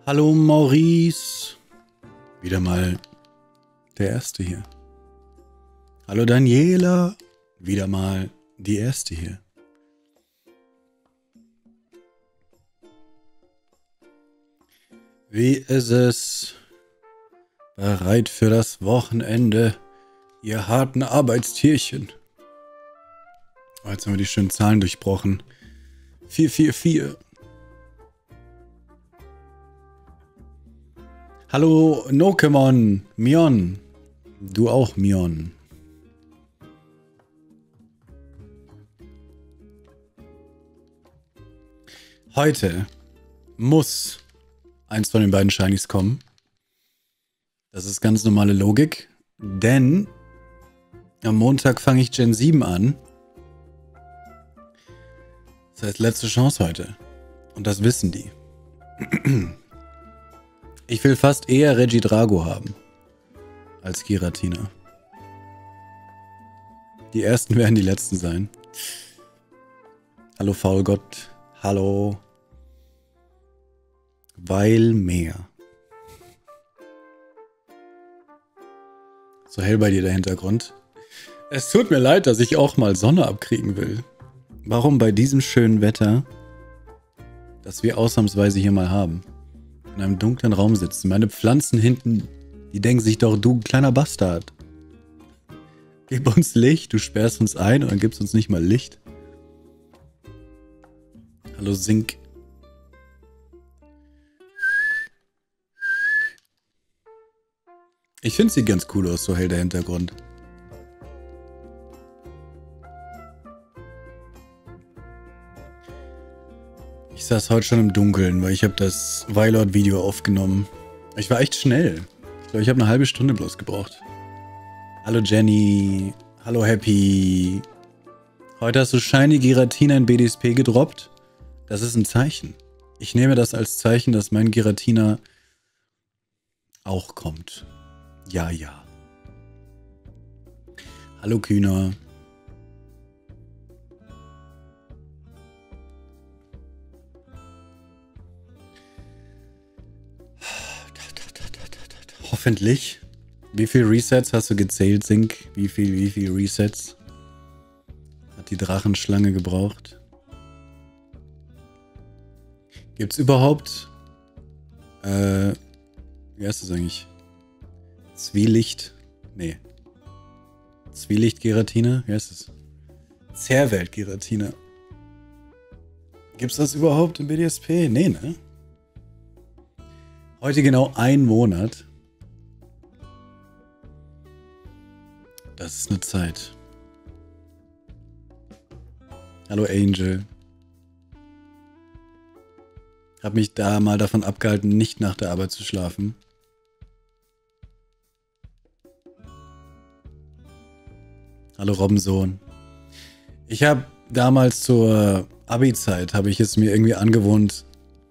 Hallo Maurice. Wieder mal der Erste hier. Hallo Daniela. Wieder mal die Erste hier. Wie ist es? Bereit für das Wochenende, ihr harten Arbeitstierchen. Oh, jetzt haben wir die schönen Zahlen durchbrochen. 444. Hallo Nokemon, Mion. Du auch, Mion. Heute muss eins von den beiden Shinies kommen. Das ist ganz normale Logik, denn am Montag fange ich Gen 7 an. Das heißt, letzte Chance heute. Und das wissen die. Ich will fast eher Regidrago haben als Giratina. Die ersten werden die letzten sein. Hallo Faulgott. Hallo. Weil mehr. So hell bei dir der Hintergrund. Es tut mir leid, dass ich auch mal Sonne abkriegen will. Warum bei diesem schönen Wetter, das wir ausnahmsweise hier mal haben, in einem dunklen Raum sitzen? Meine Pflanzen hinten, die denken sich doch, du kleiner Bastard. Gib uns Licht, du sperrst uns ein und dann gibst uns nicht mal Licht. Hallo Sink. Ich finde, sieht ganz cool aus, so hell der Hintergrund. Ich saß heute schon im Dunkeln, weil ich habe das Vylord-Video aufgenommen. Ich war echt schnell. Ich glaube, ich habe eine halbe Stunde bloß gebraucht. Hallo Jenny. Hallo Happy. Heute hast du Shiny Giratina in BDSP gedroppt. Das ist ein Zeichen. Ich nehme das als Zeichen, dass mein Giratina auch kommt. Ja, ja. Hallo Kühner. Hoffentlich. Wie viele Resets hast du gezählt, Sink? Wie viel Resets hat die Drachenschlange gebraucht? Gibt's überhaupt wie heißt das eigentlich? Zwielicht? Nee. Zwielicht-Giratina? Wie heißt es? Zerrwelt-Giratina. Gibt's das überhaupt im BDSP? Nee, ne? Heute genau ein Monat. Das ist eine Zeit. Hallo Angel. Hab mich da mal davon abgehalten, nicht nach der Arbeit zu schlafen. Hallo Robbensohn. Ich habe damals zur Abi-Zeit, habe ich es mir irgendwie angewohnt,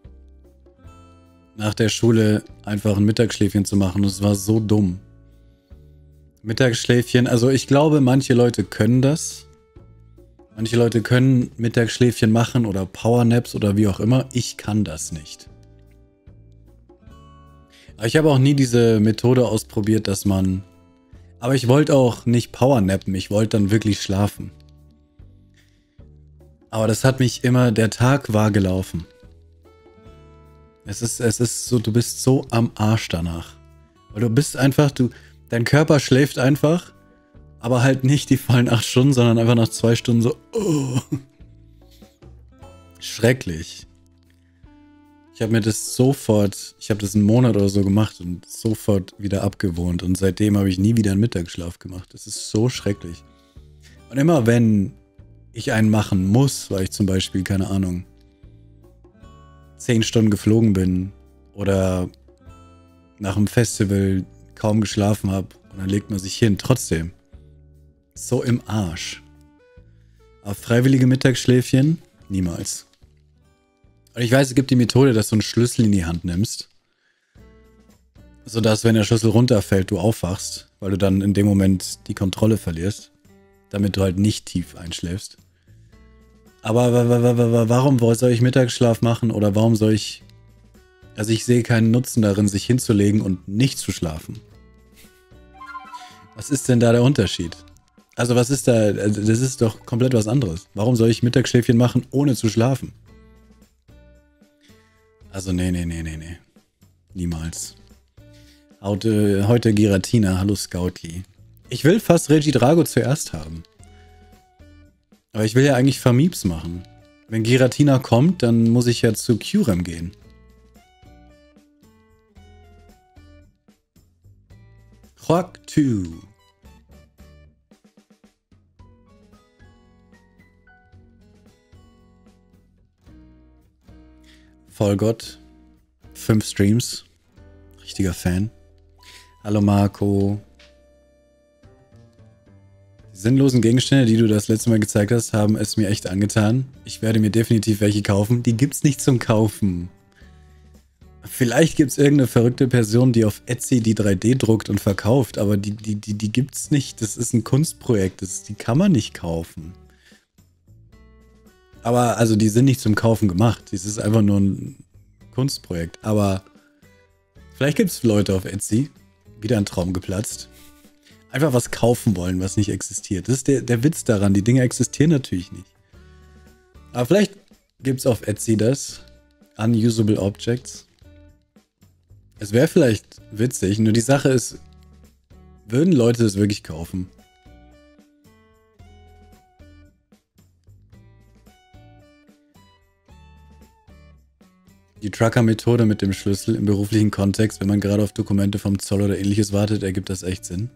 nach der Schule einfach ein Mittagsschläfchen zu machen. Und es war so dumm. Mittagsschläfchen, also ich glaube, manche Leute können das. Manche Leute können Mittagsschläfchen machen oder Powernaps oder wie auch immer. Ich kann das nicht. Aber ich habe auch nie diese Methode ausprobiert, dass man... Aber ich wollte auch nicht Powernappen, ich wollte dann wirklich schlafen. Aber das hat mich immer... Der Tag war gelaufen. Es ist so, du bist so am Arsch danach. Weil du bist einfach, dein Körper schläft einfach, aber halt nicht die vollen 8 Stunden, sondern einfach nach 2 Stunden so, oh. Schrecklich. Ich habe mir das sofort, ich habe das einen Monat oder so gemacht und sofort wieder abgewohnt. Und seitdem habe ich nie wieder einen Mittagsschlaf gemacht. Das ist so schrecklich. Und immer wenn ich einen machen muss, weil ich zum Beispiel, keine Ahnung, 10 Stunden geflogen bin oder nach einem Festival kaum geschlafen habe und dann legt man sich hin, trotzdem. So im Arsch. Aber freiwillige Mittagsschläfchen? Niemals. Und ich weiß, es gibt die Methode, dass du einen Schlüssel in die Hand nimmst. Sodass, wenn der Schlüssel runterfällt, du aufwachst, weil du dann in dem Moment die Kontrolle verlierst. Damit du halt nicht tief einschläfst. Aber warum soll ich Mittagsschlaf machen oder warum soll ich Also ich sehe keinen Nutzen darin, sich hinzulegen und nicht zu schlafen. Was ist denn da der Unterschied? Also was ist da, also das ist doch komplett was anderes. Warum soll ich Mittagsschläfchen machen, ohne zu schlafen? Also nee. Niemals. Heute Giratina, hallo Scoutly. Ich will fast Regidrago zuerst haben. Aber ich will ja eigentlich Famibs machen. Wenn Giratina kommt, dann muss ich ja zu Kyurem gehen. Rock 2. Vollgott. 5 Streams. Richtiger Fan. Hallo Marco. Die sinnlosen Gegenstände, die du das letzte Mal gezeigt hast, haben es mir echt angetan. Ich werde mir definitiv welche kaufen. Die gibt's nicht zum Kaufen. Vielleicht gibt's irgendeine verrückte Person, die auf Etsy die 3D druckt und verkauft, aber die gibt's nicht. Das ist ein Kunstprojekt. Die kann man nicht kaufen. Aber, also, die sind nicht zum Kaufen gemacht. Das ist einfach nur ein Kunstprojekt. Aber vielleicht gibt es Leute auf Etsy, wieder ein Traum geplatzt, einfach was kaufen wollen, was nicht existiert. Das ist der Witz daran. Die Dinge existieren natürlich nicht. Aber vielleicht gibt es auf Etsy das. Unusable Objects. Es wäre vielleicht witzig, nur die Sache ist, würden Leute das wirklich kaufen? Die Trucker-Methode mit dem Schlüssel im beruflichen Kontext, wenn man gerade auf Dokumente vom Zoll oder ähnliches wartet, ergibt das echt Sinn.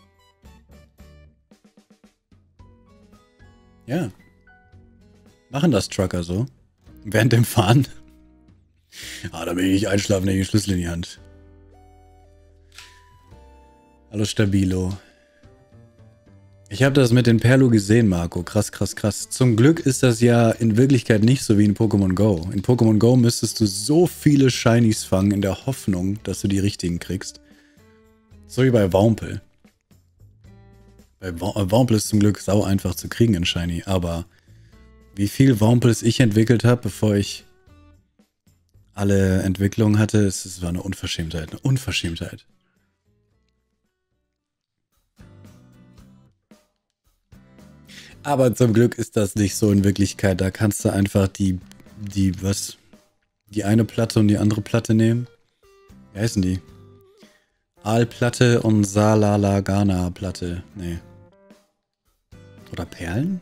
Ja. Machen das Trucker so. Während dem Fahren. Ah, da will ich nicht einschlafen, nehme ich den Schlüssel in die Hand. Hallo Stabilo. Ich habe das mit den Perlu gesehen, Marco. Krass. Zum Glück ist das ja in Wirklichkeit nicht so wie in Pokémon Go. In Pokémon Go müsstest du so viele Shinies fangen in der Hoffnung, dass du die richtigen kriegst. So wie bei Wurmple. Bei Wurmple ist zum Glück sau einfach zu kriegen in Shiny, aber wie viel Wurmples ich entwickelt habe, bevor ich alle Entwicklungen hatte, es war eine Unverschämtheit. Eine Unverschämtheit. Aber zum Glück ist das nicht so in Wirklichkeit. Da kannst du einfach die eine Platte und die andere Platte nehmen. Wie heißen die? Aalplatte und Salalagana-Platte. Nee. Oder Perlen?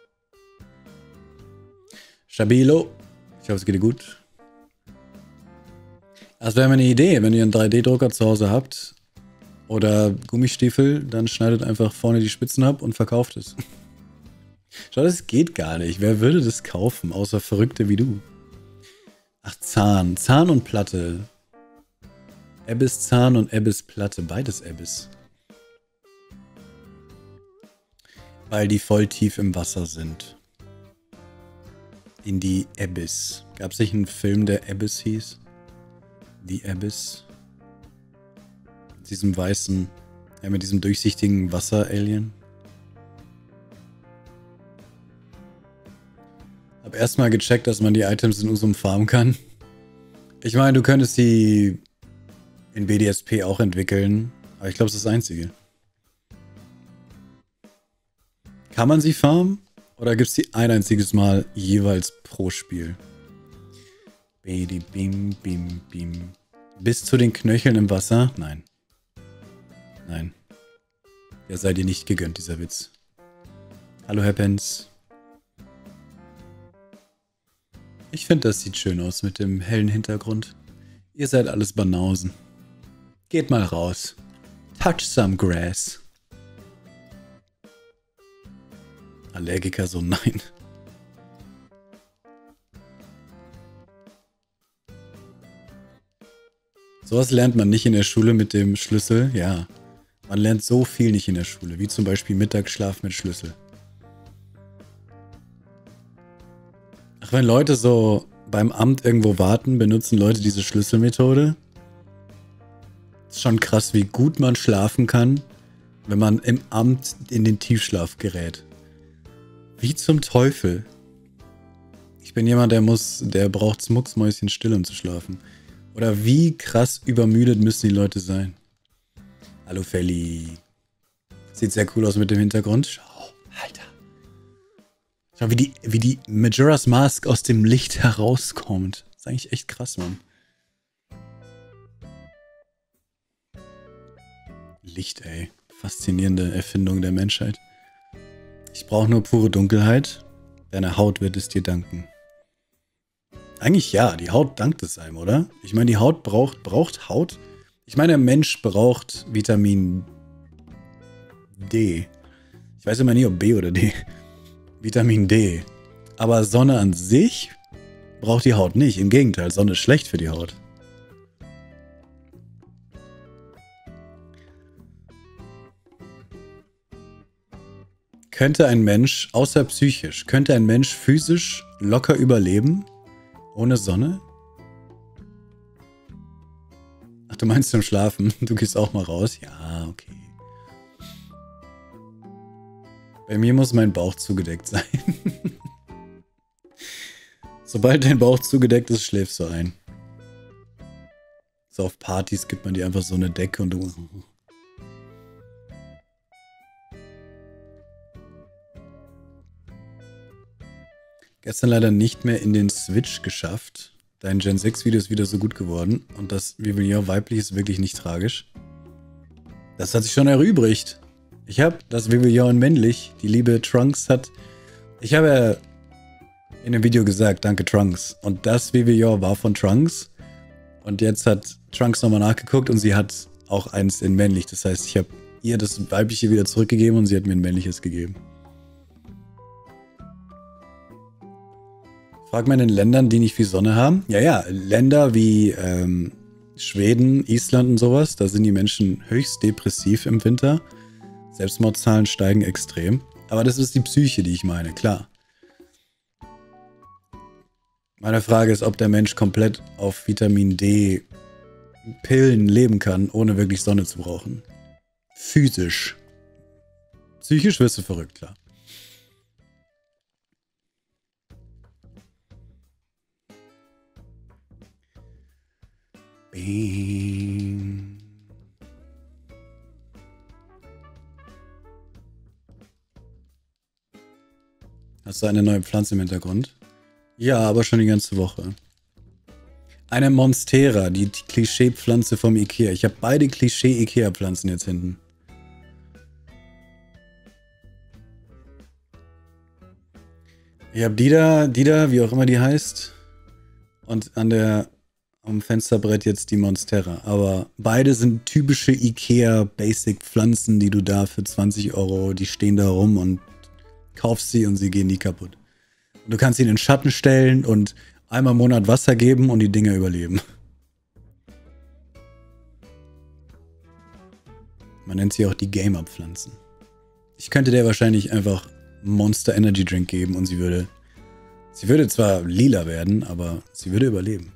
Stabilo. Ich hoffe, es geht dir gut. Das wäre mal eine Idee, wenn ihr einen 3D-Drucker zu Hause habt oder Gummistiefel, dann schneidet einfach vorne die Spitzen ab und verkauft es. Schau, das geht gar nicht. Wer würde das kaufen, außer Verrückte wie du? Ach, Zahn. Zahn und Platte. Abyss Zahn und Abyss Platte. Beides Abyss. Weil die voll tief im Wasser sind. In die Abyss. Gab es nicht einen Film, der Abyss hieß? The Abyss. Mit diesem weißen, ja, mit diesem durchsichtigen Wasser-Alien. Hab erstmal gecheckt, dass man die Items in Usum farmen kann. Ich meine, du könntest die in BDSP auch entwickeln, aber ich glaube, es ist das Einzige. Kann man sie farmen? Oder gibt es die ein einziges Mal jeweils pro Spiel? Bim, bim, bim. Bis zu den Knöcheln im Wasser? Nein. Nein. Der sei dir nicht gegönnt, dieser Witz. Hallo, Herr Pence. Ich finde, das sieht schön aus mit dem hellen Hintergrund. Ihr seid alles Banausen. Geht mal raus. Touch some grass. Allergiker so nein. Sowas lernt man nicht in der Schule mit dem Schlüssel. Ja, man lernt so viel nicht in der Schule, wie zum Beispiel Mittagsschlaf mit Schlüssel. Ach, wenn Leute so beim Amt irgendwo warten, benutzen Leute diese Schlüsselmethode. Ist schon krass, wie gut man schlafen kann, wenn man im Amt in den Tiefschlaf gerät. Wie zum Teufel. Ich bin jemand, der braucht Mucksmäuschen still, um zu schlafen. Oder wie krass übermüdet müssen die Leute sein? Hallo Felli. Sieht sehr cool aus mit dem Hintergrund. Schau, Alter. Schau, wie die Majora's Mask aus dem Licht herauskommt. Das ist eigentlich echt krass, Mann. Licht, ey. Faszinierende Erfindung der Menschheit. Ich brauche nur pure Dunkelheit. Deine Haut wird es dir danken. Eigentlich ja, die Haut dankt es einem, oder? Ich meine, die Haut braucht Haut. Ich meine, der Mensch braucht Vitamin D. Ich weiß immer nie, ob B oder D. Vitamin D. Aber Sonne an sich braucht die Haut nicht. Im Gegenteil, Sonne ist schlecht für die Haut. Könnte ein Mensch, außer psychisch, könnte ein Mensch physisch locker überleben? Ohne Sonne? Ach, du meinst zum Schlafen? Du gehst auch mal raus? Ja, okay. Bei mir muss mein Bauch zugedeckt sein. Sobald dein Bauch zugedeckt ist, schläfst du ein. So auf Partys gibt man dir einfach so eine Decke und du... Gestern leider nicht mehr in den Switch geschafft. Dein Gen 6 Video ist wieder so gut geworden. Und das Vivillon weiblich ist wirklich nicht tragisch. Das hat sich schon erübrigt. Ich habe das Vivillon männlich. Die liebe Trunks hat... Ich habe ja in dem Video gesagt, danke Trunks. Und das Vivillon war von Trunks. Und jetzt hat Trunks nochmal nachgeguckt und sie hat auch eins in männlich. Das heißt, ich habe ihr das weibliche wieder zurückgegeben und sie hat mir ein männliches gegeben. Frag mal in den Ländern, die nicht viel Sonne haben. Ja, Länder wie Schweden, Island und sowas, da sind die Menschen höchst depressiv im Winter. Selbstmordzahlen steigen extrem. Aber das ist die Psyche, die ich meine, klar. Meine Frage ist, ob der Mensch komplett auf Vitamin D Pillen leben kann, ohne wirklich Sonne zu brauchen. Physisch. Psychisch wirst du verrückt, klar. Bing. Hast du eine neue Pflanze im Hintergrund? Ja, aber schon die ganze Woche. Eine Monstera, die Klischee-Pflanze vom Ikea. Ich habe beide Klischee-Ikea-Pflanzen jetzt hinten. Ich habe die da, wie auch immer die heißt. Und am Fensterbrett jetzt die Monstera. Aber beide sind typische Ikea-Basic-Pflanzen, die du da für 20 €, die stehen da rum und kaufst sie und sie gehen nie kaputt. Und du kannst sie in den Schatten stellen und einmal im Monat Wasser geben und die Dinger überleben. Man nennt sie auch die Gamer-Pflanzen. Ich könnte der wahrscheinlich einfach Monster Energy Drink geben und sie würde zwar lila werden, aber sie würde überleben.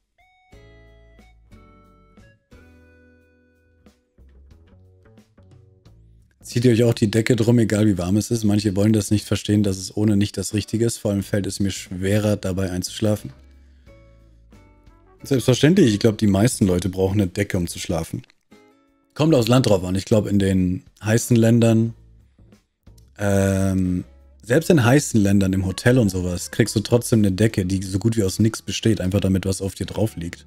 Zieht ihr euch auch die Decke drum, egal wie warm es ist? Manche wollen das nicht verstehen, dass es ohne nicht das Richtige ist. Vor allem fällt es mir schwerer, dabei einzuschlafen. Selbstverständlich, ich glaube, die meisten Leute brauchen eine Decke, um zu schlafen. Kommt aufs Land drauf an. Ich glaube, in den heißen Ländern, selbst in heißen Ländern, im Hotel und sowas, kriegst du trotzdem eine Decke, die so gut wie aus nichts besteht, einfach damit was auf dir drauf liegt.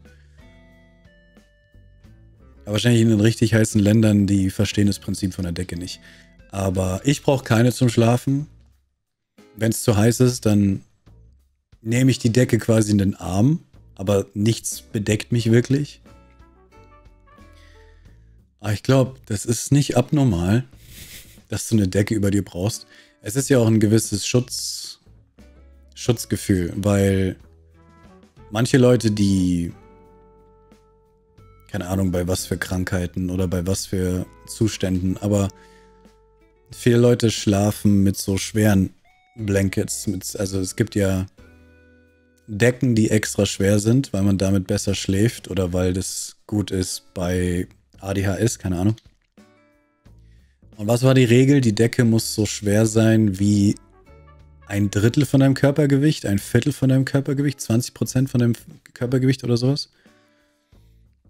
Aber wahrscheinlich in den richtig heißen Ländern, die verstehen das Prinzip von der Decke nicht. Aber ich brauche keine zum Schlafen. Wenn es zu heiß ist, dann nehme ich die Decke quasi in den Arm, aber nichts bedeckt mich wirklich. Aber ich glaube, das ist nicht abnormal, dass du eine Decke über dir brauchst. Es ist ja auch ein gewisses Schutzgefühl, weil manche Leute, die, keine Ahnung, bei was für Krankheiten oder bei was für Zuständen, aber viele Leute schlafen mit so schweren Blankets. Also es gibt ja Decken, die extra schwer sind, weil man damit besser schläft oder weil das gut ist bei ADHS, keine Ahnung. Und was war die Regel? Die Decke muss so schwer sein wie 1/3 von deinem Körpergewicht, 1/4 von deinem Körpergewicht, 20% von deinem Körpergewicht oder sowas.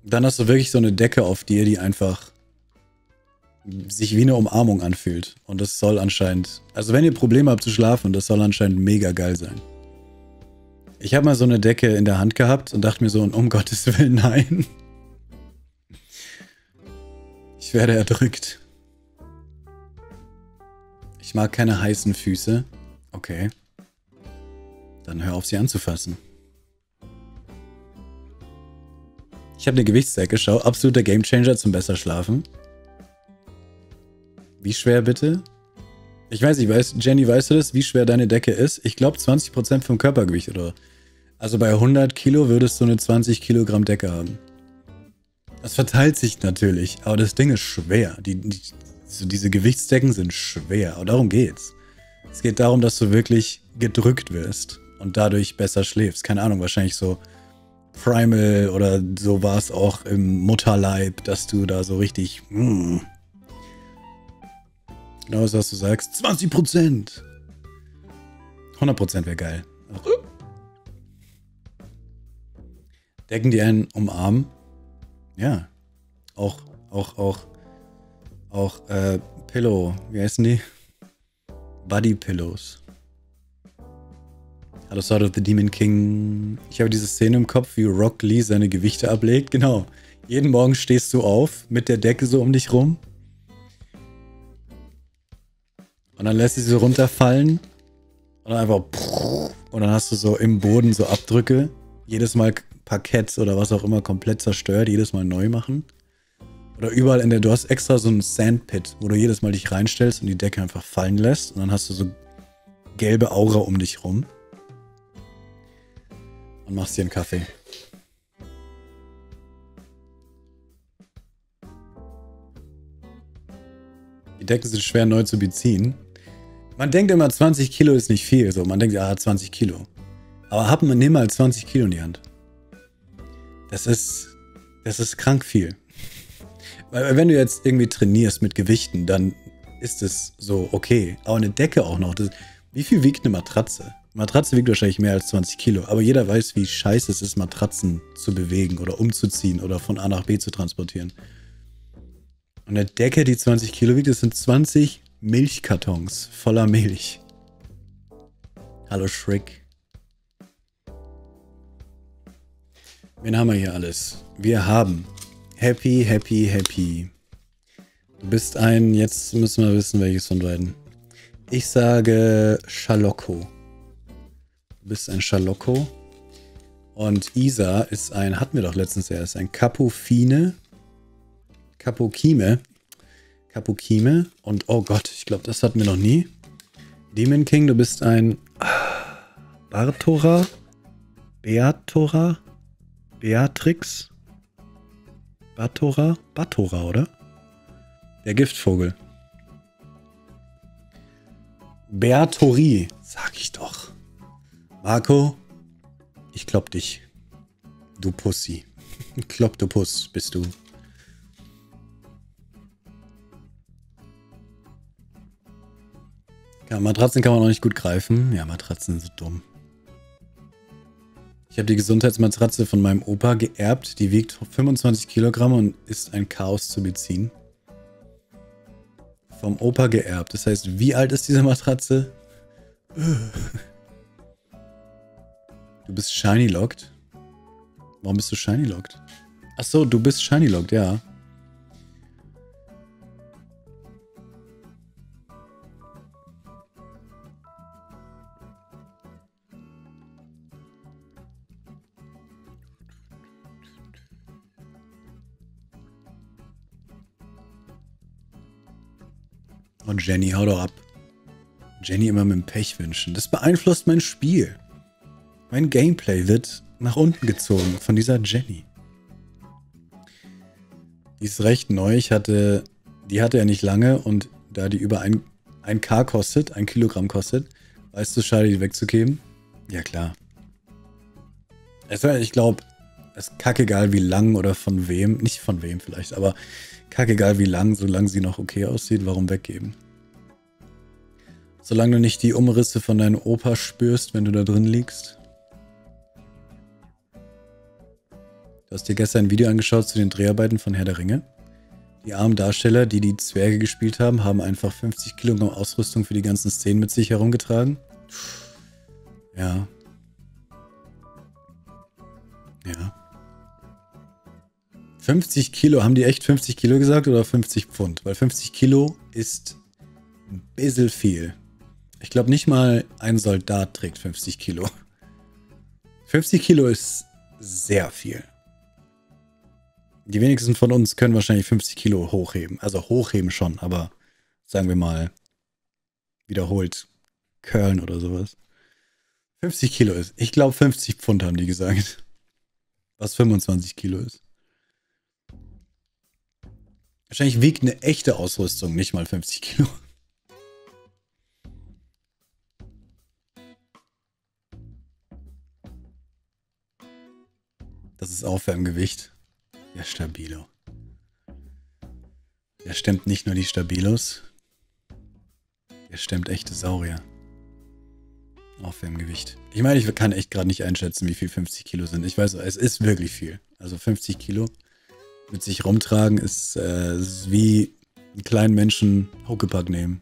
Dann hast du wirklich so eine Decke auf dir, die einfach sich wie eine Umarmung anfühlt. Und das soll anscheinend, also wenn ihr Probleme habt zu schlafen, das soll anscheinend mega geil sein. Ich habe mal so eine Decke in der Hand gehabt und dachte mir so, um Gottes Willen, nein. Ich werde erdrückt. Ich mag keine heißen Füße. Okay. Dann hör auf, sie anzufassen. Ich habe eine Gewichtsdecke, schau, absoluter Gamechanger zum besser schlafen. Wie schwer bitte? Ich weiß nicht, Jenny, weißt du das, wie schwer deine Decke ist? Ich glaube 20% vom Körpergewicht, oder? Also bei 100 Kilo würdest du eine 20 Kilogramm Decke haben. Das verteilt sich natürlich, aber das Ding ist schwer. Diese Gewichtsdecken sind schwer, aber darum geht's. Es geht darum, dass du wirklich gedrückt wirst und dadurch besser schläfst. Keine Ahnung, wahrscheinlich so Primal oder so war es auch im Mutterleib, dass du da so richtig... Genau das, was du sagst. 20%! 100% wäre geil. Decken, die einen umarmen. Ja. Auch Pillow. Wie heißen die? Body Pillows. Hallo, Sword of the Demon King. Ich habe diese Szene im Kopf, wie Rock Lee seine Gewichte ablegt. Genau. Jeden Morgen stehst du auf, mit der Decke so um dich rum. Und dann lässt sie so runterfallen. Und dann einfach... Und dann hast du so im Boden so Abdrücke. Jedes Mal Parkett oder was auch immer komplett zerstört. Jedes Mal neu machen. Oder überall in der... Du hast extra so einen Sandpit, wo du jedes Mal dich reinstellst und die Decke einfach fallen lässt. Und dann hast du so gelbe Aura um dich rum. Und machst dir einen Kaffee. Die Decken sind schwer neu zu beziehen. Man denkt immer, 20 Kilo ist nicht viel. So, man denkt, ja, 20 Kilo. Aber nimm mal 20 Kilo in die Hand. Das ist krank viel. Weil wenn du jetzt irgendwie trainierst mit Gewichten, dann ist es so okay. Aber eine Decke auch noch. Wie viel wiegt eine Matratze? Eine Matratze wiegt wahrscheinlich mehr als 20 Kilo. Aber jeder weiß, wie scheiße es ist, Matratzen zu bewegen oder umzuziehen oder von A nach B zu transportieren. Und eine Decke, die 20 Kilo wiegt, das sind 20 Milchkartons voller Milch. Hallo Shrek. Wen haben wir hier alles? Wir haben Happy, Happy, Happy. Du bist jetzt müssen wir wissen, welches von beiden. Ich sage Schalocco. Du bist ein Schalocco. Und Isa ist hatten wir doch letztens erst, ein Cappuccine. Cappuccine. Und oh Gott, ich glaube, das hatten wir noch nie. Demon King, du bist ein Bartora. Beatrix. Batora, oder? Der Giftvogel. Beatori, sag ich doch. Marco, ich klopp dich. Du Pussy. Klopp-du-Puss bist du. Ja, Matratzen kann man auch nicht gut greifen. Ja, Matratzen sind so dumm. Ich habe die Gesundheitsmatratze von meinem Opa geerbt. Die wiegt 25 Kilogramm und ist ein Chaos zu beziehen. Vom Opa geerbt. Das heißt, wie alt ist diese Matratze? Du bist Shiny Locked. Warum bist du Shiny Locked? Achso, du bist Shiny Locked, ja. Und Jenny, hau doch ab. Jenny immer mit dem Pech wünschen. Das beeinflusst mein Spiel. Mein Gameplay wird nach unten gezogen von dieser Jenny. Die ist recht neu. Die hatte ja nicht lange und da die über ein Kilogramm kostet, war es zu schade, die wegzugeben. Ja, klar. Ich glaube, es ist kackegal, wie lang oder von wem. Nicht von wem vielleicht, aber kackegal, wie lang, solange sie noch okay aussieht, warum weggeben? Solange du nicht die Umrisse von deinem Opa spürst, wenn du da drin liegst. Du hast dir gestern ein Video angeschaut zu den Dreharbeiten von Herr der Ringe. Die armen Darsteller, die die Zwerge gespielt haben, haben einfach 50 Kilogramm Ausrüstung für die ganzen Szenen mit sich herumgetragen. Ja. Ja. 50 Kilo, haben die echt 50 Kilo gesagt oder 50 Pfund? Weil 50 Kilo ist ein bisschen viel. Ich glaube nicht mal ein Soldat trägt 50 Kilo. 50 Kilo ist sehr viel. Die wenigsten von uns können wahrscheinlich 50 Kilo hochheben. Also hochheben schon, aber sagen wir mal wiederholt curlen oder sowas. 50 Kilo ist. Ich glaube 50 Pfund haben die gesagt. Was 25 Kilo ist. Wahrscheinlich wiegt eine echte Ausrüstung nicht mal 50 Kilo. Das ist Aufwärmgewicht. Ja, Stabilo. Der stemmt nicht nur die Stabilos. Der stemmt echte Saurier. Aufwärmgewicht. Ich meine, ich kann echt gerade nicht einschätzen, wie viel 50 Kilo sind. Ich weiß, es ist wirklich viel. Also 50 Kilo mit sich rumtragen ist wie einen kleinen Menschen Huckepack nehmen.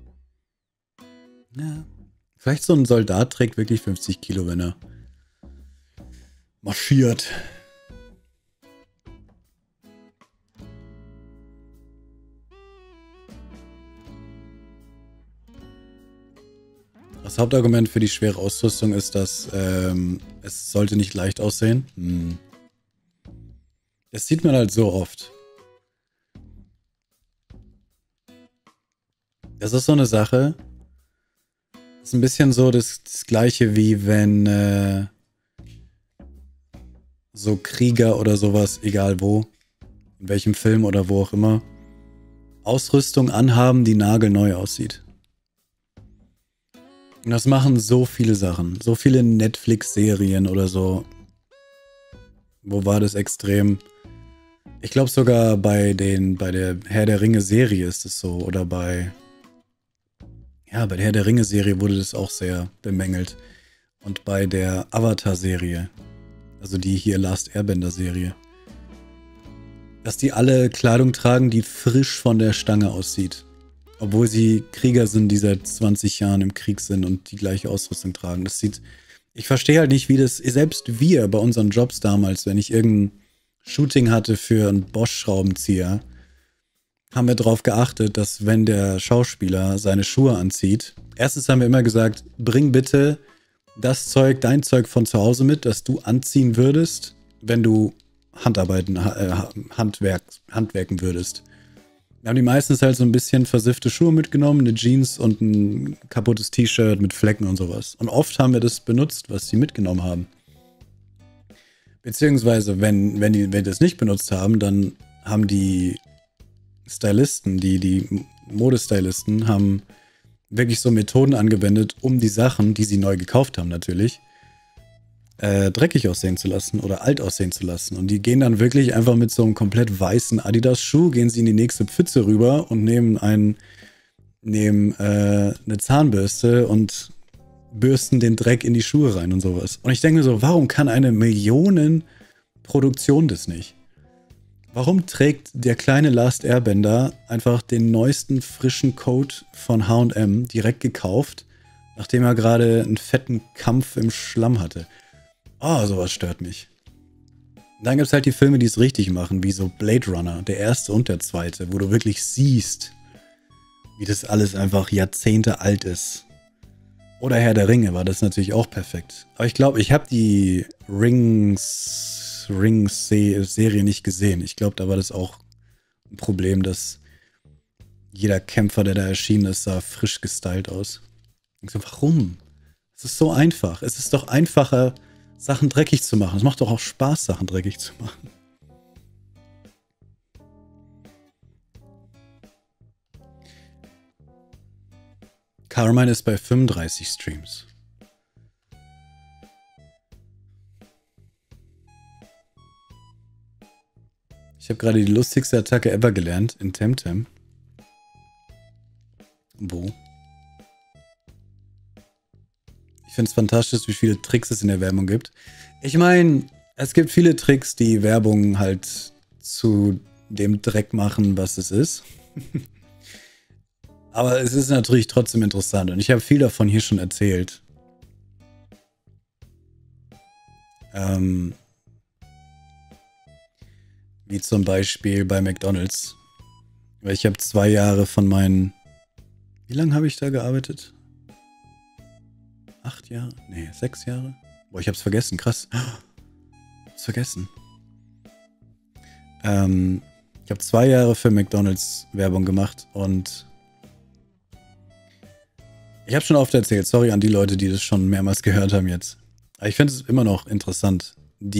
Ja. Vielleicht so ein Soldat trägt wirklich 50 Kilo, wenn er marschiert. Das Hauptargument für die schwere Ausrüstung ist, dass es sollte nicht leicht aussehen. Das sieht man halt so oft. Das ist so eine Sache. Das ist ein bisschen so das Gleiche wie wenn so Krieger oder sowas, egal wo, in welchem Film oder wo auch immer, Ausrüstung anhaben, die nagelneu aussieht. Und das machen so viele Sachen. So viele Netflix-Serien oder so. Wo war das extrem? Ich glaube sogar bei der Herr der Ringe-Serie ist es so. Oder bei der Herr der Ringe-Serie wurde das auch sehr bemängelt. Und bei der Avatar-Serie, also die hier Last Airbender-Serie, dass die alle Kleidung tragen, die frisch von der Stange aussieht. Obwohl sie Krieger sind, die seit 20 Jahren im Krieg sind und die gleiche Ausrüstung tragen. Das sieht. Ich verstehe halt nicht, wie das. Selbst wir bei unseren Jobs damals, wenn ich irgendein Shooting hatte für einen Bosch-Schraubenzieher, haben wir darauf geachtet, dass wenn der Schauspieler seine Schuhe anzieht, erstens haben wir immer gesagt, bring bitte das Zeug, dein Zeug von zu Hause mit, das du anziehen würdest, wenn du handwerken würdest. Wir haben die meistens halt so ein bisschen versiffte Schuhe mitgenommen, eine Jeans und ein kaputtes T-Shirt mit Flecken und sowas. Und oft haben wir das benutzt, was sie mitgenommen haben. Beziehungsweise, wenn wir das nicht benutzt haben, dann haben die Stylisten, die Modestylisten, haben wirklich so Methoden angewendet, um die Sachen, die sie neu gekauft haben natürlich, dreckig aussehen zu lassen oder alt aussehen zu lassen. Und die gehen dann wirklich einfach mit so einem komplett weißen Adidas-Schuh, gehen sie in die nächste Pfütze rüber und nehmen eine Zahnbürste und bürsten den Dreck in die Schuhe rein und sowas. Und ich denke mir so, warum kann eine Millionenproduktion das nicht? Warum trägt der kleine Last Airbender einfach den neuesten frischen Coat von H&M direkt gekauft, nachdem er gerade einen fetten Kampf im Schlamm hatte? Oh, sowas stört mich. Dann gibt es halt die Filme, die es richtig machen, wie so Blade Runner, der erste und der zweite, wo du wirklich siehst, wie das alles einfach Jahrzehnte alt ist. Oder Herr der Ringe war das natürlich auch perfekt. Aber ich glaube, ich habe die Rings-Serie nicht gesehen. Ich glaube, da war das auch ein Problem, dass jeder Kämpfer, der da erschienen ist, sah frisch gestylt aus. Ich so, warum? Es ist so einfach. Es ist doch einfacher, Sachen dreckig zu machen. Es macht doch auch Spaß, Sachen dreckig zu machen. Carmine ist bei 35 Streams. Ich habe gerade die lustigste Attacke ever gelernt in Temtem. Wo? Ich finde es fantastisch, wie viele Tricks es in der Werbung gibt. Ich meine, Es gibt viele Tricks, die Werbung halt zu dem Dreck machen, was es ist. Aber es ist natürlich trotzdem interessant und ich habe viel davon hier schon erzählt. Wie zum Beispiel bei McDonald's. Weil ich habe 2 Jahre von meinen... Wie lange habe ich da gearbeitet? 8 Jahre? Nee, 6 Jahre? Boah, ich hab's vergessen, krass. Hab's vergessen. Ich habe 2 Jahre für McDonald's Werbung gemacht und ich habe schon oft erzählt, sorry an die Leute, die das schon mehrmals gehört haben jetzt. Aber ich finde es immer noch interessant.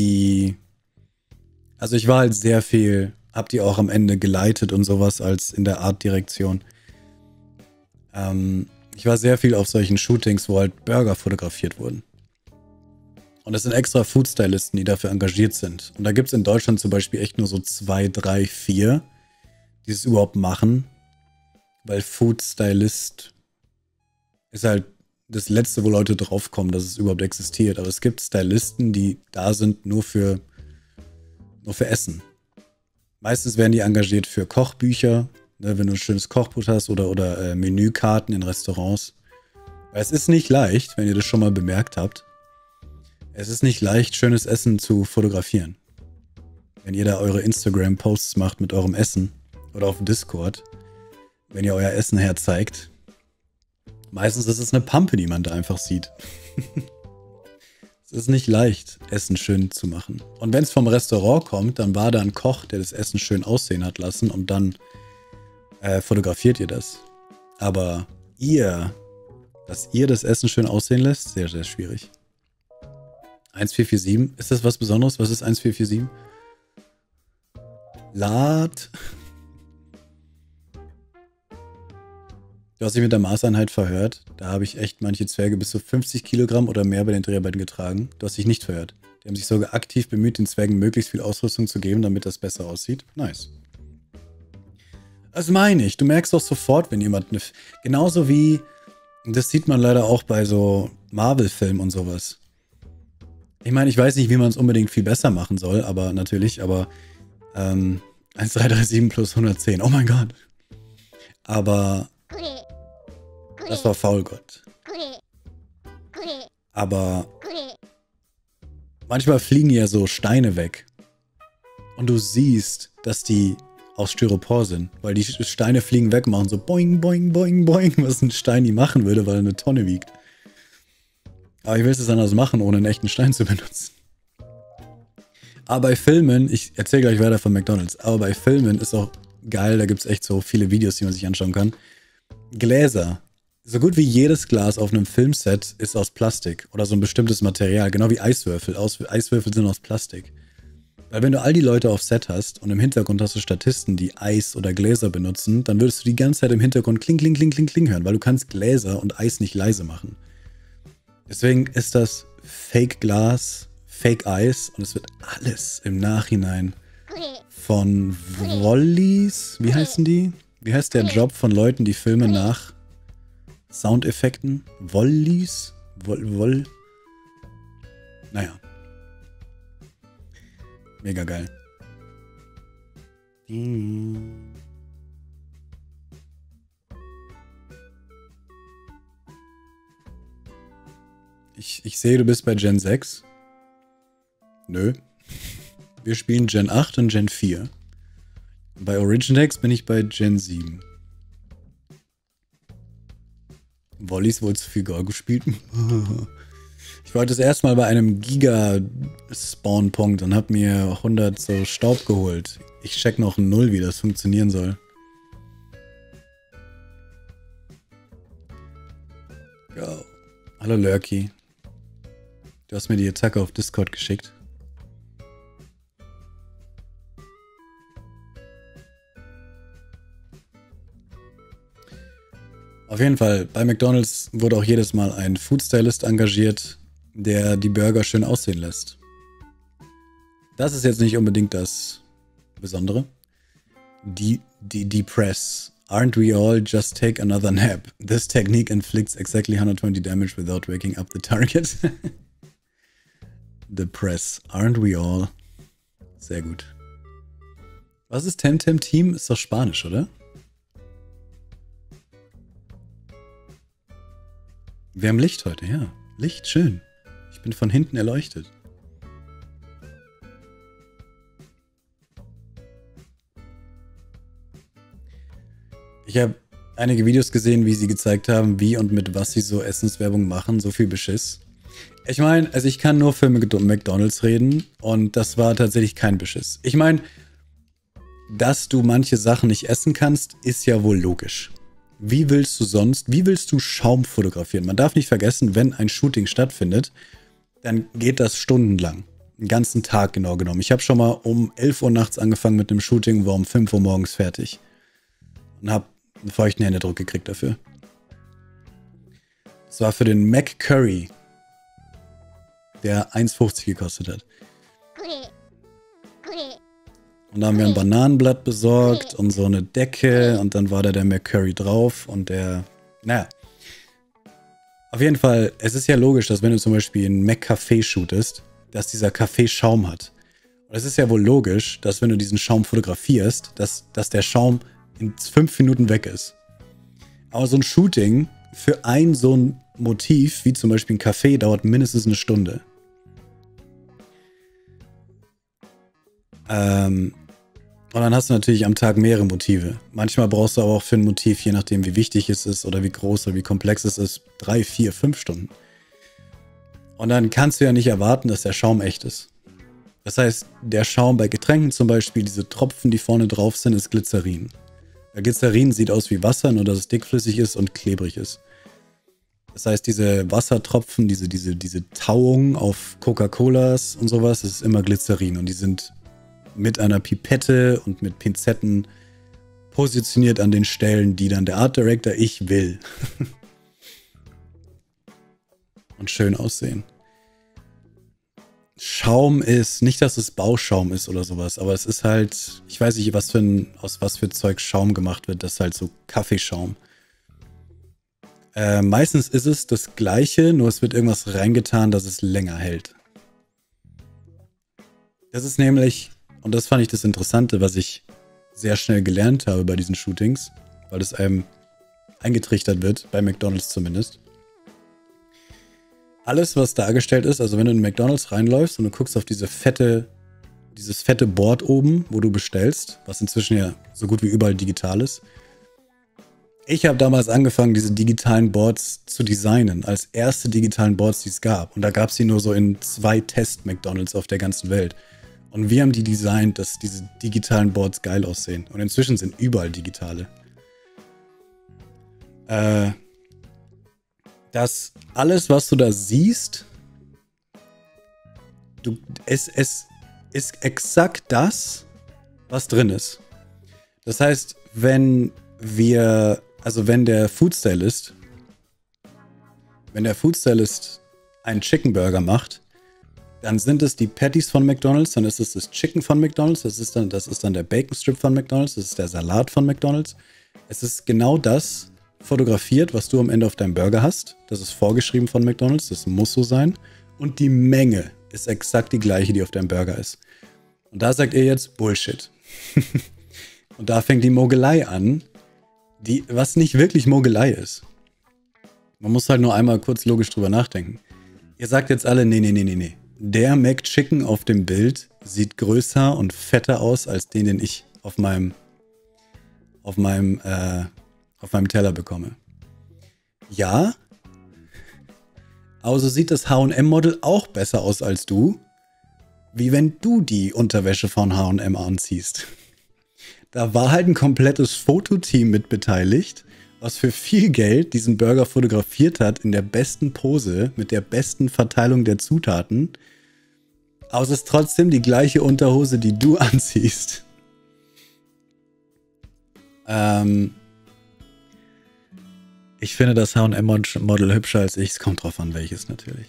Also ich war halt sehr viel, hab die auch am Ende geleitet und sowas als in der Artdirektion. Ich war sehr viel auf solchen Shootings, wo halt Burger fotografiert wurden. Und das sind extra Food-Stylisten, die dafür engagiert sind. Und da gibt es in Deutschland zum Beispiel echt nur so 2, 3, 4, die es überhaupt machen. Weil Food-Stylist ist halt das Letzte, wo Leute draufkommen, dass es überhaupt existiert. Aber es gibt Stylisten, die da sind nur für Essen. Meistens werden die engagiert für Kochbücher, ne, wenn du ein schönes Kochbuch hast oder Menükarten in Restaurants. Weil es ist nicht leicht, wenn ihr das schon mal bemerkt habt. Es ist nicht leicht, schönes Essen zu fotografieren. Wenn ihr da eure Instagram-Posts macht mit eurem Essen oder auf Discord, wenn ihr euer Essen herzeigt, meistens ist es eine Pampe, die man da einfach sieht. Es ist nicht leicht, Essen schön zu machen. Und wenn es vom Restaurant kommt, dann war da ein Koch, der das Essen schön aussehen hat lassen und dann fotografiert ihr das. Aber dass ihr das Essen schön aussehen lässt, sehr, sehr schwierig. 1447, ist das was Besonderes? Was ist 1447? Lad. Du hast dich mit der Maßeinheit verhört. Da habe ich echt manche Zwerge bis zu 50 Kilogramm oder mehr bei den Dreharbeiten getragen. Du hast dich nicht verhört. Die haben sich sogar aktiv bemüht, den Zwergen möglichst viel Ausrüstung zu geben, damit das besser aussieht. Nice. Das meine ich. Du merkst doch sofort, wenn jemand genauso wie, das sieht man leider auch bei so Marvel-Filmen und sowas. Ich meine, ich weiß nicht, wie man es unbedingt viel besser machen soll, aber natürlich, 1337 plus 110, oh mein Gott. Aber das war Faulgott. Aber manchmal fliegen ja so Steine weg. Und du siehst, dass die aus Styropor sind. Weil die Steine fliegen weg und machen so boing, boing, boing, boing, was ein Stein nie machen würde, weil er eine Tonne wiegt. Aber ich will es anders machen, ohne einen echten Stein zu benutzen. Aber bei Filmen, ich erzähle gleich weiter von McDonald's, aber bei Filmen ist auch geil, da gibt es echt so viele Videos, die man sich anschauen kann. Gläser. So gut wie jedes Glas auf einem Filmset ist aus Plastik oder so ein bestimmtes Material, genau wie Eiswürfel. Eiswürfel sind aus Plastik. Weil wenn du all die Leute auf Set hast und im Hintergrund hast du Statisten, die Eis oder Gläser benutzen, dann würdest du die ganze Zeit im Hintergrund kling, kling, kling, kling, kling hören, weil du kannst Gläser und Eis nicht leise machen. Deswegen ist das Fake Glas, Fake Eis und es wird alles im Nachhinein von Wollies, wie heißen die? Wie heißt der Job von Leuten, die Filme nach Soundeffekten? Wollies? Naja. Mega geil. Ich sehe, du bist bei Gen 6. Nö. Wir spielen Gen 8 und Gen 4. Und bei Origintex bin ich bei Gen 7. Wollies wohl zu viel Gore gespielt. Ich war das erste Mal bei einem Giga-Spawn-Punkt und hab mir 100 so Staub geholt. Ich check noch ein 0, wie das funktionieren soll. Go. Hallo Lurky. Du hast mir die Attacke auf Discord geschickt. Auf jeden Fall, bei McDonald's wurde auch jedes Mal ein Food Stylist engagiert, der die Burger schön aussehen lässt. Das ist jetzt nicht unbedingt das Besondere. Die Press. Aren't we all just take another nap? This technique inflicts exactly 120 damage without waking up the target. the press. Aren't we all? Sehr gut. Was ist Temtem Team? Ist doch Spanisch, oder? Wir haben Licht heute, ja. Licht, schön. Ich bin von hinten erleuchtet. Ich habe einige Videos gesehen, wie sie gezeigt haben, wie und mit was sie so Essenswerbung machen. So viel Beschiss. Ich meine, also ich kann nur für McDonald's reden und das war tatsächlich kein Beschiss. Ich meine, dass du manche Sachen nicht essen kannst, ist ja wohl logisch. Wie willst du Schaum fotografieren? Man darf nicht vergessen, wenn ein Shooting stattfindet, dann geht das stundenlang. Den ganzen Tag genau genommen. Ich habe schon mal um 11 Uhr nachts angefangen mit einem Shooting, war um 5 Uhr morgens fertig. Und habe einen feuchten Händedruck gekriegt dafür. Das war für den McCurry, der 1,50 gekostet hat. Und da haben wir ein Bananenblatt besorgt und so eine Decke und dann war da der McCurry drauf und der, naja. Auf jeden Fall, es ist ja logisch, dass wenn du zum Beispiel einen McCafé shootest, dass dieser Kaffee Schaum hat. Und es ist ja wohl logisch, dass wenn du diesen Schaum fotografierst, dass der Schaum in 5 Minuten weg ist. Aber so ein Shooting für ein so ein Motiv, wie zum Beispiel ein Kaffee, dauert mindestens eine Stunde. Und dann hast du natürlich am Tag mehrere Motive. Manchmal brauchst du aber auch für ein Motiv, je nachdem wie wichtig es ist oder wie groß oder wie komplex es ist, 3, 4, 5 Stunden. Und dann kannst du ja nicht erwarten, dass der Schaum echt ist. Das heißt, der Schaum bei Getränken zum Beispiel, diese Tropfen, die vorne drauf sind, ist Glycerin. Weil Glycerin sieht aus wie Wasser, nur dass es dickflüssig ist und klebrig ist. Das heißt, diese Wassertropfen, diese Tauung auf Coca-Colas und sowas, das ist immer Glycerin. Und die sind mit einer Pipette und mit Pinzetten positioniert an den Stellen, die dann der Art Director ich will. Und schön aussehen. Schaum ist, nicht, dass es Bauschaum ist oder sowas, aber es ist halt, ich weiß nicht, aus was für Zeug Schaum gemacht wird, das ist halt so Kaffeeschaum. Meistens ist es das Gleiche, nur es wird irgendwas reingetan, dass es länger hält. Das ist nämlich, und das fand ich das Interessante, was ich sehr schnell gelernt habe bei diesen Shootings, weil es einem eingetrichtert wird, bei McDonald's zumindest. Alles, was dargestellt ist, also wenn du in McDonald's reinläufst und du guckst auf dieses fette Board oben, wo du bestellst, was inzwischen ja so gut wie überall digital ist. Ich habe damals angefangen, diese digitalen Boards zu designen, als erste digitalen Boards, die es gab. Und da gab es sie nur so in 2 Test-McDonald's auf der ganzen Welt. Und wir haben die designt, dass diese digitalen Boards geil aussehen. Und inzwischen sind überall digitale. Dass alles, was du da siehst, es ist exakt das, was drin ist. Das heißt, wenn der Foodstylist einen Chicken Burger macht, dann sind es die Patties von McDonald's, dann ist es das Chicken von McDonald's, das ist dann der Bacon Strip von McDonald's, das ist der Salat von McDonald's. Es ist genau das fotografiert, was du am Ende auf deinem Burger hast. Das ist vorgeschrieben von McDonald's, das muss so sein. Und die Menge ist exakt die gleiche, die auf deinem Burger ist. Und da sagt ihr jetzt Bullshit. Und da fängt die Mogelei an, was nicht wirklich Mogelei ist. Man muss halt nur einmal kurz logisch drüber nachdenken. Ihr sagt jetzt alle, nee. Der McChicken auf dem Bild sieht größer und fetter aus als den ich auf meinem Teller bekomme. Ja, aber so sieht das H&M-Model auch besser aus als du, wie wenn du die Unterwäsche von H&M anziehst. Da war halt ein komplettes Fototeam mit beteiligt, was für viel Geld diesen Burger fotografiert hat, in der besten Pose, mit der besten Verteilung der Zutaten. Aber es ist trotzdem die gleiche Unterhose, die du anziehst. Ich finde das H&M-Model hübscher als ich. Es kommt drauf an, welches natürlich.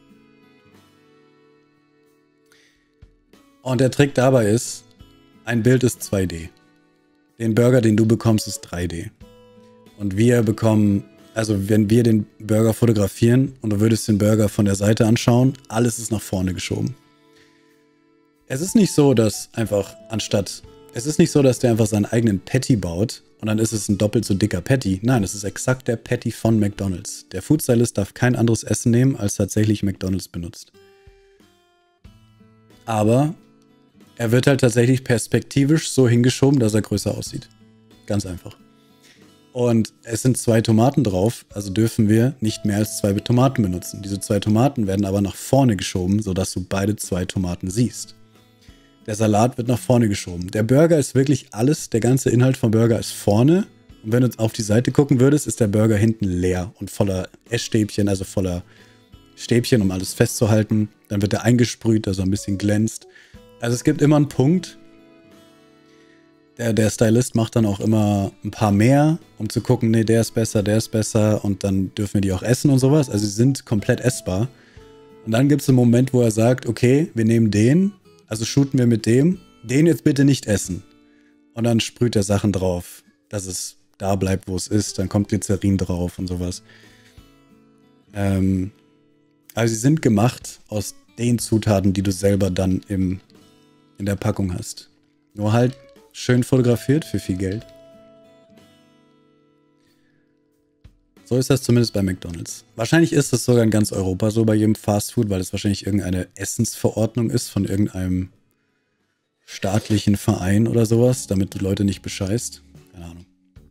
Und der Trick dabei ist, ein Bild ist 2D. Den Burger, den du bekommst, ist 3D. Und wir bekommen Also wenn wir den Burger fotografieren und du würdest den Burger von der Seite anschauen, alles ist nach vorne geschoben. Es ist nicht so, dass es ist nicht so, dass der einfach seinen eigenen Patty baut und dann ist es ein doppelt so dicker Patty. Nein, es ist exakt der Patty von McDonald's. Der Foodstylist darf kein anderes Essen nehmen, als tatsächlich McDonald's benutzt. Aber er wird halt tatsächlich perspektivisch so hingeschoben, dass er größer aussieht. Ganz einfach. Und es sind 2 Tomaten drauf, also dürfen wir nicht mehr als 2 Tomaten benutzen. Diese 2 Tomaten werden aber nach vorne geschoben, sodass du beide 2 Tomaten siehst. Der Salat wird nach vorne geschoben. Der Burger ist wirklich alles, der ganze Inhalt vom Burger ist vorne. Und wenn du auf die Seite gucken würdest, ist der Burger hinten leer und voller Essstäbchen, also voller Stäbchen, um alles festzuhalten. Dann wird er eingesprüht, dass er ein bisschen glänzt. Also es gibt immer einen Punkt. Der Stylist macht dann auch immer ein paar mehr, um zu gucken, nee, der ist besser und dann dürfen wir die auch essen und sowas. Also sie sind komplett essbar. Und dann gibt es einen Moment, wo er sagt, okay, wir nehmen den, also shooten wir mit dem, den jetzt bitte nicht essen. Und dann sprüht er Sachen drauf, dass es da bleibt, wo es ist. Dann kommt Glycerin drauf und sowas. Also sie sind gemacht aus den Zutaten, die du selber dann in der Packung hast. Nur halt schön fotografiert für viel Geld. So ist das zumindest bei McDonald's. Wahrscheinlich ist das sogar in ganz Europa so bei jedem Fastfood, weil es wahrscheinlich irgendeine Essensverordnung ist von irgendeinem staatlichen Verein oder sowas, damit du Leute nicht bescheißt. Keine Ahnung.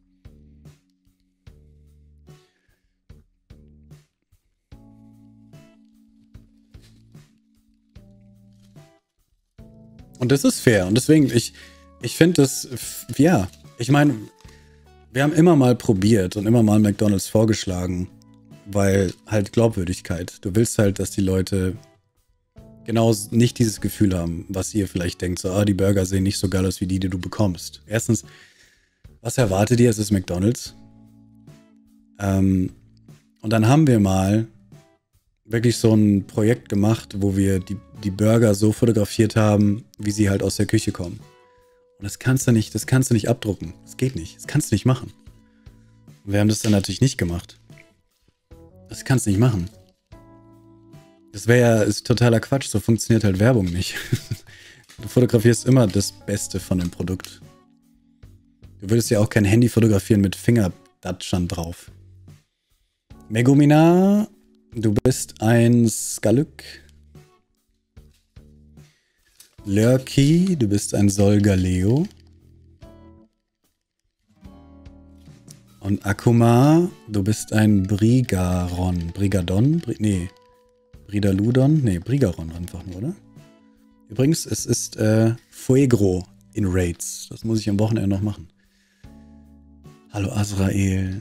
Und das ist fair. Und deswegen, ich finde das, ja, ich meine, wir haben immer mal probiert und immer mal McDonald's vorgeschlagen, weil halt Glaubwürdigkeit. Du willst halt, dass die Leute genau nicht dieses Gefühl haben, was ihr vielleicht denkt, so, die Burger sehen nicht so geil aus wie die du bekommst. Erstens, was erwartet ihr? Es ist McDonald's. Und dann haben wir mal wirklich so ein Projekt gemacht, wo wir die Burger so fotografiert haben, wie sie halt aus der Küche kommen. Und das kannst du nicht abdrucken. Das geht nicht. Das kannst du nicht machen. Und wir haben das dann natürlich nicht gemacht. Das kannst du nicht machen. Das ist totaler Quatsch. So funktioniert halt Werbung nicht. Du fotografierst immer das Beste von dem Produkt. Du würdest ja auch kein Handy fotografieren mit Fingerdatschern drauf. Megumina, du bist ein Skaluk. Lurky, du bist ein Solgaleo. Und Akuma, du bist ein Brigaron. Brigadon? Bridaludon? Nee, Brigaron einfach nur, oder? Übrigens, es ist Fuegro in Raids. Das muss ich am Wochenende noch machen. Hallo Azrael.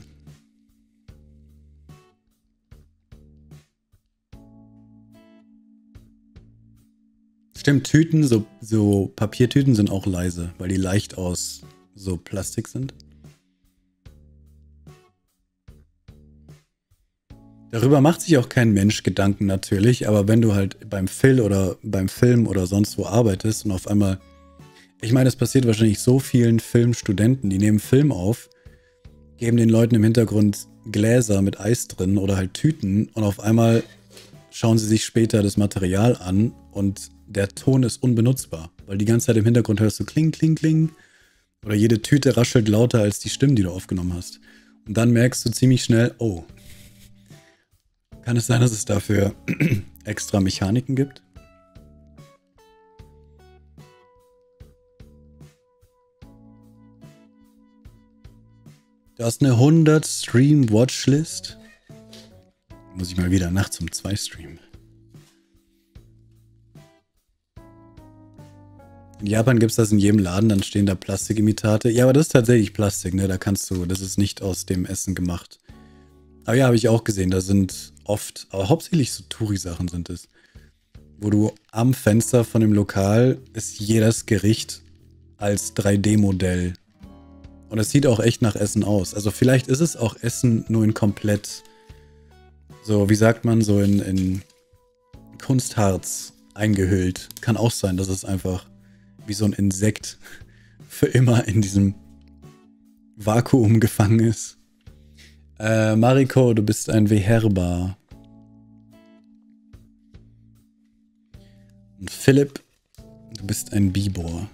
Stimmt, Tüten, so Papiertüten sind auch leise, weil die leicht aus so Plastik sind. Darüber macht sich auch kein Mensch Gedanken natürlich, aber wenn du halt beim Film oder sonst wo arbeitest und auf einmal, ich meine, es passiert wahrscheinlich so vielen Filmstudenten, die nehmen Film auf, geben den Leuten im Hintergrund Gläser mit Eis drin oder halt Tüten und auf einmal schauen sie sich später das Material an und der Ton ist unbenutzbar, weil die ganze Zeit im Hintergrund hörst du Kling, Kling, Kling oder jede Tüte raschelt lauter als die Stimmen, die du aufgenommen hast. Und dann merkst du ziemlich schnell, oh, kann es sein, dass es dafür extra Mechaniken gibt? Du hast eine 100 Stream Watchlist. Muss ich mal wieder nachts um 2 streamen. In Japan gibt es das in jedem Laden, dann stehen da Plastikimitate. Ja, aber das ist tatsächlich Plastik, ne? Da kannst du, das ist nicht aus dem Essen gemacht. Aber ja, habe ich auch gesehen, da sind oft, aber hauptsächlich so Touri-Sachen sind es, wo du am Fenster von dem Lokal ist jedes Gericht als 3D-Modell. Und es sieht auch echt nach Essen aus. Also vielleicht ist es auch Essen nur in komplett, so wie sagt man, so in Kunstharz eingehüllt. Kann auch sein, dass es einfach wie so ein Insekt für immer in diesem Vakuum gefangen ist. Mariko, du bist ein Beherber. Und Philipp, du bist ein Bibor.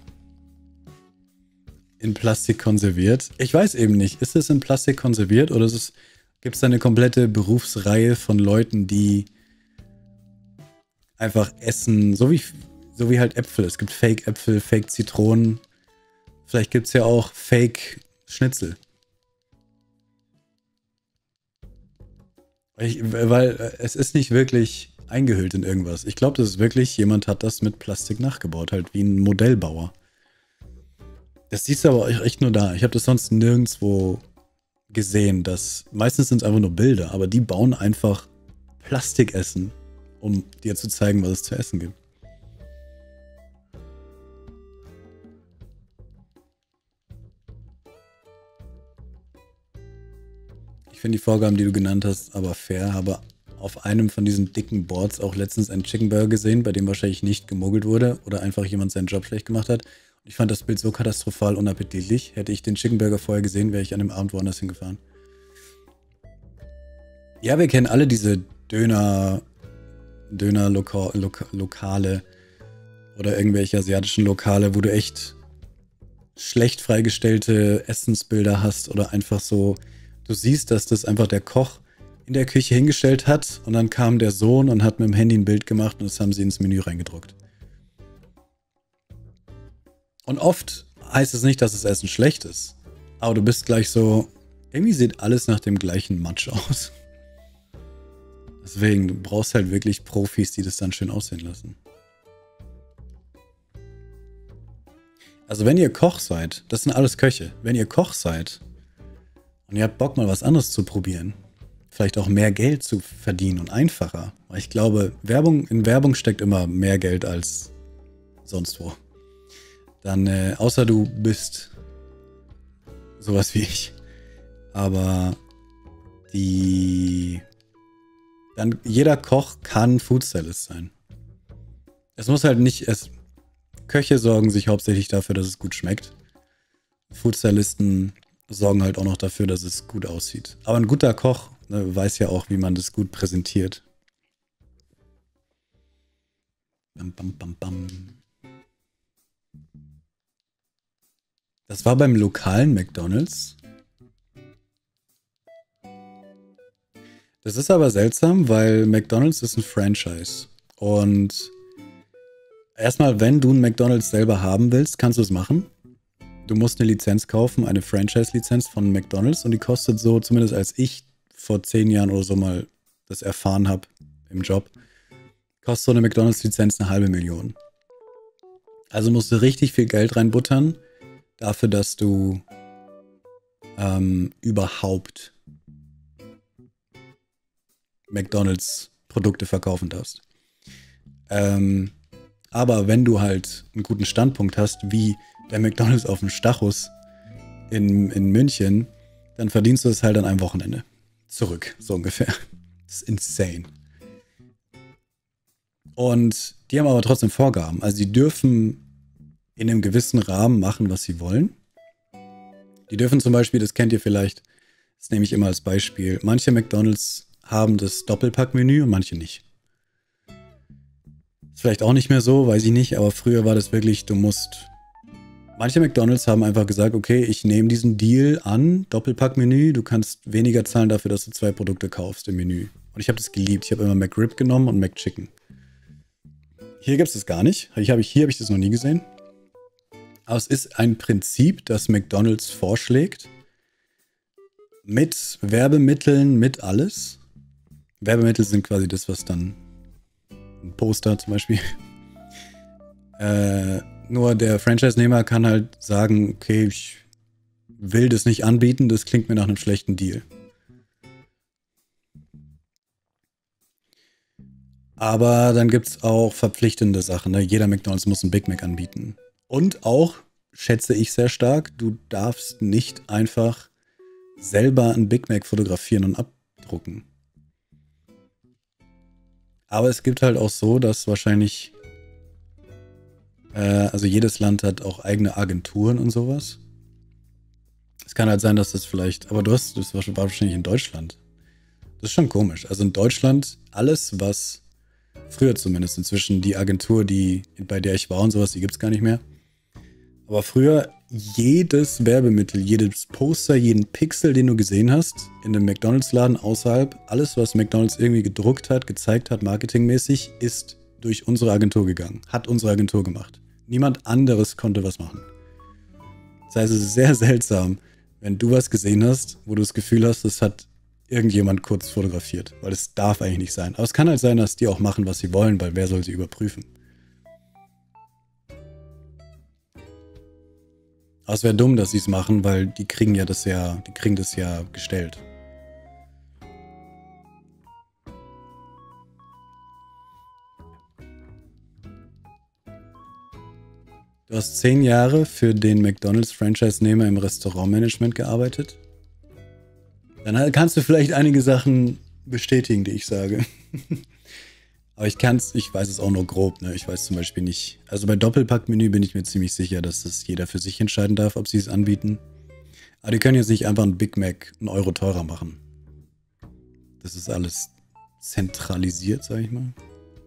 In Plastik konserviert. Ich weiß eben nicht, ist es in Plastik konserviert oder gibt es da eine komplette Berufsreihe von Leuten, die einfach essen, so wie halt Äpfel. Es gibt Fake-Äpfel, Fake-Zitronen. Vielleicht gibt es ja auch Fake-Schnitzel. Weil es ist nicht wirklich eingehüllt in irgendwas. Ich glaube, das ist wirklich, jemand hat das mit Plastik nachgebaut, halt wie ein Modellbauer. Das siehst du aber echt nur da. Ich habe das sonst nirgendwo gesehen. Meistens sind es einfach nur Bilder, aber die bauen einfach Plastikessen, um dir zu zeigen, was es zu essen gibt. Ich finde die Vorgaben, die du genannt hast, aber fair. Habe auf einem von diesen dicken Boards auch letztens einen Chicken Burger gesehen, bei dem wahrscheinlich nicht gemogelt wurde oder einfach jemand seinen Job schlecht gemacht hat. Ich fand das Bild so katastrophal unappetitlich. Hätte ich den Chicken Burger vorher gesehen, wäre ich an dem Abend woanders hingefahren. Ja, wir kennen alle diese Döner-Lokale oder irgendwelche asiatischen Lokale, wo du echt schlecht freigestellte Essensbilder hast oder einfach so, du siehst, dass das einfach der Koch in der Küche hingestellt hat und dann kam der Sohn und hat mit dem Handy ein Bild gemacht und das haben sie ins Menü reingedruckt. Und oft heißt es nicht, dass das Essen schlecht ist. Aber du bist gleich so, irgendwie sieht alles nach dem gleichen Matsch aus. Deswegen, du brauchst halt wirklich Profis, die das dann schön aussehen lassen. Also wenn ihr Koch seid, das sind alles Köche, wenn ihr Koch seid und ihr habt Bock mal was anderes zu probieren, vielleicht auch mehr Geld zu verdienen und einfacher, weil ich glaube, in Werbung steckt immer mehr Geld als sonst wo. Dann, außer du bist sowas wie ich. Aber jeder Koch kann Foodstylist sein. Es muss halt nicht, Köche sorgen sich hauptsächlich dafür, dass es gut schmeckt. Foodstylisten sorgen halt auch noch dafür, dass es gut aussieht. Aber ein guter Koch, ne, weiß ja auch, wie man das gut präsentiert. Bam, bam, bam, bam. Das war beim lokalen McDonald's. Das ist aber seltsam, weil McDonald's ist ein Franchise. Und erstmal, wenn du ein McDonald's selber haben willst, kannst du es machen. Du musst eine Lizenz kaufen, eine Franchise-Lizenz von McDonald's. Und die kostet so, zumindest als ich vor 10 Jahren oder so mal das erfahren habe im Job, kostet so eine McDonald's-Lizenz 500.000. Also musst du richtig viel Geld reinbuttern, dafür, dass du überhaupt McDonald's Produkte verkaufen darfst. Aber wenn du halt einen guten Standpunkt hast, wie der McDonald's auf dem Stachus in München, dann verdienst du es halt an einem Wochenende. Zurück, so ungefähr. Das ist insane. Und die haben aber trotzdem Vorgaben. Also die dürfen in einem gewissen Rahmen machen, was sie wollen. Die dürfen zum Beispiel, das kennt ihr vielleicht, das nehme ich immer als Beispiel, manche McDonald's haben das Doppelpack-Menü und manche nicht. Ist vielleicht auch nicht mehr so, weiß ich nicht, aber früher war das wirklich, manche McDonald's haben einfach gesagt, okay, ich nehme diesen Deal an, Doppelpack-Menü, du kannst weniger zahlen dafür, dass du 2 Produkte kaufst im Menü. Und ich habe das geliebt. Ich habe immer McRib genommen und McChicken. Hier gibt es das gar nicht. Hier habe ich das noch nie gesehen. Aber es ist ein Prinzip, das McDonald's vorschlägt. Mit Werbemitteln, mit alles. Werbemittel sind quasi das, was dann ein Poster zum Beispiel. Nur der Franchise-Nehmer kann halt sagen, okay, ich will das nicht anbieten, das klingt mir nach einem schlechten Deal. Aber dann gibt es auch verpflichtende Sachen. Ne? Jeder McDonald's muss einen Big Mac anbieten. Und auch, schätze ich sehr stark, du darfst nicht einfach selber einen Big Mac fotografieren und abdrucken. Aber es gibt halt auch so, dass wahrscheinlich, also jedes Land hat auch eigene Agenturen und sowas. Es kann halt sein, dass das vielleicht, aber das war wahrscheinlich in Deutschland. Das ist schon komisch. Also in Deutschland, alles, was früher zumindest, inzwischen die Agentur, bei der ich war und sowas, die gibt es gar nicht mehr. Aber früher, jedes Werbemittel, jedes Poster, jeden Pixel, den du gesehen hast, in einem McDonalds-Laden außerhalb, alles, was McDonalds irgendwie gedruckt hat, gezeigt hat, marketingmäßig, ist durch unsere Agentur gegangen. Hat unsere Agentur gemacht. Niemand anderes konnte was machen. Das heißt, es ist sehr seltsam, wenn du was gesehen hast, wo du das Gefühl hast, das hat irgendjemand kurz fotografiert. Weil es darf eigentlich nicht sein. Aber es kann halt sein, dass die auch machen, was sie wollen, weil wer soll sie überprüfen? Aber es wäre dumm, dass sie es machen, weil die kriegen das ja gestellt. Du hast 10 Jahre für den McDonalds-Franchise-Nehmer im Restaurantmanagement gearbeitet. Dann kannst du vielleicht einige Sachen bestätigen, die ich sage. Aber ich weiß es auch nur grob, ne? Ich weiß zum Beispiel nicht. Also bei Doppelpackmenü bin ich mir ziemlich sicher, dass das jeder für sich entscheiden darf, ob sie es anbieten. Aber die können jetzt nicht einfach einen Big Mac einen Euro teurer machen. Das ist alles zentralisiert, sag ich mal.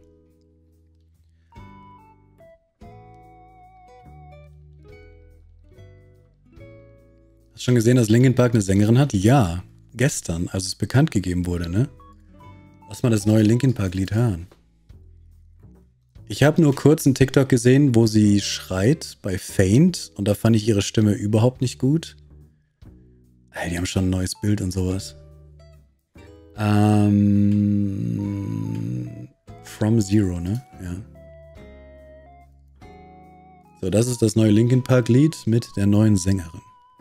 Hast du schon gesehen, dass Linkin Park eine Sängerin hat? Ja, gestern, als es bekannt gegeben wurde, ne? Lass mal das neue Linkin Park Lied hören. Ich habe nur kurz einen TikTok gesehen, wo sie schreit bei Faint und da fand ich ihre Stimme überhaupt nicht gut. Hey, die haben schon ein neues Bild und sowas. From Zero, ne? Ja. So, das ist das neue Linkin Park Lied mit der neuen Sängerin.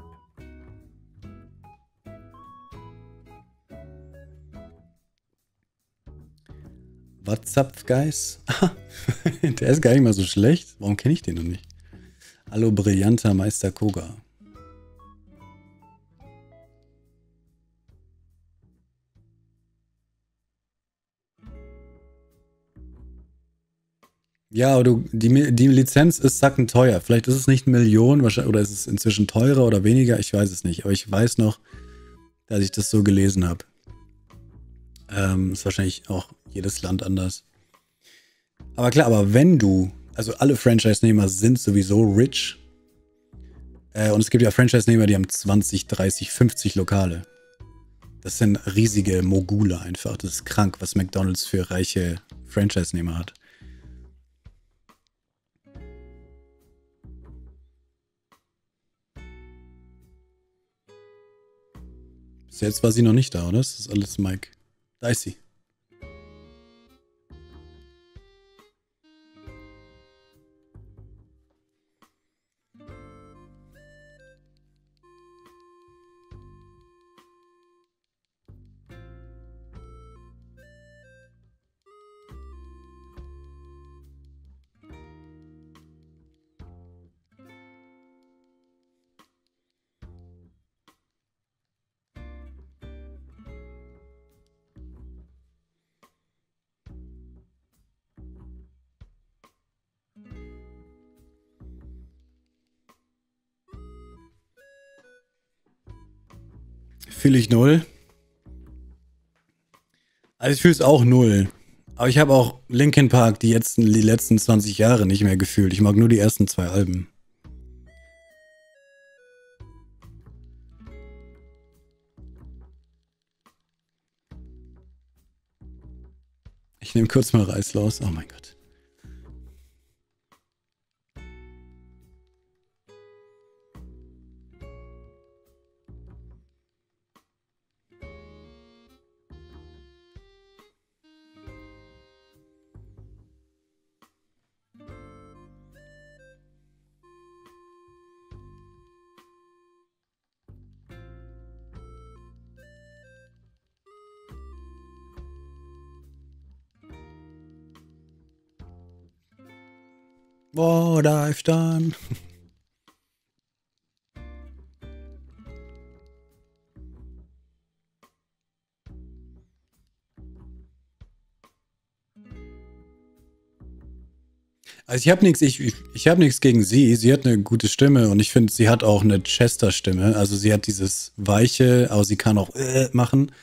What's up, guys? Der ist gar nicht mal so schlecht. Warum kenne ich den noch nicht? Hallo, brillanter Meister Koga. Ja, aber die Lizenz ist sackenteuer. Vielleicht ist es nicht 1 Million, oder ist es inzwischen teurer oder weniger, ich weiß es nicht. Aber ich weiß noch, dass ich das so gelesen habe. Ist wahrscheinlich auch jedes Land anders. Aber klar, also alle Franchise-Nehmer sind sowieso rich. Und es gibt ja Franchise-Nehmer, die haben 20, 30, 50 Lokale. Das sind riesige Mogule einfach. Das ist krank, was McDonald's für reiche Franchise-Nehmer hat. Bis jetzt war sie noch nicht da, oder? Das ist alles Mike. Da ist sie. Fühle ich 0. Also ich fühle es auch 0. Aber ich habe auch Linkin Park die letzten 20 Jahre nicht mehr gefühlt. Ich mag nur die ersten 2 Alben. Ich nehme kurz mal Reis los. Oh mein Gott. What I've done. Also ich hab nichts gegen sie. Sie hat eine gute Stimme und ich finde, sie hat auch eine Chester-Stimme. Also sie hat dieses Weiche, aber sie kann auch machen.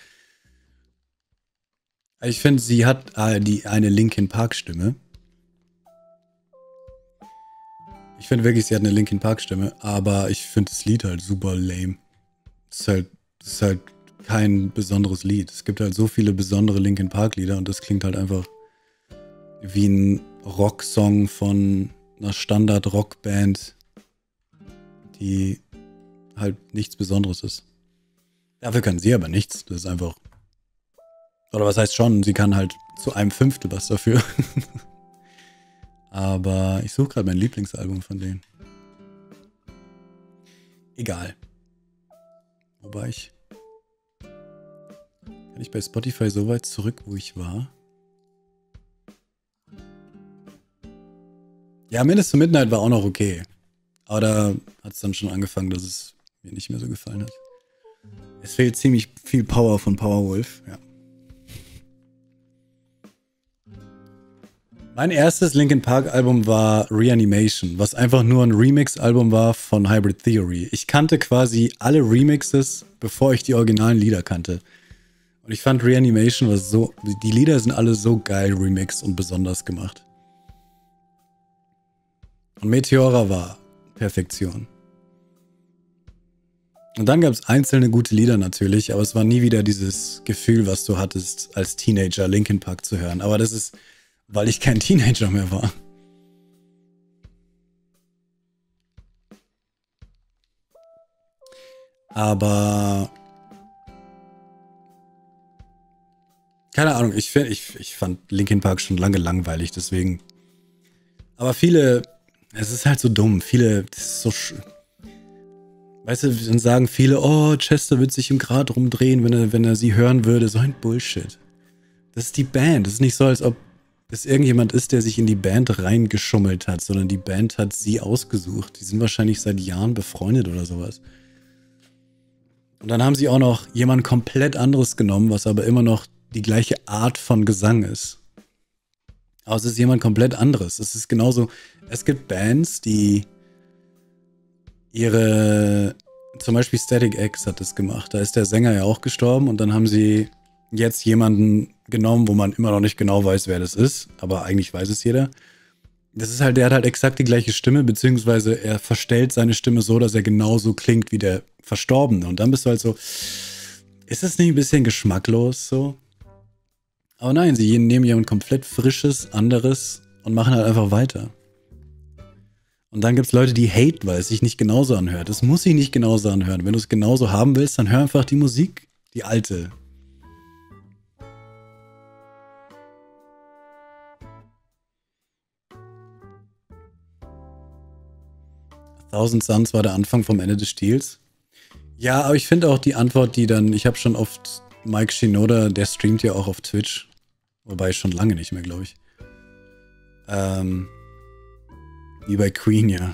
Ich finde, sie hat eine Linkin Park-Stimme. Ich finde wirklich, sie hat eine Linkin Park-Stimme, aber ich finde das Lied halt super lame. Es ist halt kein besonderes Lied. Es gibt halt so viele besondere Linkin Park-Lieder und das klingt halt einfach wie ein Rocksong von einer Standard-Rockband, die halt nichts Besonderes ist. Dafür kann sie aber nichts. Das ist einfach. Oder was heißt schon, sie kann halt zu 1/5 was dafür. Aber ich suche gerade mein Lieblingsalbum von denen. Egal. Wo war ich? Kann ich bei Spotify so weit zurück, wo ich war? Ja, Minutes to Midnight war auch noch okay. Aber da hat es dann schon angefangen, dass es mir nicht mehr so gefallen hat. Es fehlt ziemlich viel Power von Powerwolf, ja. Mein erstes Linkin Park Album war Reanimation, was einfach nur ein Remix-Album war von Hybrid Theory. Ich kannte quasi alle Remixes, bevor ich die originalen Lieder kannte. Und ich fand Reanimation was so, die Lieder sind alle so geil remixed und besonders gemacht. Und Meteora war Perfektion. Und dann gab es einzelne gute Lieder natürlich, aber es war nie wieder dieses Gefühl, was du hattest, als Teenager Linkin Park zu hören. Aber das ist, weil ich kein Teenager mehr war. Aber keine Ahnung, ich fand Linkin Park schon lange langweilig, deswegen. Aber viele, es ist halt so dumm, viele, das ist so, weißt du, dann sagen viele, oh, Chester wird sich im Grab rumdrehen, wenn er sie hören würde. So ein Bullshit. Das ist die Band. Das ist nicht so, als ob es irgendjemand ist, der sich in die Band reingeschummelt hat, sondern die Band hat sie ausgesucht. Die sind wahrscheinlich seit Jahren befreundet oder sowas. Und dann haben sie auch noch jemand komplett anderes genommen, was aber immer noch die gleiche Art von Gesang ist. Aber es ist jemand komplett anderes. Es ist genauso, es gibt Bands, die zum Beispiel Static X hat das gemacht. Da ist der Sänger ja auch gestorben und dann haben sie jetzt jemanden genommen, wo man immer noch nicht genau weiß, wer das ist, aber eigentlich weiß es jeder. Das ist halt, der hat halt exakt die gleiche Stimme, beziehungsweise er verstellt seine Stimme so, dass er genauso klingt wie der Verstorbene. Und dann bist du halt so, ist das nicht ein bisschen geschmacklos so? Aber nein, sie nehmen jemand komplett Frisches, anderes und machen halt einfach weiter. Und dann gibt es Leute, die haten, weil es sich nicht genauso anhört. Es muss sich nicht genauso anhören. Wenn du es genauso haben willst, dann hör einfach die Musik, die alte. Thousand Suns war der Anfang vom Ende des Stils. Ja, aber ich finde auch die Antwort, die dann, ich habe schon oft Mike Shinoda, der streamt ja auch auf Twitch. Wobei schon lange nicht mehr, glaube ich. Wie bei Queen, ja.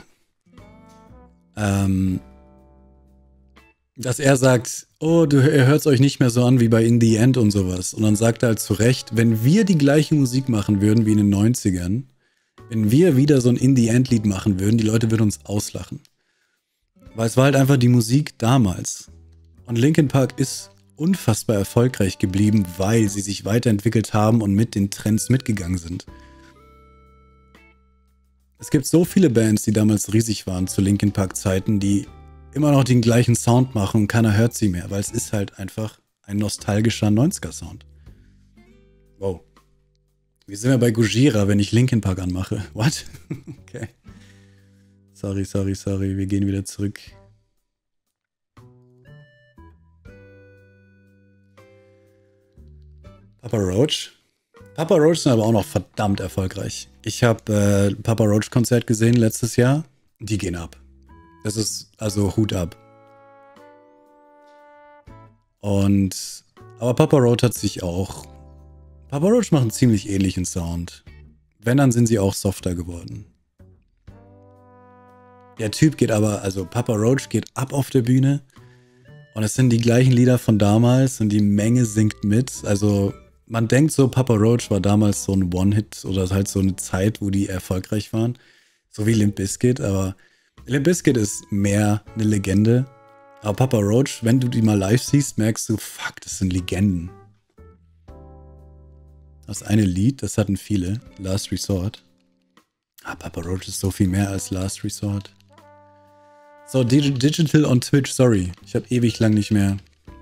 Dass er sagt, oh, ihr hört es euch nicht mehr so an wie bei In the End und sowas. Und dann sagt er halt zu Recht, wenn wir die gleiche Musik machen würden wie in den 90ern, wenn wir wieder so ein In the End Lied machen würden, die Leute würden uns auslachen. Weil es war halt einfach die Musik damals. Und Linkin Park ist unfassbar erfolgreich geblieben, weil sie sich weiterentwickelt haben und mit den Trends mitgegangen sind. Es gibt so viele Bands, die damals riesig waren zu Linkin Park Zeiten, die immer noch den gleichen Sound machen und keiner hört sie mehr, weil es ist halt einfach ein nostalgischer 90er Sound. Wow. Wie sind wir bei Gojira, wenn ich Linkin Park anmache? What? Okay. Sorry. Wir gehen wieder zurück. Papa Roach. Papa Roach sind aber auch noch verdammt erfolgreich. Ich habe Papa Roach Konzert gesehen letztes Jahr. Die gehen ab. Das ist also Hut ab. Aber Papa Roach hat sich auch. Papa Roach macht einen ziemlich ähnlichen Sound. Wenn, dann sind sie auch softer geworden. Der Typ geht aber, also Papa Roach geht ab auf der Bühne. Und es sind die gleichen Lieder von damals und die Menge singt mit. Also man denkt so, Papa Roach war damals so ein One-Hit oder halt so eine Zeit, wo die erfolgreich waren. So wie Limp Bizkit, aber Limp Bizkit ist mehr eine Legende. Aber Papa Roach, wenn du die mal live siehst, merkst du, fuck, das sind Legenden. Das eine Lied, das hatten viele, Last Resort. Papa Roach ist so viel mehr als Last Resort. So, Digital on Twitch, sorry. Ich habe ewig lang nicht mehr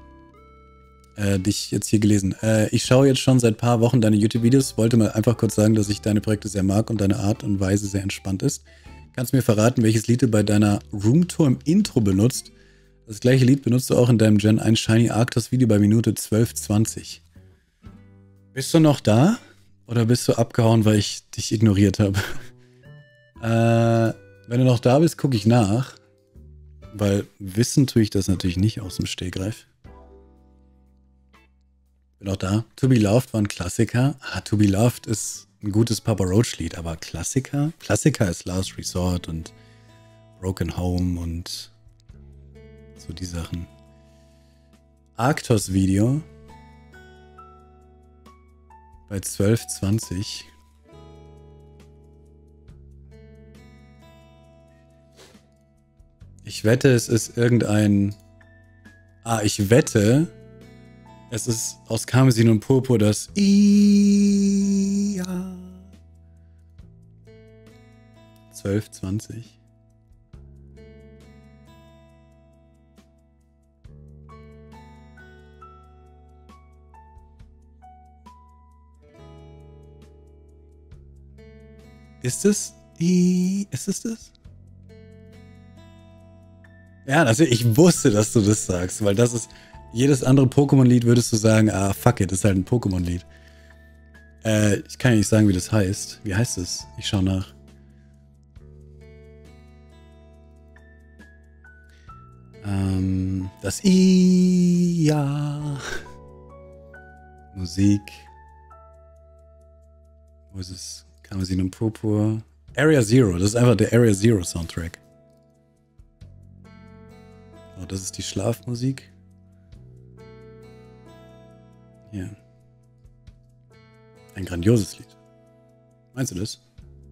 dich jetzt hier gelesen. Ich schaue jetzt schon seit ein paar Wochen deine YouTube-Videos. Wollte mal einfach kurz sagen, dass ich deine Projekte sehr mag und deine Art und Weise sehr entspannt ist. Kannst du mir verraten, welches Lied du bei deiner Roomtour im Intro benutzt? Das gleiche Lied benutzt du auch in deinem Gen 1 Shiny Arctos Video bei Minute 12:20. Bist du noch da? Oder bist du abgehauen, weil ich dich ignoriert habe? Wenn du noch da bist, gucke ich nach. Weil wissen tue ich das natürlich nicht aus dem Stegreif. Bin auch da. To Be Loved war ein Klassiker. To Be Loved ist ein gutes Papa Roach Lied, aber Klassiker? Klassiker ist Last Resort und Broken Home und so die Sachen. Arctos Video bei 12:20. Ich wette, es ist irgendein... ich wette, es ist aus Karmesin und Purpur das Ja. 12:20. Ist es? Ist es das? Ja, also ich wusste, dass du das sagst, weil das ist, jedes andere Pokémon-Lied würdest du sagen, fuck it, das ist halt ein Pokémon-Lied. Ich kann ja nicht sagen, wie das heißt. Wie heißt es? Ich schau nach. Das Ja. Musik. Wo ist es? Karmesin und Purpur. Area Zero, das ist einfach der Area Zero Soundtrack. Oh, das ist die Schlafmusik. Hier. Ein grandioses Lied. Meinst du das?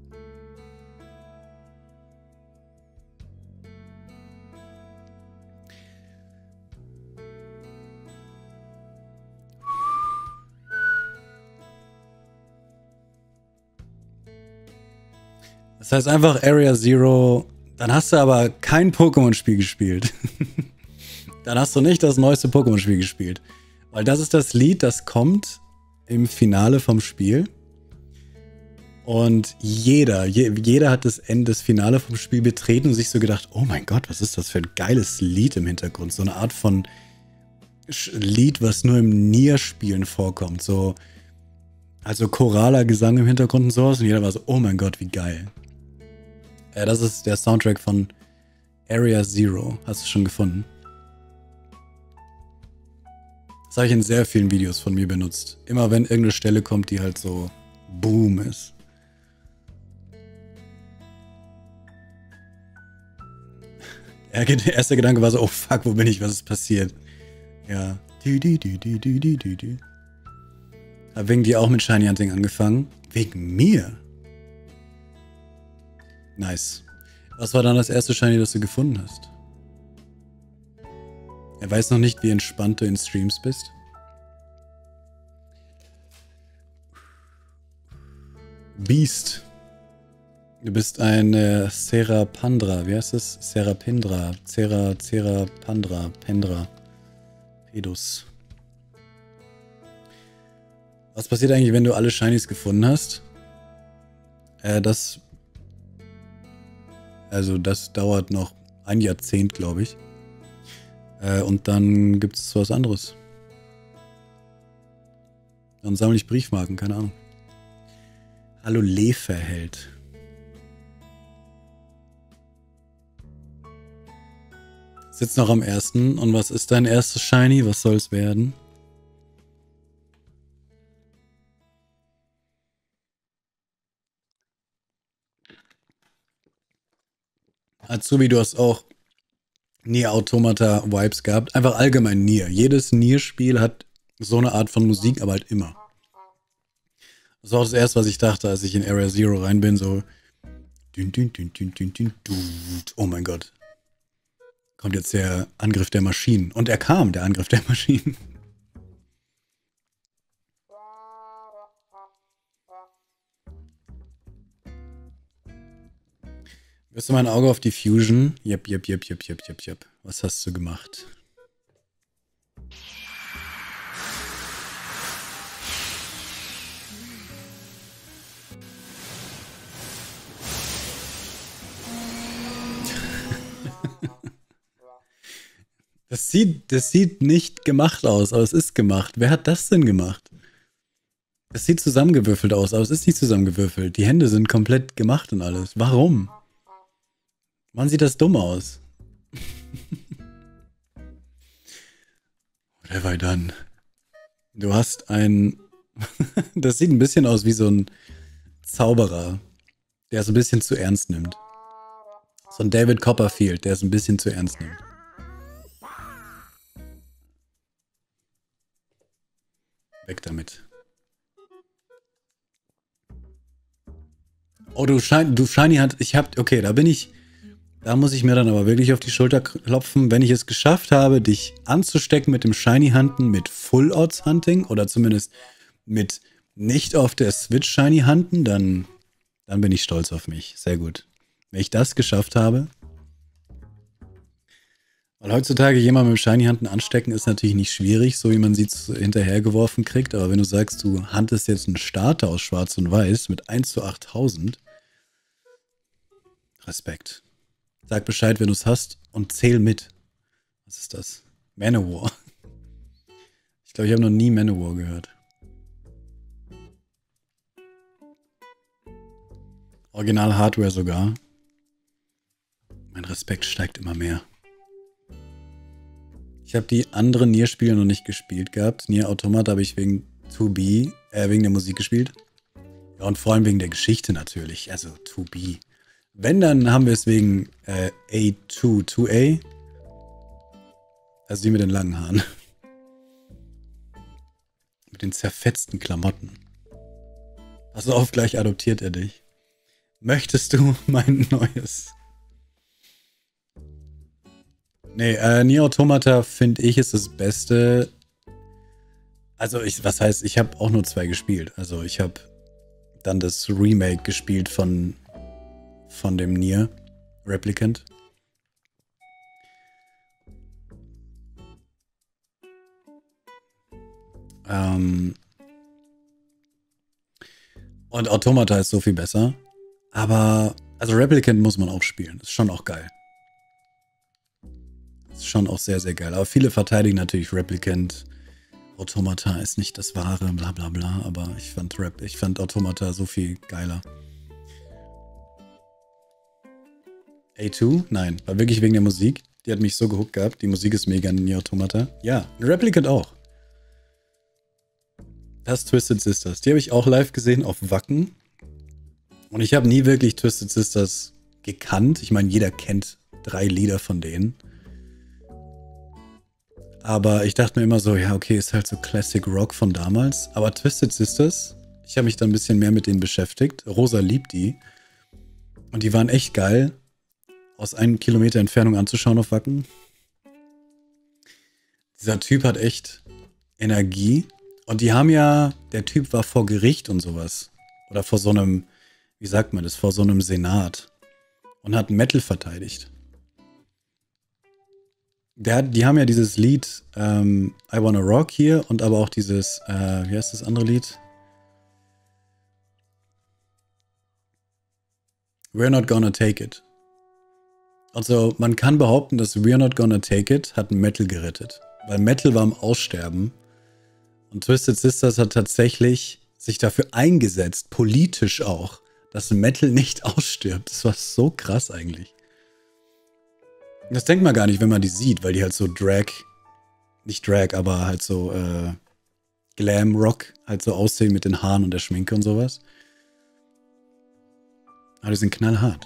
Das heißt einfach Area Zero. Dann hast du aber kein Pokémon-Spiel gespielt. Dann hast du nicht das neueste Pokémon-Spiel gespielt. Weil das ist das Lied, das kommt im Finale vom Spiel. Und jeder hat das Finale vom Spiel betreten und sich so gedacht, oh mein Gott, was ist das für ein geiles Lied im Hintergrund? So eine Art von Lied, was nur im Nier-Spielen vorkommt. So, also choraler Gesang im Hintergrund und sowas. Und jeder war so, oh mein Gott, wie geil. Das ist der Soundtrack von Area Zero. Hast du schon gefunden? Das habe ich in sehr vielen Videos von mir benutzt. Immer wenn irgendeine Stelle kommt, die halt so Boom ist. Der erste Gedanke war so, oh fuck, wo bin ich, was ist passiert? Ja. Hab wegen dir auch mit Shiny Hunting angefangen. Wegen mir? Nice. Was war dann das erste Shiny, das du gefunden hast? Er weiß noch nicht, wie entspannt du in Streams bist. Beast. Du bist ein Serapandra. Wie heißt das? Serapindra. Serapandra. Pendra. Pedus. Was passiert eigentlich, wenn du alle Shinies gefunden hast? Das dauert noch ein Jahrzehnt, glaube ich. Und dann gibt es was anderes. Dann sammle ich Briefmarken, keine Ahnung. Hallo Leferheld. Sitzt noch am ersten. Und was ist dein erstes Shiny? Was soll es werden? Azubi, du hast auch Nier Automata Vibes gehabt. Einfach allgemein Nier. Jedes Nier-Spiel hat so eine Art von Musik, aber halt immer. Das war auch das erste, was ich dachte, als ich in Area Zero rein bin, so. Dün, dün, dün, dün, dün, dün, dün. Oh mein Gott. Kommt jetzt der Angriff der Maschinen. Und er kam, der Angriff der Maschinen. Wirst du mein Auge auf die Fusion? Jep. Was hast du gemacht? Das sieht nicht gemacht aus, aber es ist gemacht. Wer hat das denn gemacht? Es sieht zusammengewürfelt aus, aber es ist nicht zusammengewürfelt. Die Hände sind komplett gemacht und alles. Warum? Wann sieht das dumm aus? Whatever dann. Du hast ein... Das sieht ein bisschen aus wie so ein Zauberer, der es ein bisschen zu ernst nimmt. So ein David Copperfield, der es ein bisschen zu ernst nimmt. Weg damit. Oh, du Shiny hat... Okay, da muss ich mir dann aber wirklich auf die Schulter klopfen, wenn ich es geschafft habe, dich anzustecken mit dem Shiny Hunten mit Full Odds Hunting oder zumindest mit nicht auf der Switch Shiny Hunten, dann bin ich stolz auf mich. Sehr gut. Wenn ich das geschafft habe. Weil heutzutage jemand mit dem Shiny Hunten anstecken ist natürlich nicht schwierig, so wie man sie hinterhergeworfen kriegt. Aber wenn du sagst, du huntest jetzt einen Starter aus Schwarz und Weiß mit 1 zu 8000, Respekt. Sag Bescheid, wenn du es hast und zähl mit. Was ist das? Manowar. Ich glaube, ich habe noch nie Manowar gehört. Original Hardware sogar. Mein Respekt steigt immer mehr. Ich habe die anderen Nier-Spiele noch nicht gespielt gehabt. Nier Automata habe ich wegen wegen der Musik gespielt. Ja, und vor allem wegen der Geschichte natürlich. Also 2B. Wenn, dann haben wir es wegen A2A. Also die mit den langen Haaren. Mit den zerfetzten Klamotten. Pass auf, gleich adoptiert er dich. Möchtest du mein neues? Nee, Nier Automata finde ich ist das Beste. Also was heißt, ich habe auch nur 2 gespielt. Also ich habe dann das Remake gespielt von dem Nier Replicant. Und Automata ist so viel besser. Aber, also Replicant muss man auch spielen. Ist schon auch geil. Ist schon auch sehr, sehr geil. Aber viele verteidigen natürlich Replicant. Automata ist nicht das Wahre, bla bla bla. Aber ich fand Automata so viel geiler. A2? Nein, war wirklich wegen der Musik. Die hat mich so gehuckt gehabt. Die Musik ist mega in Nier Automata. Ja, Replicant auch. Das Twisted Sisters. Die habe ich auch live gesehen auf Wacken. Und ich habe nie wirklich Twisted Sisters gekannt. Ich meine, jeder kennt 3 Lieder von denen. Aber ich dachte mir immer so, ja, okay, ist halt so Classic Rock von damals. Aber Twisted Sisters, ich habe mich da ein bisschen mehr mit denen beschäftigt. Rosa liebt die. Und die waren echt geil, aus 1 Kilometer Entfernung anzuschauen auf Wacken. Dieser Typ hat echt Energie. Und die haben ja, der Typ war vor Gericht und sowas. Oder vor so einem, wie sagt man das, vor so einem Senat. Und hat Metal verteidigt. Die haben ja dieses Lied I Wanna Rock hier und aber auch dieses, wie heißt das andere Lied? We're Not Gonna Take It. Also man kann behaupten, dass We're Not Gonna Take It hat Metal gerettet. Weil Metal war am Aussterben. Und Twisted Sisters hat tatsächlich sich dafür eingesetzt, politisch auch, dass Metal nicht ausstirbt. Das war so krass eigentlich. Das denkt man gar nicht, wenn man die sieht, weil die halt so nicht Drag, aber halt so Glam-Rock halt so aussehen mit den Haaren und der Schminke und sowas. Aber die sind knallhart.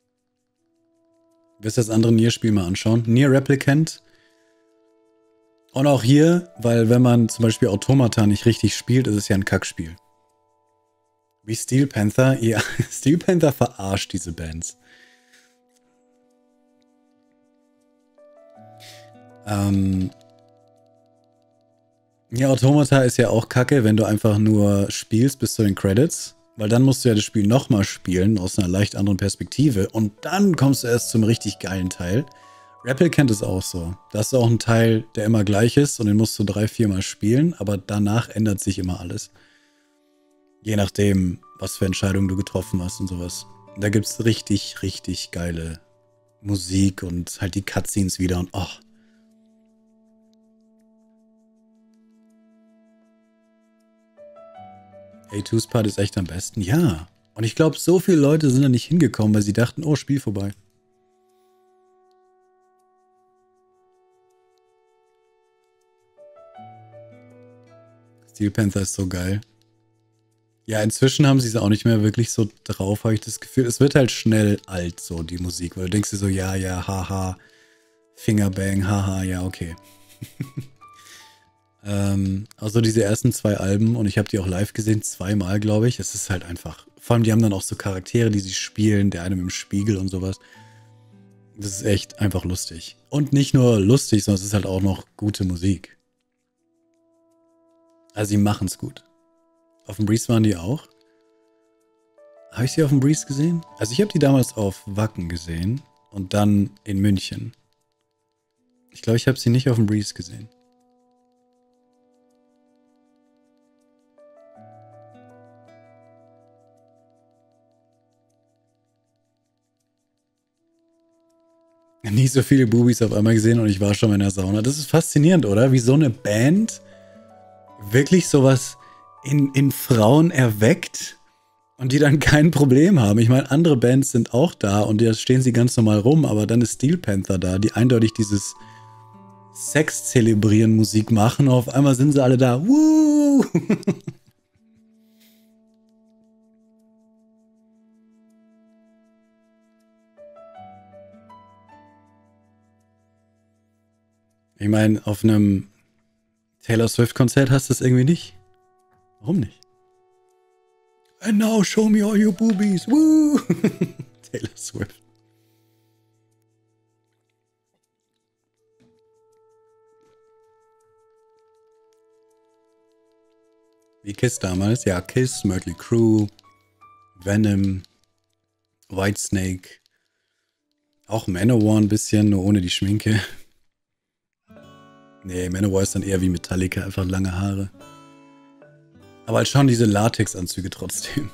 Willst du das andere Nier-Spiel mal anschauen? Nier Replicant. Und auch hier, weil wenn man zum Beispiel Automata nicht richtig spielt, ist es ja ein Kackspiel. Wie Steel Panther? Ja, Steel Panther verarscht diese Bands. Ja, Automata ist ja auch kacke, wenn du einfach nur spielst bis zu den Credits. Weil dann musst du ja das Spiel nochmal spielen, aus einer leicht anderen Perspektive. Und dann kommst du erst zum richtig geilen Teil. Replicant ist auch so. Da ist auch ein Teil, der immer gleich ist und den musst du 3-4 Mal spielen, aber danach ändert sich immer alles. Je nachdem, was für Entscheidungen du getroffen hast und sowas. Da gibt's richtig, richtig geile Musik und halt die Cutscenes wieder und oh. A2's Part ist echt am besten. Ja. Und ich glaube, so viele Leute sind da nicht hingekommen, weil sie dachten, oh, Spiel vorbei. Steel Panther ist so geil. Ja, inzwischen haben sie es auch nicht mehr wirklich so drauf, habe ich das Gefühl. Es wird halt schnell alt, so die Musik, weil du denkst dir so, ja, ja, haha, Fingerbang, haha, ja, okay. Also diese ersten 2 Alben und ich habe die auch live gesehen, 2-mal, glaube ich. Es ist halt einfach, vor allem die haben dann auch so Charaktere, die sie spielen, der eine mit dem Spiegel und sowas. Das ist echt einfach lustig. Und nicht nur lustig, sondern es ist halt auch noch gute Musik. Also sie machen es gut. Auf dem Breeze waren die auch. Habe ich sie auf dem Breeze gesehen? Also ich habe die damals auf Wacken gesehen und dann in München. Ich glaube, ich habe sie nicht auf dem Breeze gesehen. Nie so viele Bubis auf einmal gesehen und ich war schon mal in der Sauna. Das ist faszinierend, oder? Wie so eine Band wirklich sowas in Frauen erweckt und die dann kein Problem haben. Ich meine, andere Bands sind auch da und da stehen sie ganz normal rum, aber dann ist Steel Panther da, die eindeutig dieses Sex-Zelebrieren Musik machen und auf einmal sind sie alle da. Woo! Ich meine, auf einem Taylor Swift-Konzert hast du es irgendwie nicht. Warum nicht? And now show me all your boobies. Woo! Taylor Swift. Wie Kiss damals. Ja, Kiss, Mötley Crüe, Venom, Whitesnake. Auch Manowar ein bisschen, nur ohne die Schminke. Nee, Manowar ist dann eher wie Metallica, einfach lange Haare. Aber halt schon diese Latexanzüge trotzdem.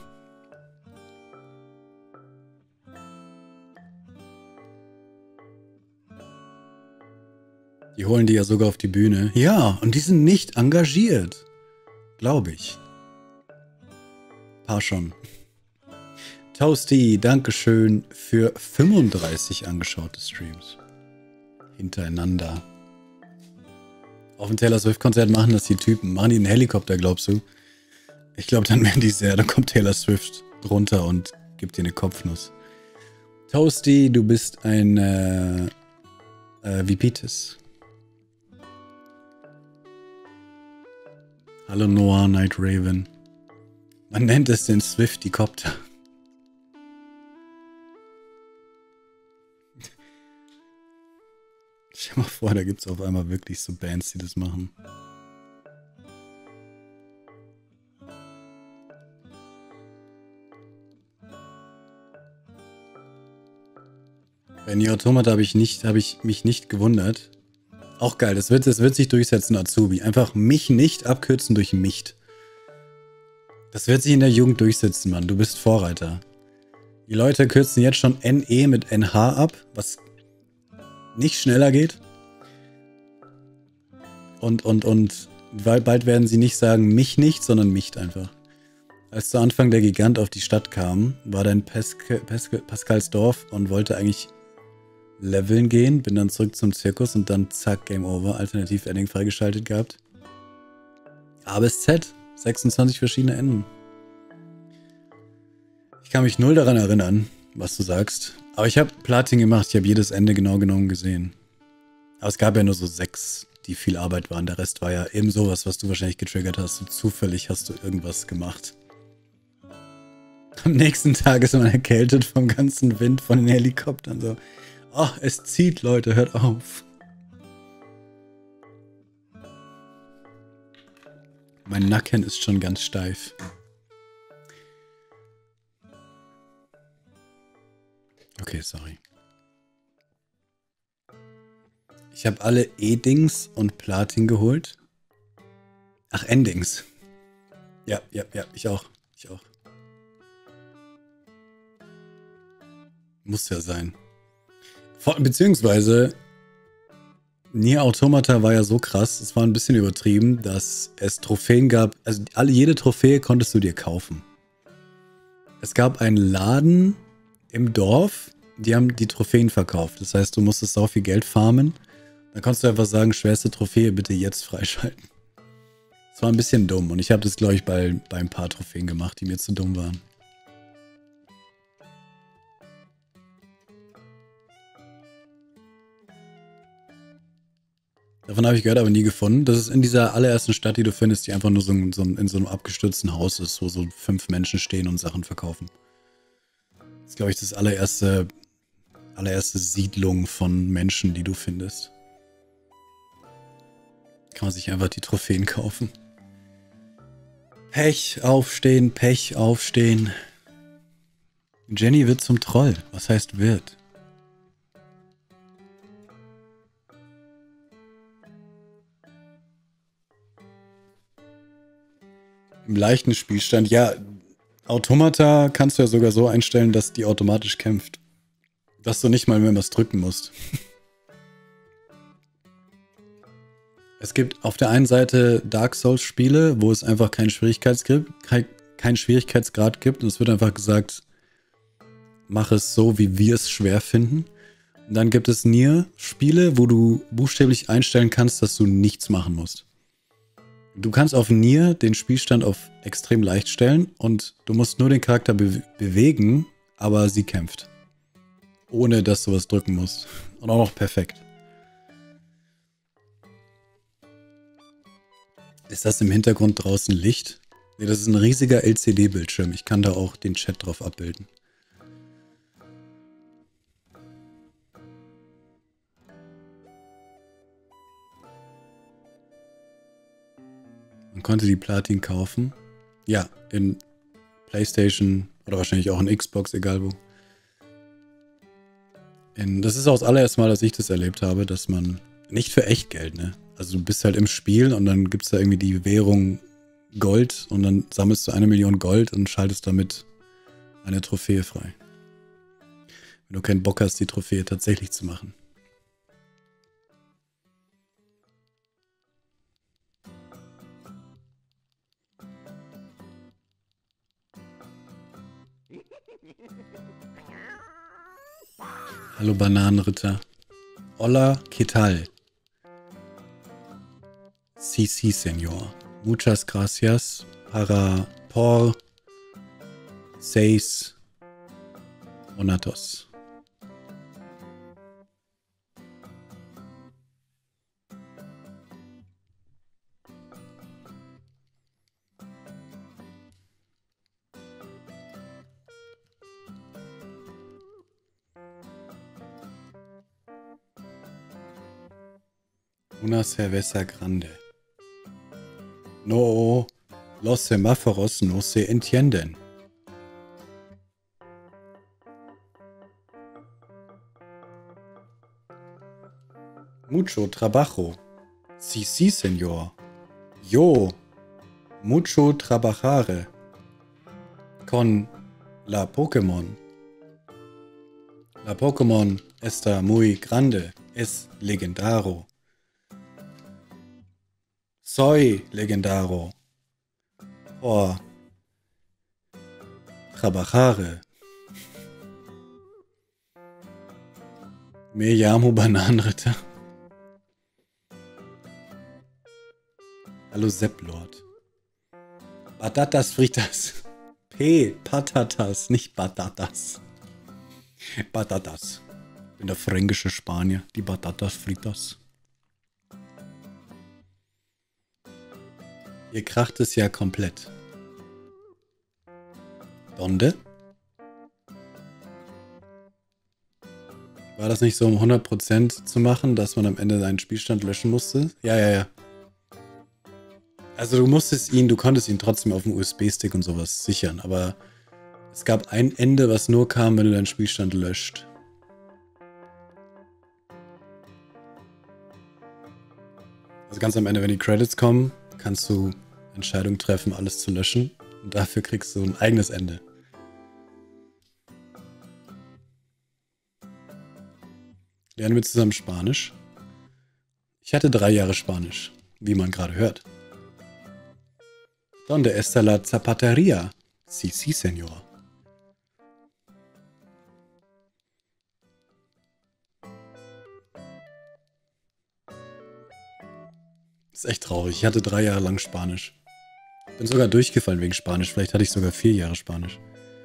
Die holen die ja sogar auf die Bühne. Ja, und die sind nicht engagiert. Glaube ich. Paar schon. Toasty, Dankeschön für 35 angeschaute Streams. Hintereinander. Auf dem Taylor Swift-Konzert machen das die Typen. Machen die einen Helikopter, glaubst du? Ich glaube, dann werden die sehr. Dann kommt Taylor Swift runter und gibt dir eine Kopfnuss. Toasty, du bist ein Vipitis. Hallo Noah, Night Raven. Man nennt es den Swifty-Copter. Stell dir mal vor, da gibt es auf einmal wirklich so Bands, die das machen. Bei Nier Automata habe ich mich nicht gewundert. Auch geil, das wird sich durchsetzen, Azubi. Einfach mich nicht abkürzen durch Micht. Das wird sich in der Jugend durchsetzen, Mann. Du bist Vorreiter. Die Leute kürzen jetzt schon NE mit NH ab, was nicht schneller geht. Und bald werden sie nicht sagen, mich nicht, sondern Micht einfach. Als zu Anfang der Gigant auf die Stadt kam, war dann Pascals Dorf und wollte eigentlich leveln gehen, bin dann zurück zum Zirkus und dann zack, Game Over, Alternativ-Ending freigeschaltet gehabt. A bis Z, 26 verschiedene Enden. Ich kann mich null daran erinnern, was du sagst. Aber ich habe Platin gemacht, ich habe jedes Ende genau genommen gesehen. Aber es gab ja nur so 6 die viel Arbeit waren. Der Rest war ja eben sowas, was du wahrscheinlich getriggert hast. Und zufällig hast du irgendwas gemacht. Am nächsten Tag ist man erkältet vom ganzen Wind von den Helikoptern. So, oh, es zieht, Leute, hört auf. Mein Nacken ist schon ganz steif. Okay, sorry. Ich habe alle E-Dings und Platin geholt. Ach, Endings. Ja, ich auch. Muss ja sein. Beziehungsweise Nier Automata war ja so krass, es war ein bisschen übertrieben, dass es Trophäen gab. Also jede Trophäe konntest du dir kaufen. Es gab einen Laden im Dorf, die haben die Trophäen verkauft. Das heißt, du musstest sau viel Geld farmen. Dann konntest du einfach sagen, schwerste Trophäe bitte jetzt freischalten. Das war ein bisschen dumm und ich habe das, glaube ich, bei ein paar Trophäen gemacht, die mir zu dumm waren. Davon habe ich gehört, aber nie gefunden. Das ist in dieser allerersten Stadt, die du findest, die einfach nur in so einem abgestürzten Haus ist, wo so 5 Menschen stehen und Sachen verkaufen. Das ist, glaube ich, das allererste Siedlung von Menschen, die du findest. Kann man sich einfach die Trophäen kaufen. Pech aufstehen, Pech aufstehen. Jenny wird zum Troll. Was heißt wird? Im leichten Spielstand, ja, Automata kannst du ja sogar so einstellen, dass die automatisch kämpft. Dass du nicht mal mehr was drücken musst. Es gibt auf der einen Seite Dark Souls Spiele, wo es einfach keinen Schwierigkeitsgrad gibt und es wird einfach gesagt, mach es so, wie wir es schwer finden. Und dann gibt es Nier Spiele, wo du buchstäblich einstellen kannst, dass du nichts machen musst. Du kannst auf Nier den Spielstand auf extrem leicht stellen und du musst nur den Charakter bewegen, aber sie kämpft. Ohne, dass du was drücken musst. Und auch noch perfekt. Ist das im Hintergrund draußen Licht? Ne, das ist ein riesiger LCD-Bildschirm. Ich kann da auch den Chat drauf abbilden. Man konnte die Platin kaufen. Ja, in PlayStation oder wahrscheinlich auch in Xbox, egal wo. Das ist auch das allererste Mal, dass ich das erlebt habe, dass man nicht für echt Geld, ne? Also du bist halt im Spiel und dann gibt es da irgendwie die Währung Gold und dann sammelst du 1 Million Gold und schaltest damit eine Trophäe frei. Wenn du keinen Bock hast, die Trophäe tatsächlich zu machen. Hallo Bananenritter. Hola, ¿qué tal? Sí, sí, señor. Muchas gracias para por 6 monatos. Una cerveza grande. No, los semáforos no se entienden. Mucho trabajo. Sí, sí, señor. Yo, mucho trabajare. Con la Pokémon. La Pokémon está muy grande. Es legendaro. Soy legendaro. Por trabajare. Me llamo Bananenritter. Hallo Sepplord. Batatas fritas. Patatas, nicht Batatas. Batatas. Ich bin der fränkische Spanier. Die Batatas fritas. Ihr kracht es ja komplett. Donde? War das nicht so, um 100% zu machen, dass man am Ende seinen Spielstand löschen musste? Ja, ja, ja. Also du konntest ihn trotzdem auf dem USB-Stick und sowas sichern, aber es gab ein Ende, was nur kam, wenn du deinen Spielstand löscht. Also ganz am Ende, wenn die Credits kommen, kannst du Entscheidung treffen, alles zu löschen. Und dafür kriegst du ein eigenes Ende. Lernen wir zusammen Spanisch? Ich hatte 3 Jahre Spanisch, wie man gerade hört. ¿Dónde está la zapatería? Sí, sí, señor. Das ist echt traurig. Ich hatte 3 Jahre lang Spanisch. Bin sogar durchgefallen wegen Spanisch. Vielleicht hatte ich sogar 4 Jahre Spanisch.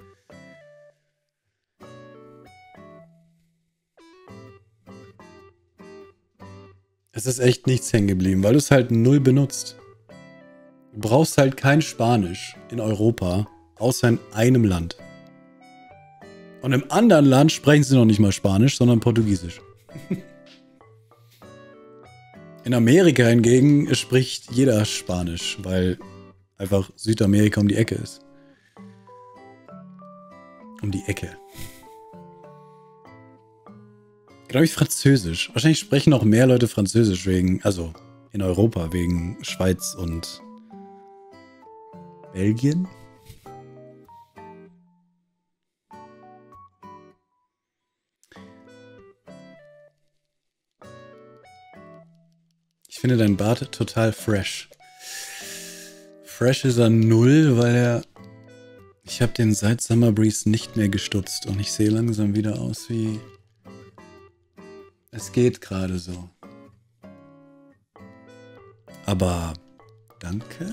Es ist echt nichts hängen geblieben, weil du es halt null benutzt. Du brauchst halt kein Spanisch in Europa, außer in einem Land. Und im anderen Land sprechen sie noch nicht mal Spanisch, sondern Portugiesisch. In Amerika hingegen spricht jeder Spanisch, weil einfach Südamerika um die Ecke ist. Um die Ecke. Glaube ich Französisch. Wahrscheinlich sprechen auch mehr Leute Französisch wegen, also in Europa, wegen Schweiz und Belgien. Ich finde deinen Bart total fresh. Fresh ist er null, weil ich habe den seit Summer Breeze nicht mehr gestutzt und ich sehe langsam wieder aus wie... Es geht gerade so. Aber danke.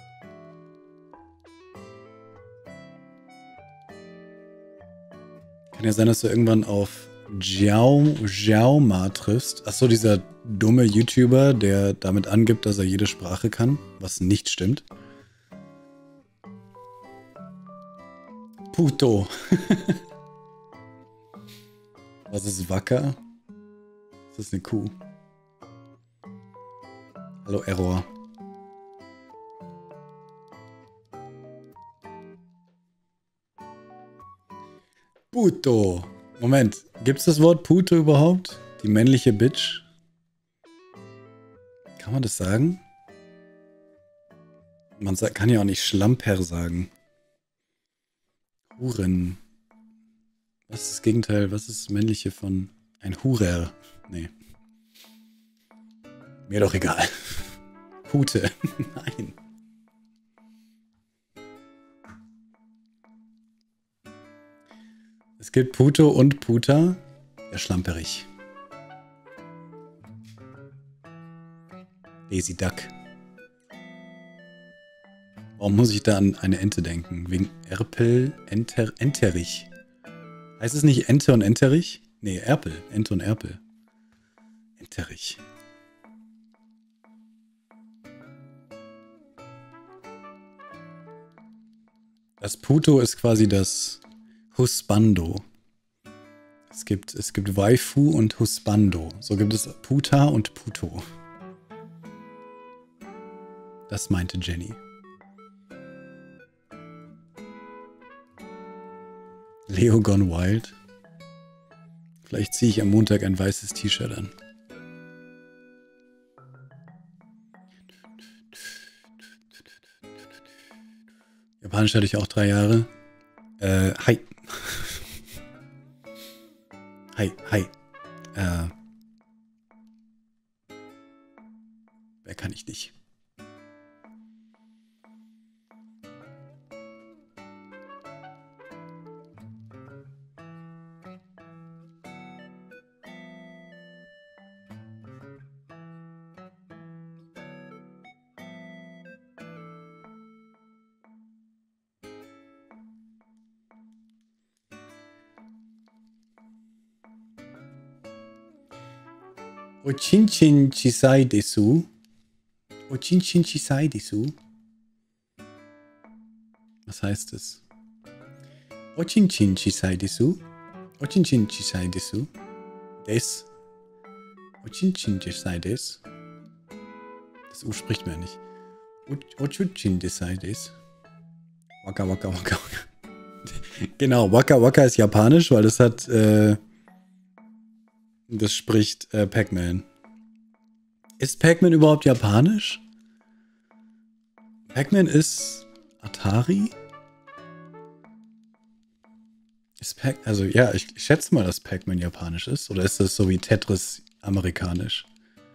Kann ja sein, dass du irgendwann auf Xiaoma triffst. Achso, dieser dumme YouTuber, der damit angibt, dass er jede Sprache kann, was nicht stimmt. Puto. Was ist Wacker? Das ist eine Kuh. Hallo, Error. Puto. Moment, gibt es das Wort Puto überhaupt? Die männliche Bitch? Kann man das sagen? Man kann ja auch nicht Schlamper sagen. Huren. Was ist das Gegenteil? Was ist das männliche von ein Hurer? Nee. Mir doch egal. Pute. Nein. Es gibt Puto und Puta. Der Schlamperich. Lazy Duck. Warum muss ich da an eine Ente denken? Wegen Erpel, Enterich. Heißt es nicht Ente und Enterich? Nee, Erpel. Ente und Erpel. Enterich. Das Puto ist quasi das Husbando. Es gibt Waifu und Husbando. So gibt es Puta und Puto. Das meinte Jenny. Leo Gone Wild. Vielleicht ziehe ich am Montag ein weißes T-Shirt an. Japanisch hatte ich auch 3 Jahre. Hi. Hi. Wer kann ich nicht? Ochinchin chisai desu. Ochinchin chisai desu. Was heißt es? Ochinchin chisai desu. Ochinchin chisai desu. Des. Ochinchin chisai des. Das U spricht man nicht. Ochuchin chisai des. Waka waka waka waka. Genau, Waka Waka ist japanisch, weil das hat, das spricht Pac-Man. Ist Pac-Man überhaupt japanisch? Pac-Man ist Atari? Ist also ja, ich schätze mal, dass Pac-Man japanisch ist. Oder ist das so wie Tetris amerikanisch?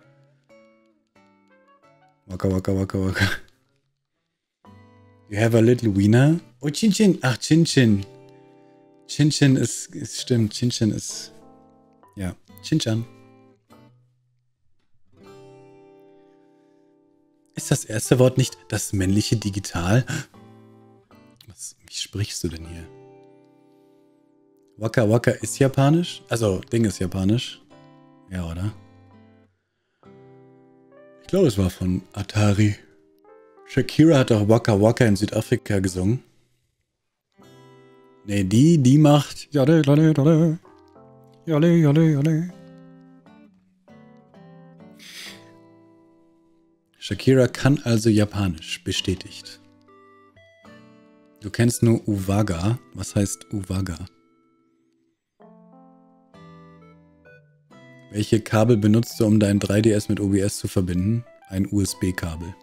Waka Waka Waka Waka. You have a little wiener? Oh, Chin-Chin. Ach, Chin-Chin. Chin-Chin ist, stimmt, Chin-Chin ist, ja, Chin-Chan. Ist das erste Wort nicht das männliche Digital? Wie sprichst du denn hier? Waka Waka ist japanisch? Also, Ding ist japanisch. Ja, oder? Ich glaube, es war von Atari. Shakira hat auch Waka Waka in Südafrika gesungen. Nee, die macht... Jale, jale, jale. Jale, jale, jale. Shakira kann also Japanisch, bestätigt. Du kennst nur Uwaga. Was heißt Uwaga? Welche Kabel benutzt du, um dein 3DS mit OBS zu verbinden? Ein USB-Kabel.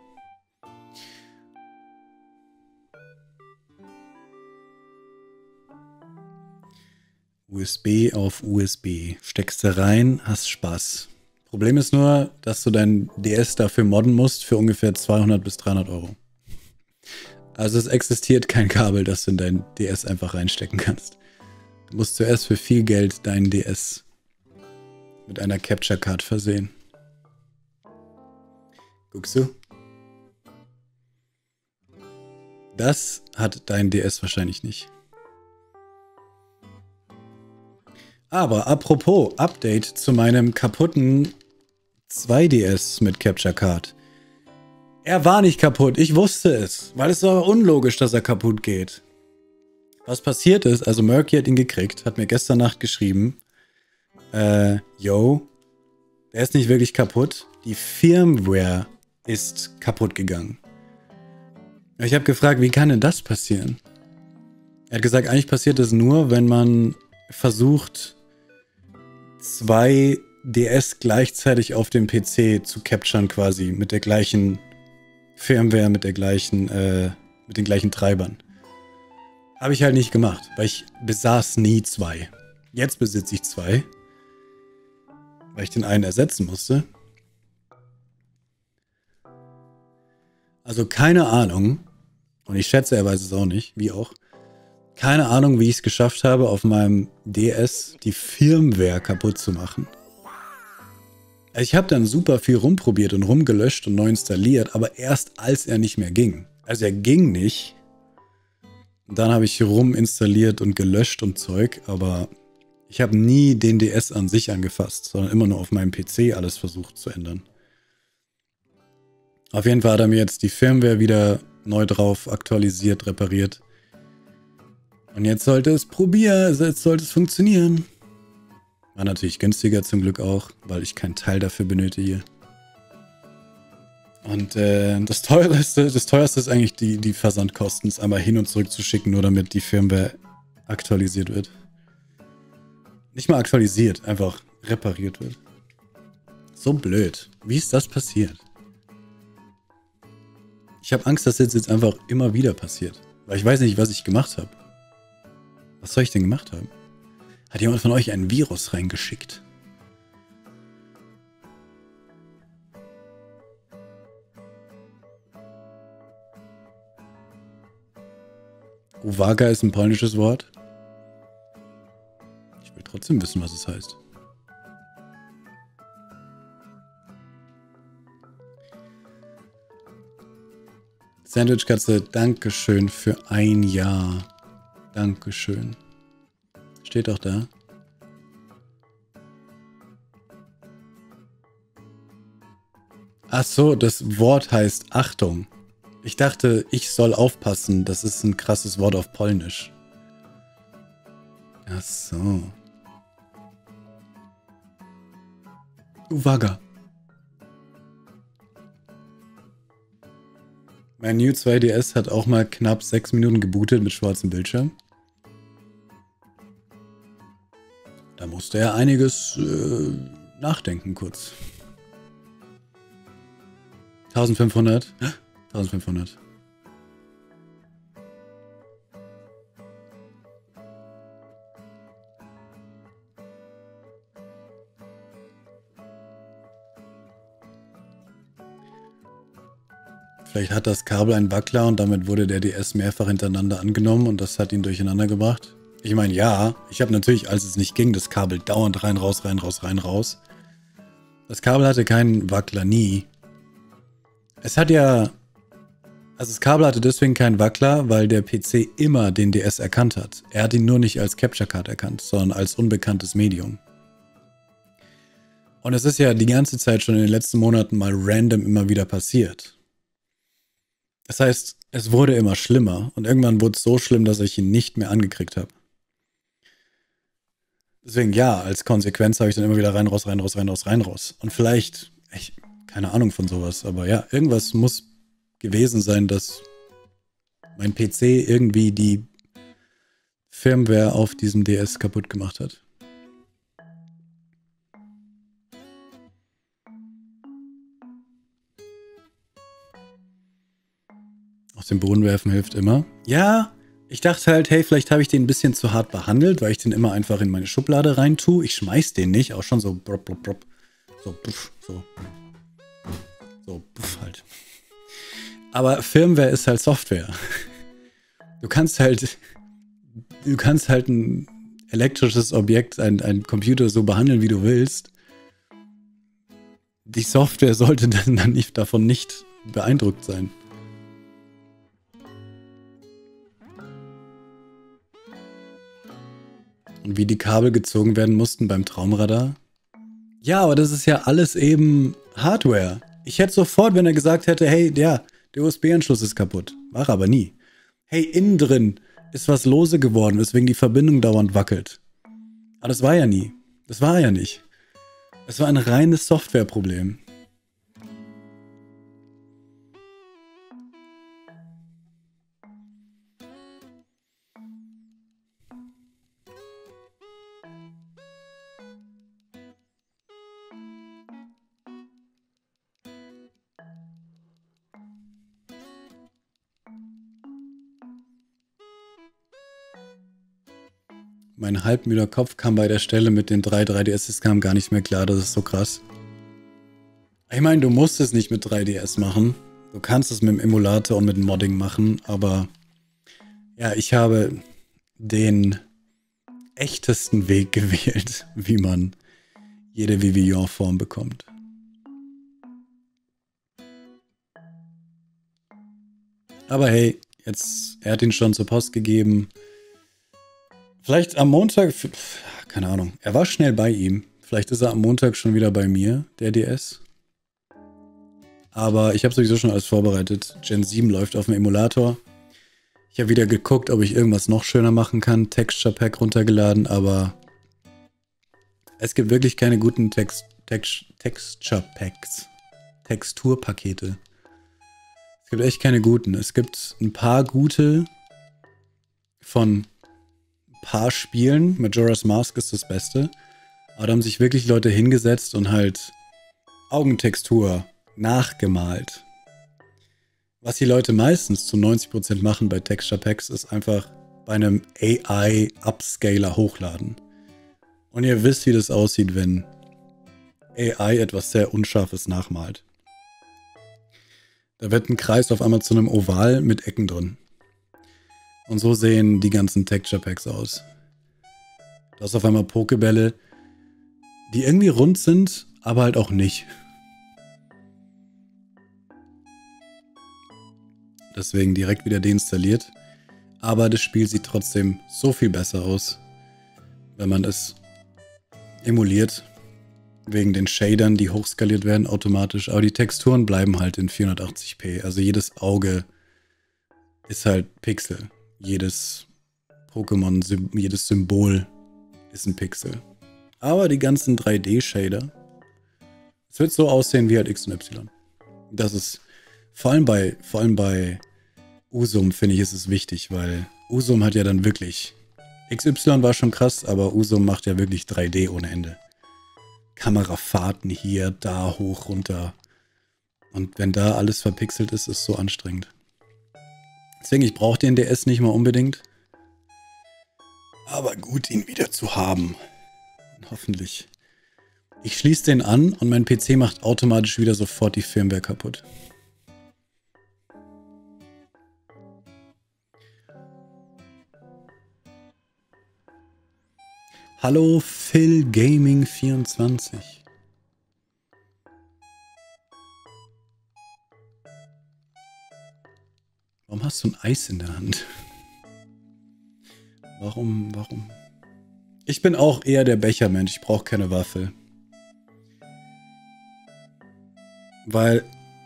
USB auf USB. Steckst du rein, hast Spaß. Problem ist nur, dass du dein DS dafür modden musst für ungefähr 200 bis 300 Euro. Also es existiert kein Kabel, das du in dein DS einfach reinstecken kannst. Du musst zuerst für viel Geld deinen DS mit einer Capture Card versehen. Guckst du? Das hat dein DS wahrscheinlich nicht. Aber apropos Update zu meinem kaputten 2DS mit Capture Card. Er war nicht kaputt, ich wusste es, weil es war unlogisch, dass er kaputt geht. Was passiert ist, also Murky hat ihn gekriegt, hat mir gestern Nacht geschrieben, yo, der ist nicht wirklich kaputt, die Firmware ist kaputt gegangen. Ich habe gefragt, wie kann denn das passieren? Er hat gesagt, eigentlich passiert das nur, wenn man versucht, 2 DS gleichzeitig auf dem PC zu capturen quasi, mit der gleichen Firmware, mit den gleichen Treibern. Habe ich halt nicht gemacht, weil ich besaß nie 2. Jetzt besitze ich 2, weil ich den einen ersetzen musste. Also keine Ahnung, und ich schätze, er weiß es auch nicht, wie auch, keine Ahnung, wie ich es geschafft habe, auf meinem DS die Firmware kaputt zu machen. Ich habe dann super viel rumprobiert und rumgelöscht und neu installiert, aber erst als er nicht mehr ging. Also er ging nicht. Und dann habe ich ruminstalliert und gelöscht und Zeug, aber ich habe nie den DS an sich angefasst, sondern immer nur auf meinem PC alles versucht zu ändern. Auf jeden Fall hat er mir jetzt die Firmware wieder neu drauf aktualisiert, repariert. Und jetzt sollte es jetzt sollte es funktionieren. War natürlich günstiger zum Glück auch, weil ich keinen Teil dafür benötige. Und das teuerste ist eigentlich die Versandkosten, es einmal hin und zurück zu schicken, nur damit die Firmware aktualisiert wird. Nicht mal aktualisiert, einfach repariert wird. So blöd. Wie ist das passiert? Ich habe Angst, dass das jetzt einfach immer wieder passiert. Weil ich weiß nicht, was ich gemacht habe. Was soll ich denn gemacht haben? Hat jemand von euch ein Virus reingeschickt? Uwaga ist ein polnisches Wort. Ich will trotzdem wissen, was es heißt. Sandwichkatze, Dankeschön für 1 Jahr. Dankeschön. Steht doch da. Ach so, das Wort heißt Achtung. Ich dachte, ich soll aufpassen. Das ist ein krasses Wort auf Polnisch. Ach so. Uwaga. Mein New 2DS hat auch mal knapp 6 Minuten gebootet mit schwarzem Bildschirm. Da musste er einiges nachdenken kurz. 1500? 1500. Vielleicht hat das Kabel einen Wackler und damit wurde der DS mehrfach hintereinander angenommen und das hat ihn durcheinander gebracht. Ich meine, ja, ich habe natürlich, als es nicht ging, das Kabel dauernd rein, raus, rein, raus, rein, raus. Das Kabel hatte keinen Wackler, nie. Es hat ja... Also das Kabel hatte deswegen keinen Wackler, weil der PC immer den DS erkannt hat. Er hat ihn nur nicht als Capture Card erkannt, sondern als unbekanntes Medium. Und es ist ja die ganze Zeit schon in den letzten Monaten mal random immer wieder passiert. Das heißt, es wurde immer schlimmer und irgendwann wurde es so schlimm, dass ich ihn nicht mehr angekriegt habe. Deswegen ja, als Konsequenz habe ich dann immer wieder rein, raus, rein, raus, rein, raus, rein, raus. Und vielleicht, keine Ahnung von sowas, aber ja, irgendwas muss gewesen sein, dass mein PC irgendwie die Firmware auf diesem DS kaputt gemacht hat. Aus dem Boden werfen hilft immer. Ja, ich dachte halt, hey, vielleicht habe ich den ein bisschen zu hart behandelt, weil ich den immer einfach in meine Schublade rein tue. Ich schmeiß den nicht, auch schon so blop, blop, blop. So, puff, so. So, puff halt. Aber Firmware ist halt Software. Du kannst halt ein elektrisches Objekt, ein Computer so behandeln, wie du willst. Die Software sollte dann davon nicht beeindruckt sein. Und wie die Kabel gezogen werden mussten beim Traumradar. Ja, aber das ist ja alles eben Hardware. Ich hätte sofort, wenn er gesagt hätte, hey, ja, der USB-Anschluss ist kaputt. War aber nie. Hey, innen drin ist was lose geworden, weswegen die Verbindung dauernd wackelt. Aber das war ja nie. Das war ja nicht. Es war ein reines Softwareproblem. Mein halbmüder Kopf kam bei der Stelle mit den 3DS kam gar nicht mehr klar, das ist so krass. Ich meine, du musst es nicht mit 3DS machen. Du kannst es mit dem Emulator und mit dem Modding machen, aber ja, ich habe den echtesten Weg gewählt, wie man jede Vivillon-Form bekommt. Aber hey, jetzt, er hat ihn schon zur Post gegeben. Vielleicht am Montag, keine Ahnung, er war schnell bei ihm. Vielleicht ist er am Montag schon wieder bei mir, der DS. Aber ich habe sowieso schon alles vorbereitet. Gen 7 läuft auf dem Emulator. Ich habe wieder geguckt, ob ich irgendwas noch schöner machen kann. Texture Pack runtergeladen, aber es gibt wirklich keine guten Texture Packs. Texturpakete. Es gibt echt keine guten. Es gibt ein paar gute von ein paar Spielen. Majora's Mask ist das Beste. Aber da haben sich wirklich Leute hingesetzt und halt Augentextur nachgemalt. Was die Leute meistens zu 90% machen bei Texture Packs, ist einfach bei einem AI-Upscaler hochladen. Und ihr wisst, wie das aussieht, wenn AI etwas sehr Unscharfes nachmalt. Da wird ein Kreis auf einmal zu einem Oval mit Ecken drin. Und so sehen die ganzen Texture Packs aus. Da ist auf einmal Pokebälle, die irgendwie rund sind, aber halt auch nicht. Deswegen direkt wieder deinstalliert. Aber das Spiel sieht trotzdem so viel besser aus, wenn man es emuliert. wegen den Shadern, die hochskaliert werden automatisch. Aber die Texturen bleiben halt in 480p. Also jedes Auge ist halt Pixel. Jedes Pokémon, jedes Symbol ist ein Pixel. Aber die ganzen 3D-Shader, es wird so aussehen wie halt X und Y. Das ist vor allem bei Usum, finde ich, ist es wichtig, weil Usum hat ja dann wirklich, XY war schon krass, aber Usum macht ja wirklich 3D ohne Ende. Kamerafahrten hier, da, hoch, runter. Und wenn da alles verpixelt ist, ist es so anstrengend. Deswegen, ich brauche den DS nicht mal unbedingt. Aber gut, ihn wieder zu haben. Hoffentlich. Ich schließe den an und mein PC macht automatisch wieder sofort die Firmware kaputt. Hallo Phil Gaming 24. Warum hast du ein Eis in der Hand? Warum? Ich bin auch eher der Bechermensch. Ich brauche keine Waffel. Weil,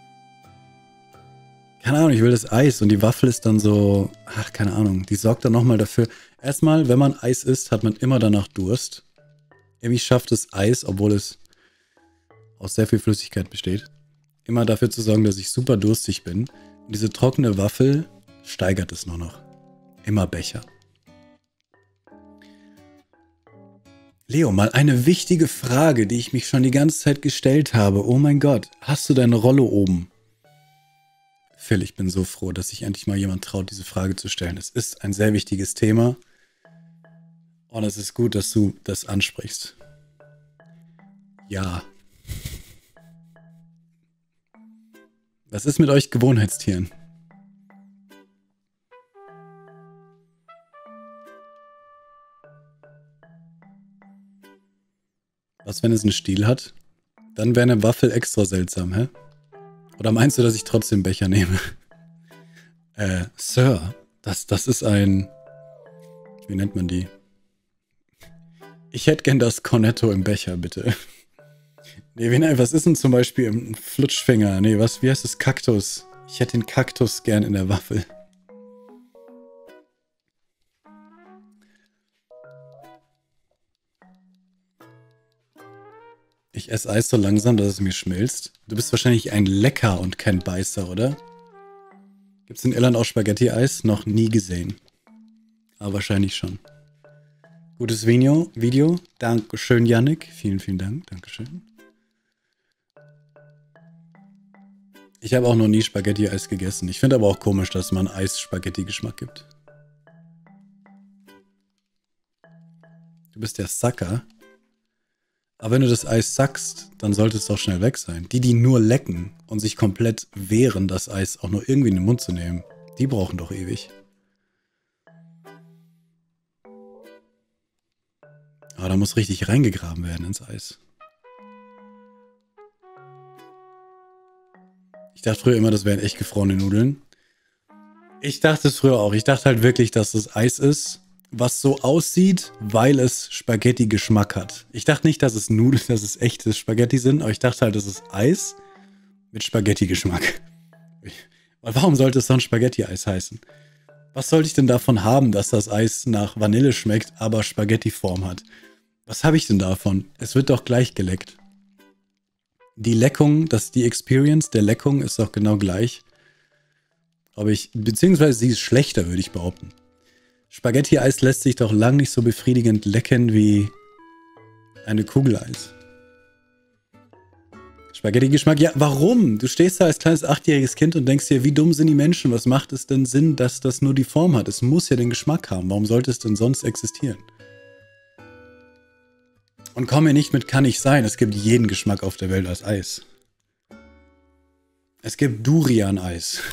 keine Ahnung, ich will das Eis und die Waffel ist dann so, ach, keine Ahnung, die sorgt dann nochmal dafür. Erstmal, wenn man Eis isst, hat man immer danach Durst. Irgendwie schafft es Eis, obwohl es aus sehr viel Flüssigkeit besteht, immer dafür zu sorgen, dass ich super durstig bin. Und diese trockene Waffel steigert es nur noch. Immer Becher. Leo, mal eine wichtige Frage, die ich mich schon die ganze Zeit gestellt habe. Oh mein Gott, hast du deine Rolle oben? Phil, ich bin so froh, dass sich endlich mal jemand traut, diese Frage zu stellen. Es ist ein sehr wichtiges Thema. Und es ist gut, dass du das ansprichst. Ja. Was ist mit euch Gewohnheitstieren? Was, wenn es einen Stiel hat? Dann wäre eine Waffel extra seltsam, hä? Oder meinst du, dass ich trotzdem Becher nehme? Sir, das ist ein... Wie nennt man die? Ich hätte gern das Cornetto im Becher, bitte. Nee, was ist denn zum Beispiel im Flutschfinger? Nee, wie heißt das? Kaktus. Ich hätte den Kaktus gern in der Waffel. Ich esse Eis so langsam, dass es mir schmilzt. Du bist wahrscheinlich ein Lecker und kein Beißer, oder? Gibt's in Irland auch Spaghetti-Eis? Noch nie gesehen. Aber wahrscheinlich schon. Gutes Video. Dankeschön, Yannick. Vielen, vielen Dank. Dankeschön. Ich habe auch noch nie Spaghetti-Eis gegessen. Ich finde aber auch komisch, dass man Eis Spaghetti-Geschmack gibt. Du bist der Sucker. Aber wenn du das Eis sackst, dann sollte es doch schnell weg sein. Die nur lecken und sich komplett wehren, das Eis auch nur irgendwie in den Mund zu nehmen, die brauchen doch ewig. Aber da muss richtig reingegraben werden ins Eis. Ich dachte früher immer, das wären echt gefrorene Nudeln. Ich dachte es früher auch. Ich dachte halt wirklich, dass das Eis ist, was so aussieht, weil es Spaghetti-Geschmack hat. Ich dachte nicht, dass es Nudeln, dass es echte Spaghetti sind, aber ich dachte halt, das ist Eis mit Spaghetti-Geschmack. Warum sollte es sonst Spaghetti-Eis heißen? Was sollte ich denn davon haben, dass das Eis nach Vanille schmeckt, aber Spaghetti-Form hat? Was habe ich denn davon? Es wird doch gleich geleckt. Die Leckung, die Experience der Leckung ist doch genau gleich. Beziehungsweise sie ist schlechter, würde ich behaupten. Spaghetti-Eis lässt sich doch lang nicht so befriedigend lecken wie eine Kugel-Eis. Spaghetti-Geschmack, ja, warum? Du stehst da als kleines 8-jähriges Kind und denkst dir, wie dumm sind die Menschen? Was macht es denn Sinn, dass das nur die Form hat? Es muss ja den Geschmack haben. Warum sollte es denn sonst existieren? Und komm mir nicht mit kann nicht sein. Es gibt jeden Geschmack auf der Welt als Eis. Es gibt Durian-Eis.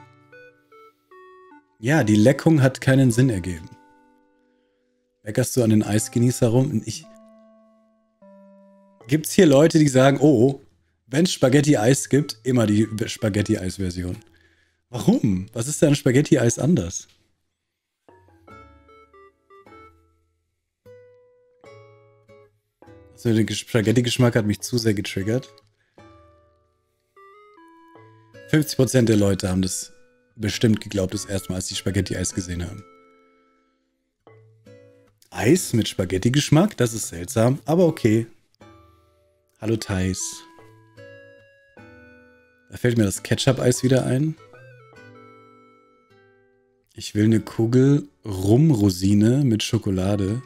Ja, die Leckung hat keinen Sinn ergeben. Leckerst du an den Eisgenießer rum? Gibt's hier Leute, die sagen, oh, wenn es Spaghetti-Eis gibt, immer die Spaghetti-Eis-Version. Warum? Was ist denn an Spaghetti-Eis anders? So, der Spaghetti-Geschmack hat mich zu sehr getriggert. 50% der Leute haben das bestimmt geglaubt, das erste Mal, als sie Spaghetti-Eis gesehen haben. Eis mit Spaghetti-Geschmack? Das ist seltsam, aber okay. Hallo Thais. Da fällt mir das Ketchup-Eis wieder ein. Ich will eine Kugel Rumrosine mit Schokolade.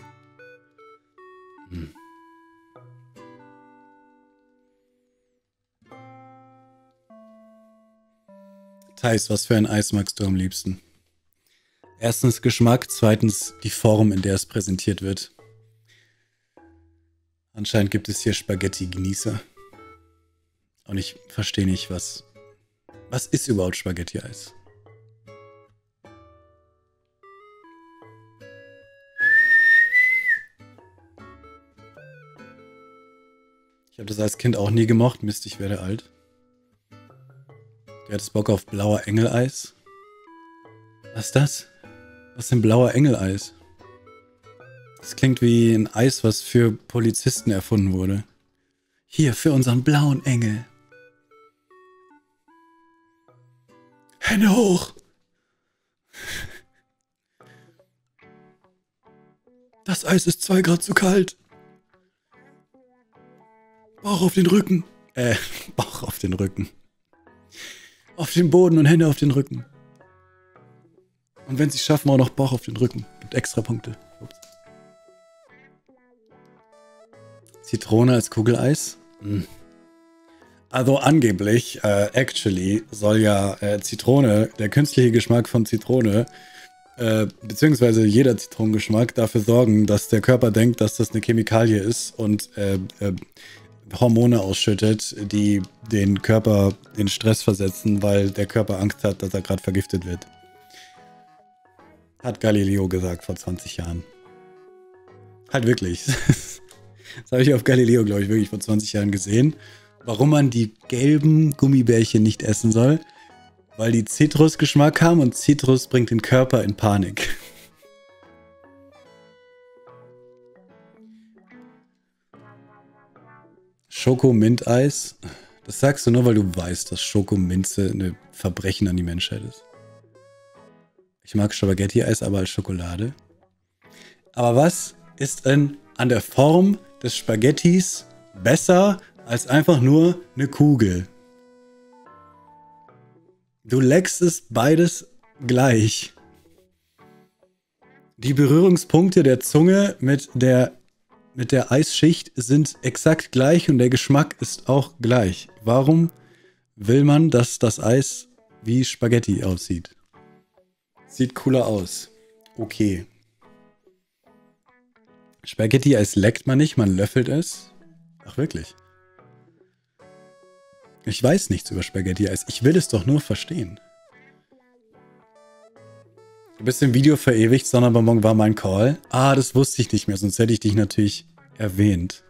Thais, was für ein Eis magst du am liebsten? Erstens Geschmack, zweitens die Form, in der es präsentiert wird. Anscheinend gibt es hier Spaghetti-Genießer. Und ich verstehe nicht, was ist überhaupt Spaghetti-Eis? Ich habe das als Kind auch nie gemocht. Mist, ich werde alt. Du hättest Bock auf blauer Engeleis? Was ist das? Was ist denn blauer Engeleis? Das klingt wie ein Eis, was für Polizisten erfunden wurde. Hier, für unseren blauen Engel. Hände hoch! Das Eis ist 2 Grad zu kalt. Bauch auf den Rücken. Bauch auf den Rücken. Auf den Boden und Hände auf den Rücken. Und wenn sie es schaffen, auch noch Bauch auf den Rücken. Gibt extra Punkte. Ups. Zitrone als Kugeleis? Also angeblich, actually, soll ja Zitrone, der künstliche Geschmack von Zitrone, beziehungsweise jeder Zitronengeschmack dafür sorgen, dass der Körper denkt, dass das eine Chemikalie ist und Hormone ausschüttet, die den Körper in Stress versetzen, weil der Körper Angst hat, dass er gerade vergiftet wird. Hat Galileo gesagt vor 20 Jahren. Halt wirklich. Das habe ich auf Galileo, glaube ich, wirklich vor 20 Jahren gesehen. Warum man die gelben Gummibärchen nicht essen soll? Weil die Zitrusgeschmack haben und Zitrus bringt den Körper in Panik. Schokominteis? Das sagst du nur, weil du weißt, dass Schokominze ein Verbrechen an die Menschheit ist. Ich mag Spaghetti-Eis aber als Schokolade. Aber was ist denn an der Form des Spaghettis besser als einfach nur eine Kugel? Du leckst es beides gleich. Die Berührungspunkte der Zunge mit der Eisschicht sind exakt gleich und der Geschmack ist auch gleich. Warum will man, dass das Eis wie Spaghetti aussieht? Sieht cooler aus. Okay. Spaghetti-Eis leckt man nicht, man löffelt es. Ach, wirklich? Ich weiß nichts über Spaghetti-Eis. Ich will es doch nur verstehen. Du bist im Video verewigt, Sonderbonbon war mein Call. Ah, das wusste ich nicht mehr, sonst hätte ich dich natürlich erwähnt.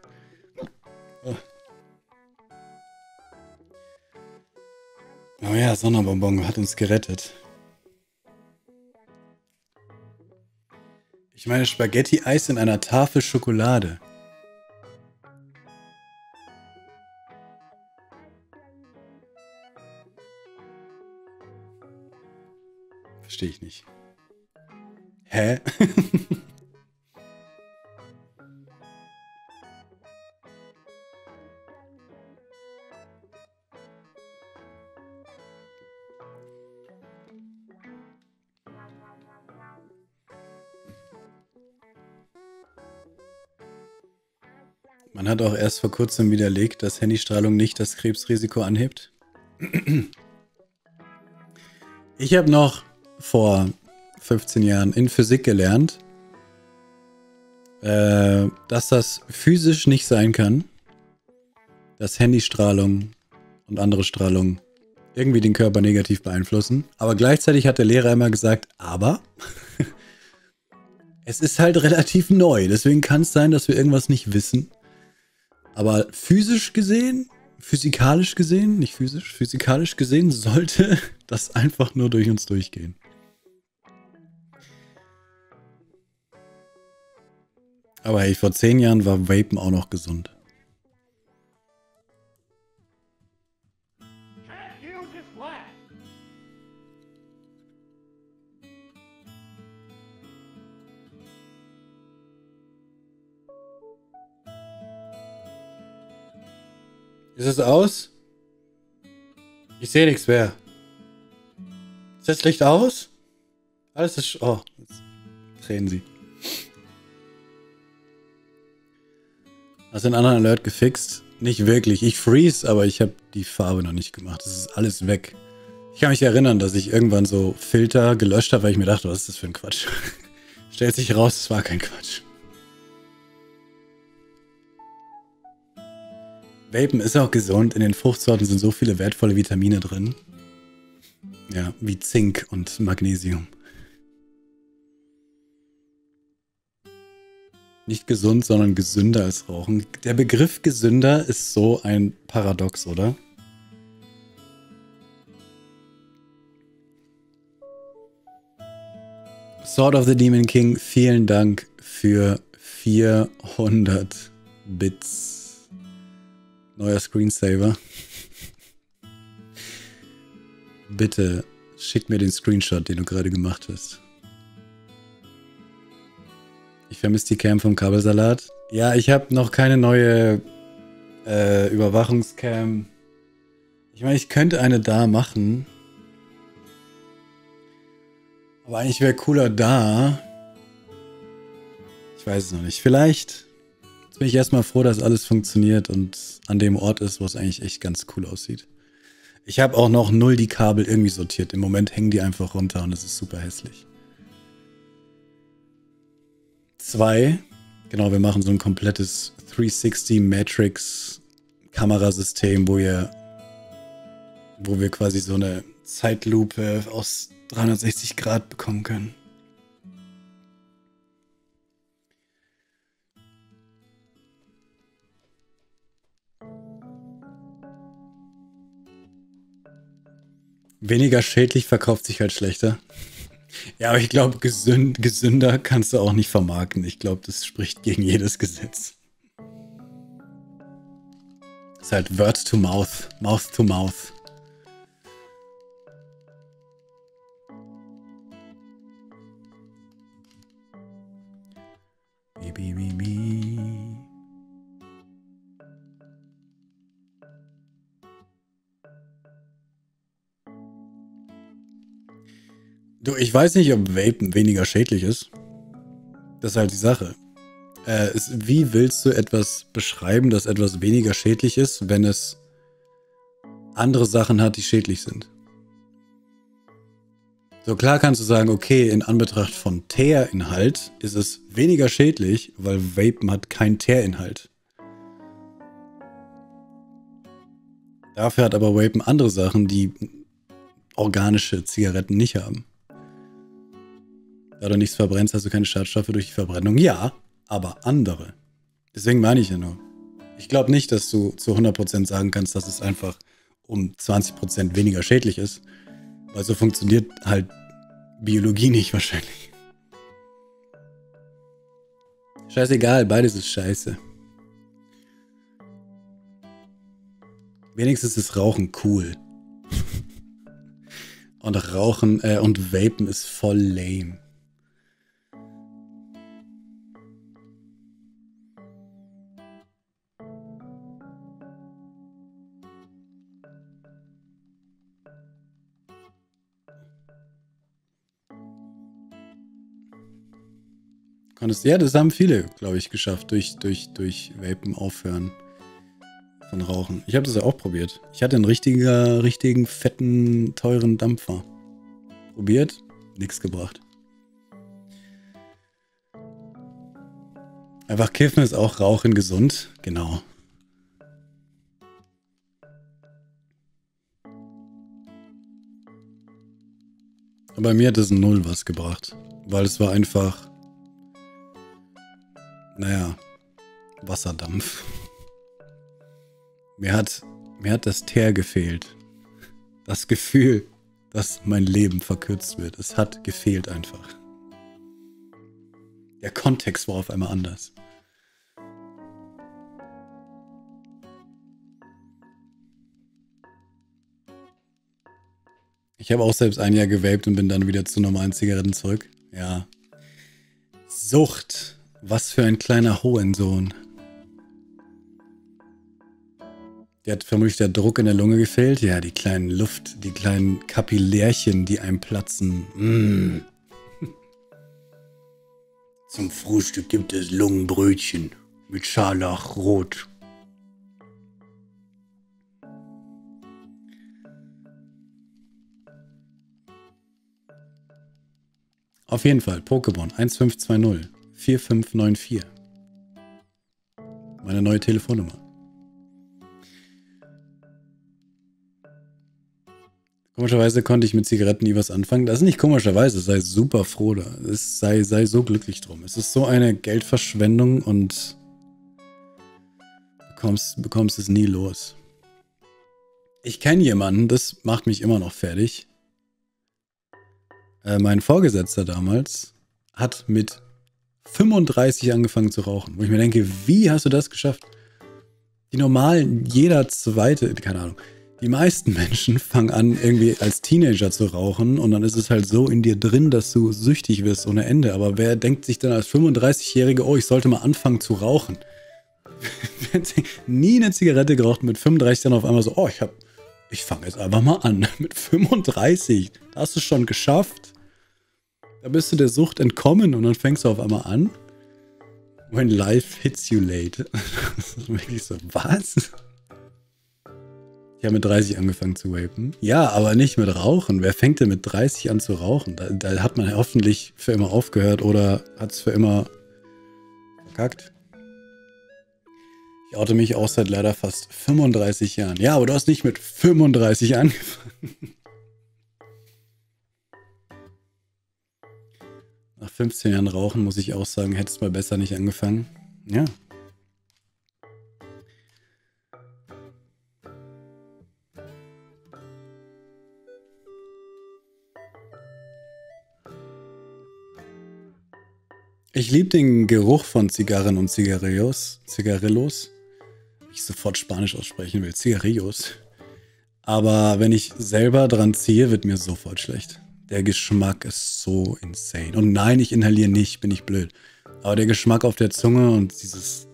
Oh ja, Sonderbonbon hat uns gerettet. Ich meine Spaghetti-Eis in einer Tafel Schokolade. Verstehe ich nicht. Hä? Man hat auch erst vor kurzem widerlegt, dass Handystrahlung nicht das Krebsrisiko anhebt. Ich habe noch vor 15 Jahren in Physik gelernt, dass das physisch nicht sein kann, dass Handystrahlung und andere Strahlung irgendwie den Körper negativ beeinflussen. Aber gleichzeitig hat der Lehrer immer gesagt, aber es ist halt relativ neu. Deswegen kann es sein, dass wir irgendwas nicht wissen. Aber physisch gesehen, physikalisch gesehen, nicht physisch, physikalisch gesehen, sollte das einfach nur durch uns durchgehen. Aber hey, vor 10 Jahren war Vapen auch noch gesund. Ist es aus? Ich sehe nichts mehr. Ist das Licht aus? Alles ist... Oh, jetzt drehen sie. Hast du den anderen Alert gefixt? Nicht wirklich. Ich freeze, aber ich habe die Farbe noch nicht gemacht. Das ist alles weg. Ich kann mich erinnern, dass ich irgendwann so Filter gelöscht habe, weil ich mir dachte, was ist das für ein Quatsch? Stellt sich raus, es war kein Quatsch. Vapen ist auch gesund. In den Fruchtsorten sind so viele wertvolle Vitamine drin. Ja, wie Zink und Magnesium. Nicht gesund, sondern gesünder als Rauchen. Der Begriff gesünder ist so ein Paradox, oder? Sword of the Demon King, vielen Dank für 400 Bits. Neuer Screensaver. Bitte schick mir den Screenshot, den du gerade gemacht hast. Ich vermisse die Cam vom Kabelsalat. Ja, ich habe noch keine neue Überwachungscam. Ich meine, ich könnte eine da machen. Aber eigentlich wäre cooler da. Ich weiß es noch nicht. Vielleicht. Jetzt bin ich erstmal froh, dass alles funktioniert und an dem Ort ist, wo es eigentlich echt ganz cool aussieht. Ich habe auch noch null die Kabel irgendwie sortiert. Im Moment hängen die einfach runter und es ist super hässlich. 2. Genau, wir machen so ein komplettes 360 Matrix Kamerasystem, wo wir quasi so eine Zeitlupe aus 360 Grad bekommen können. Weniger schädlich verkauft sich halt schlechter. Ja, aber ich glaube, gesünder kannst du auch nicht vermarkten. Ich glaube, das spricht gegen jedes Gesetz. Das ist halt Word to Mouth, Mouth to Mouth. Du, ich weiß nicht, ob Vapen weniger schädlich ist. Das ist halt die Sache. Wie willst du etwas beschreiben, dass etwas weniger schädlich ist, wenn es andere Sachen hat, die schädlich sind? So klar kannst du sagen, okay, in Anbetracht von Teerinhalt ist es weniger schädlich, weil Vapen hat keinen Teerinhalt. Dafür hat aber Vapen andere Sachen, die organische Zigaretten nicht haben. Da du nichts verbrennst, hast du keine Schadstoffe durch die Verbrennung. Ja, aber andere. Deswegen meine ich ja nur. Ich glaube nicht, dass du zu 100% sagen kannst, dass es einfach um 20% weniger schädlich ist. Weil so funktioniert halt Biologie nicht wahrscheinlich. Scheißegal, beides ist scheiße. Wenigstens ist Rauchen cool. Und Rauchen und Vapen ist voll lame. Ja, das haben viele, glaube ich, geschafft, durch Vapen aufhören von Rauchen. Ich habe das ja auch probiert. Ich hatte einen richtigen, fetten, teuren Dampfer. Probiert, nichts gebracht. Einfach kiffen ist auch Rauchen gesund, genau. Aber bei mir hat es null was gebracht, weil es war einfach... Naja, Wasserdampf. Mir hat das Teer gefehlt. Das Gefühl, dass mein Leben verkürzt wird. Es hat gefehlt einfach. Der Kontext war auf einmal anders. Ich habe auch selbst ein Jahr gewaped und bin dann wieder zu normalen Zigaretten zurück. Ja. Sucht. Was für ein kleiner Hohensohn. Der hat vermutlich der Druck in der Lunge gefehlt. Ja, die kleinen die kleinen Kapillärchen, die einem platzen. Mm. Zum Frühstück gibt es Lungenbrötchen mit Scharlachrot. Auf jeden Fall, Pokémon 1520 4594. Meine neue Telefonnummer. Komischerweise konnte ich mit Zigaretten nie was anfangen. Das ist nicht komischerweise, sei super froh da. Sei so glücklich drum. Es ist so eine Geldverschwendung und bekommst es nie los. Ich kenne jemanden, das macht mich immer noch fertig. Mein Vorgesetzter damals hat mit 35 angefangen zu rauchen. Wo ich mir denke, wie hast du das geschafft? Die normalen, jeder zweite, keine Ahnung, die meisten Menschen fangen an, irgendwie als Teenager zu rauchen und dann ist es halt so in dir drin, dass du süchtig wirst ohne Ende. Aber wer denkt sich dann als 35-Jährige, oh, ich sollte mal anfangen zu rauchen? Wer hat nie eine Zigarette geraucht, mit 35 dann auf einmal so, oh, ich fange jetzt einfach mal an. Mit 35, da hast du es schon geschafft. Da bist du der Sucht entkommen und dann fängst du auf einmal an. When life hits you late. Das ist wirklich so, was? Ich habe mit 30 angefangen zu vapen. Ja, aber nicht mit Rauchen. Wer fängt denn mit 30 an zu rauchen? Da hat man hoffentlich für immer aufgehört oder hat es für immer verkackt. Ich oute mich auch seit leider fast 35 Jahren. Ja, aber du hast nicht mit 35 angefangen. Nach 15 Jahren Rauchen muss ich auch sagen, hättest mal besser nicht angefangen. Ja. Ich liebe den Geruch von Zigarren und Zigarillos. Ich sofort Spanisch aussprechen will. Zigarillos. Aber wenn ich selber dran ziehe, wird mir sofort schlecht. Der Geschmack ist so insane. Und nein, ich inhaliere nicht, bin ich blöd. Aber der Geschmack auf der Zunge und dieses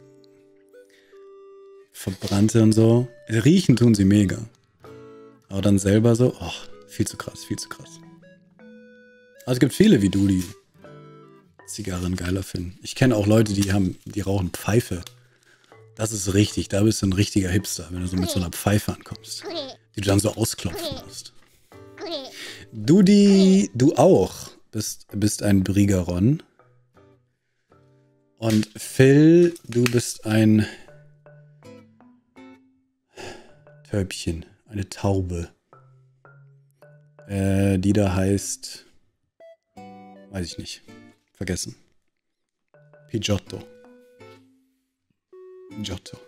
Verbrannte und so. Riechen tun sie mega. Aber dann selber so, oh, viel zu krass, viel zu krass. Aber es gibt viele wie du, die Zigarren geiler finden. Ich kenne auch Leute, die rauchen Pfeife. Das ist richtig, da bist du ein richtiger Hipster, wenn du so mit so einer Pfeife ankommst. Die du dann so ausklopfen musst. Du auch bist ein Brigeron. Und Phil, du bist ein Täubchen, eine Taube. Die da heißt, weiß ich nicht, vergessen. Pidgeotto. Giotto.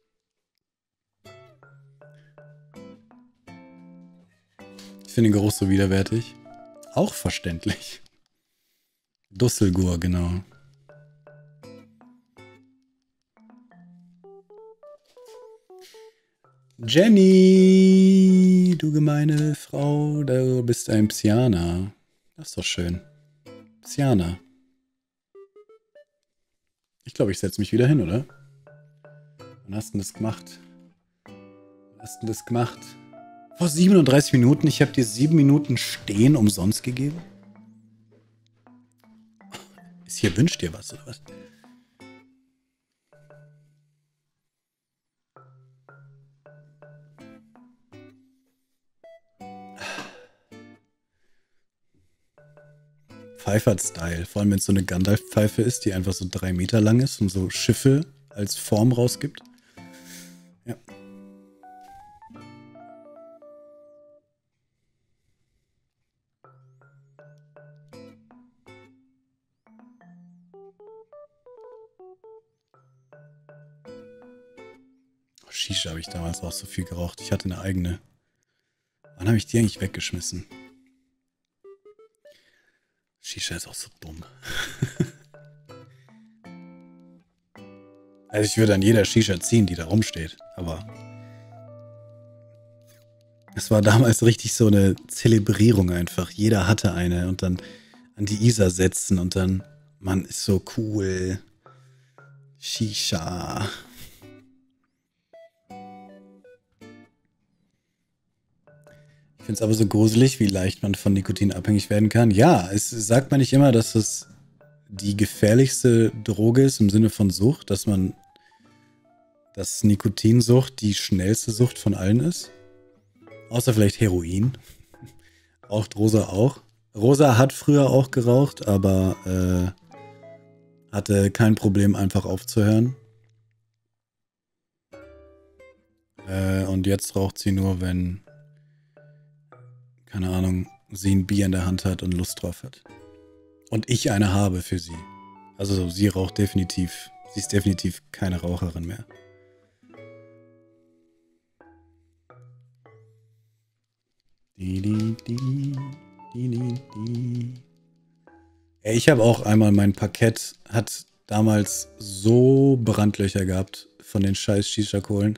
Ich finde den Geruch so widerwärtig. Auch verständlich. Dusselgur, genau. Jenny, du gemeine Frau, du bist ein Psyaner. Das ist doch schön. Psyaner. Ich glaube, ich setze mich wieder hin, oder? Wann hast du das gemacht? Vor 37 Minuten? Ich habe dir 7 Minuten Stehen umsonst gegeben? Ist hier wünscht dir was, oder was? Pfeifert-Style. Vor allem, wenn es so eine Gandalf-Pfeife ist, die einfach so 3 Meter lang ist und so Schiffe als Form rausgibt. Ja. Shisha habe ich damals auch so viel geraucht. Ich hatte eine eigene. Wann habe ich die eigentlich weggeschmissen? Shisha ist auch so dumm. Also ich würde an jeder Shisha ziehen, die da rumsteht. Aber es war damals richtig so eine Zelebrierung einfach. Jeder hatte eine und dann an die Isar setzen und dann, man ist so cool. Shisha. Ich finde es aber so gruselig, wie leicht man von Nikotin abhängig werden kann. Ja, es sagt man nicht immer, dass es die gefährlichste Droge ist im Sinne von Sucht, dass Nikotinsucht die schnellste Sucht von allen ist? Außer vielleicht Heroin. Raucht Rosa auch. Rosa hat früher auch geraucht, aber hatte kein Problem, einfach aufzuhören. Und jetzt raucht sie nur, wenn, keine Ahnung, sie ein Bier in der Hand hat und Lust drauf hat. Und ich eine habe für sie. Also sie raucht definitiv. Sie ist definitiv keine Raucherin mehr. Ich habe auch einmal, mein Parkett hat damals so Brandlöcher gehabt von den scheiß Shisha-Kohlen.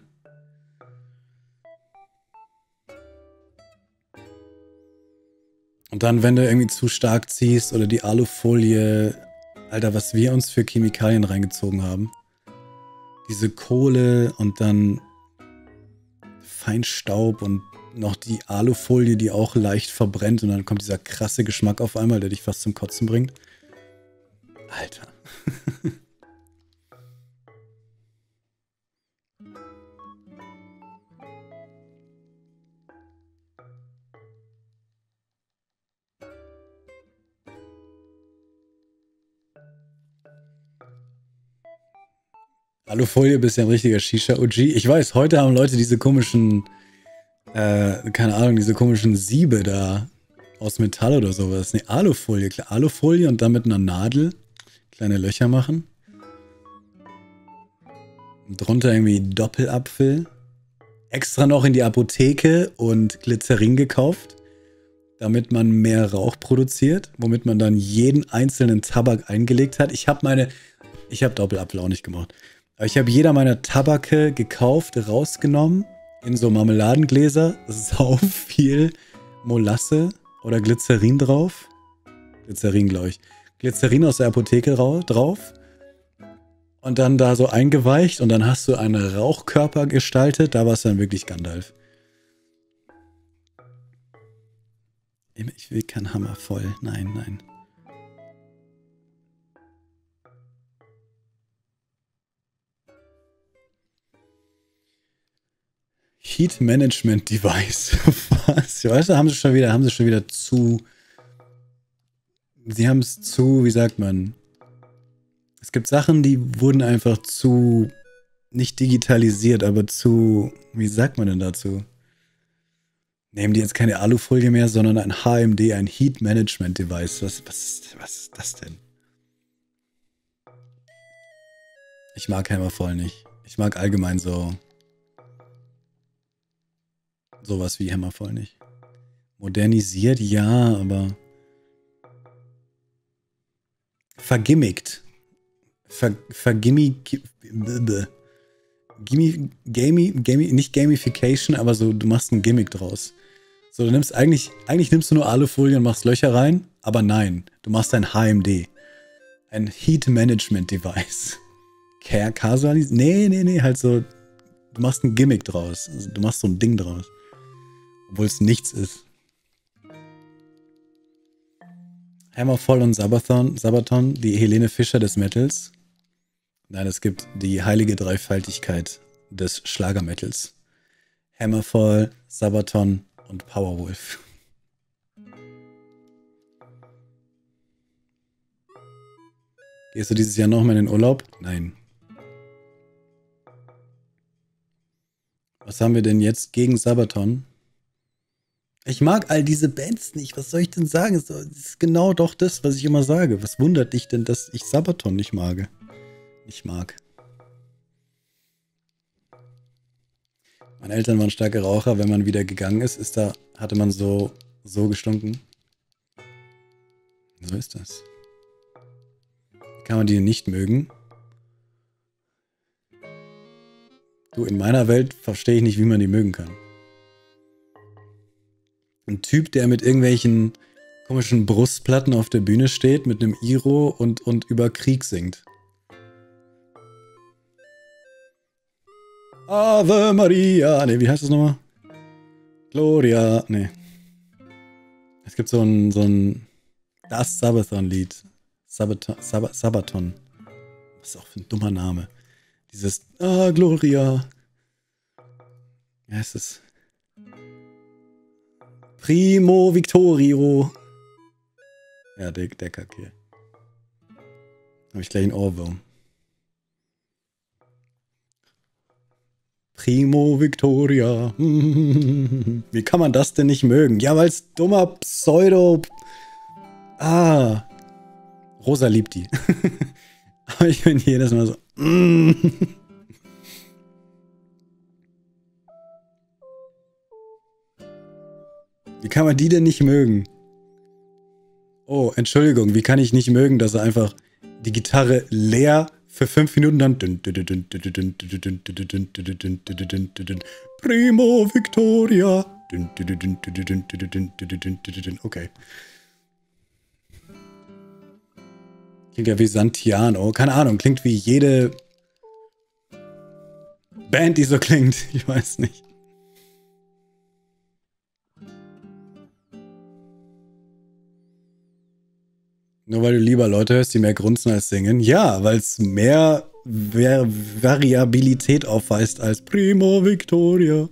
Und dann, wenn du irgendwie zu stark ziehst oder die Alufolie, Alter, was wir uns für Chemikalien reingezogen haben. Diese Kohle und dann Feinstaub und noch die Alufolie, die auch leicht verbrennt und dann kommt dieser krasse Geschmack auf einmal, der dich fast zum Kotzen bringt. Alter. Alufolie, bist ja ein richtiger Shisha-OG. Ich weiß, heute haben Leute diese komischen, keine Ahnung, diese komischen Siebe da aus Metall oder sowas. Ne, Alufolie, klar, Alufolie und dann mit einer Nadel kleine Löcher machen. Und drunter irgendwie Doppelapfel. Extra noch in die Apotheke und Glycerin gekauft, damit man mehr Rauch produziert, womit man dann jeden einzelnen Tabak eingelegt hat. Ich habe Doppelapfel auch nicht gemacht. Aber ich habe jeder meiner Tabake gekauft, rausgenommen, in so Marmeladengläser, sau viel Molasse oder Glycerin drauf. Glycerin, glaube ich. Glycerin aus der Apotheke drauf. Und dann da so eingeweicht und dann hast du einen Rauchkörper gestaltet. Da war es dann wirklich Gandalf. Ich will keinen Hammer voll. Nein, nein. Heat Management Device. Was? Weißt du, haben sie schon wieder zu. Sie haben es zu, wie sagt man? Es gibt Sachen, die wurden einfach zu. Nicht digitalisiert, aber zu. Wie sagt man denn dazu? Nehmen die jetzt keine Alufolie mehr, sondern ein HMD, ein Heat Management Device. Was ist das denn? Ich mag Hammerfall nicht. Ich mag allgemein sowas wie Hammerfall nicht. Modernisiert, ja, aber vergimmickt. Nicht Gamification, aber so, du machst ein Gimmick draus. So, du nimmst eigentlich nimmst du nur Alufolie und machst Löcher rein, aber nein, du machst ein HMD. Ein Heat Management Device. Nee, halt so, du machst ein Gimmick draus. Also, du machst so ein Ding draus. Obwohl es nichts ist. Hammerfall und Sabaton, die Helene Fischer des Metals. Nein, es gibt die heilige Dreifaltigkeit des Schlagermetals. Hammerfall, Sabaton und Powerwolf. Gehst du dieses Jahr nochmal in den Urlaub? Nein. Was haben wir denn jetzt gegen Sabaton? Ich mag all diese Bands nicht. Was soll ich denn sagen? Das ist genau doch das, was ich immer sage. Was wundert dich denn, dass ich Sabaton nicht mag? Meine Eltern waren starke Raucher. Wenn man wieder gegangen ist, hatte man so gestunken. So ist das. Kann man die nicht mögen? Du, in meiner Welt verstehe ich nicht, wie man die mögen kann. Ein Typ, der mit irgendwelchen komischen Brustplatten auf der Bühne steht, mit einem Iro und über Krieg singt. Ave Maria. Ne, wie heißt das nochmal? Gloria. Ne. Es gibt so ein Das Sabaton-Lied. Sabaton. Was ist auch für ein dummer Name. Dieses Gloria. Wie heißt es? Primo Victorio. Ja, der Kack hier. Habe ich gleich einen Ohrwurm. Primo Victoria. Wie kann man das denn nicht mögen? Ja, weil es dummer Pseudo... Rosa liebt die. Aber ich bin jedes Mal so... Wie kann man die denn nicht mögen? Oh, Entschuldigung, wie kann ich nicht mögen, dass er einfach die Gitarre leer für 5 Minuten dann Primo Victoria. Okay. Klingt ja wie Santiano. Keine Ahnung, klingt wie jede Band, die so klingt. Ich weiß nicht. Nur weil du lieber Leute hörst, die mehr grunzen als singen? Ja, weil es mehr Variabilität aufweist als Primo Victoria.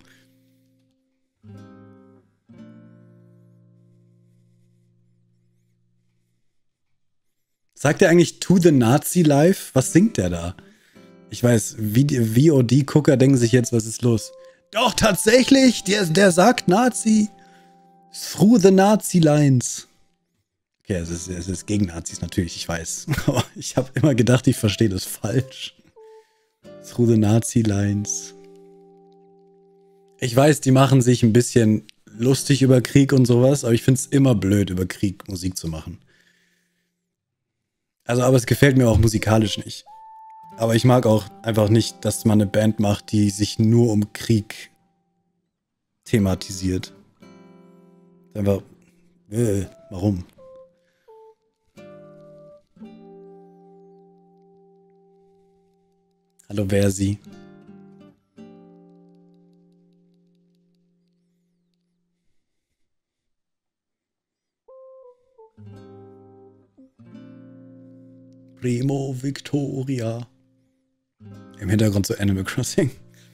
Sagt er eigentlich To the Nazi Live? Was singt der da? Ich weiß, VOD-Gucker denken sich jetzt, was ist los? Doch, tatsächlich! Der sagt Nazi! Through the Nazi Lines. Okay, es ist gegen Nazis natürlich, ich weiß. Aber ich habe immer gedacht, ich verstehe das falsch. Through the Nazi Lines. Ich weiß, die machen sich ein bisschen lustig über Krieg und sowas, aber ich finde es immer blöd, über Krieg Musik zu machen. Also, aber es gefällt mir auch musikalisch nicht. Aber ich mag auch einfach nicht, dass man eine Band macht, die sich nur um Krieg thematisiert. Einfach, warum? Hallo, Versi. Primo Victoria. Im Hintergrund so Animal Crossing.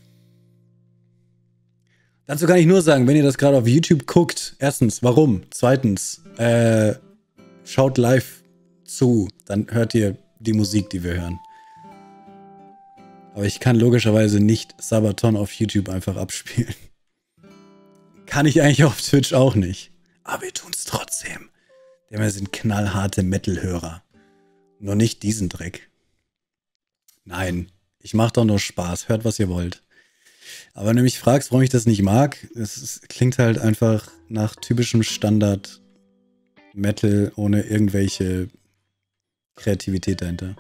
Dazu kann ich nur sagen, wenn ihr das gerade auf YouTube guckt, erstens, warum? Zweitens, schaut live zu, dann hört ihr die Musik, die wir hören. Aber ich kann logischerweise nicht Sabaton auf YouTube einfach abspielen. Kann ich eigentlich auf Twitch auch nicht. Aber wir tun es trotzdem. Denn wir sind knallharte Metal-Hörer. Nur nicht diesen Dreck. Nein, ich mache doch nur Spaß. Hört, was ihr wollt. Aber wenn du mich fragst, warum ich das nicht mag, es klingt halt einfach nach typischem Standard Metal ohne irgendwelche Kreativität dahinter.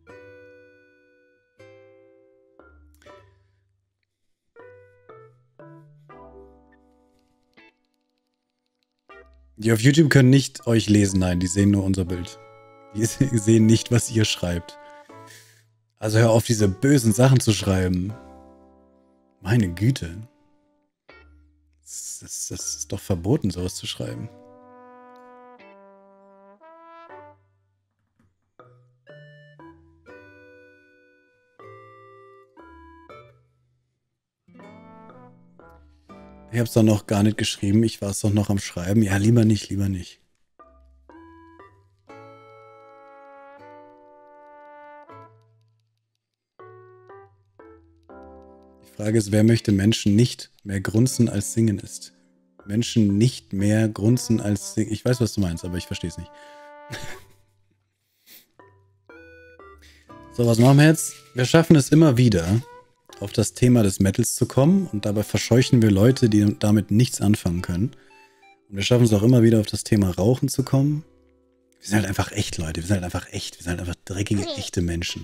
Die auf YouTube können nicht euch lesen, nein, die sehen nur unser Bild. Die sehen nicht, was ihr schreibt. Also hör auf, diese bösen Sachen zu schreiben. Meine Güte. Das ist doch verboten, sowas zu schreiben. Ich hab's doch noch gar nicht geschrieben. Ich war es doch noch am Schreiben. Ja, lieber nicht, lieber nicht. Die Frage ist, wer möchte Menschen nicht mehr grunzen als singen ist? Menschen nicht mehr grunzen als singen. Ich weiß, was du meinst, aber ich verstehe es nicht. So, was machen wir jetzt? Wir schaffen es immer wieder, auf das Thema des Metals zu kommen und dabei verscheuchen wir Leute, die damit nichts anfangen können. Und wir schaffen es auch immer wieder, auf das Thema Rauchen zu kommen. Wir sind halt einfach echt, Leute. Wir sind halt einfach echt. Wir sind halt einfach dreckige, echte Menschen.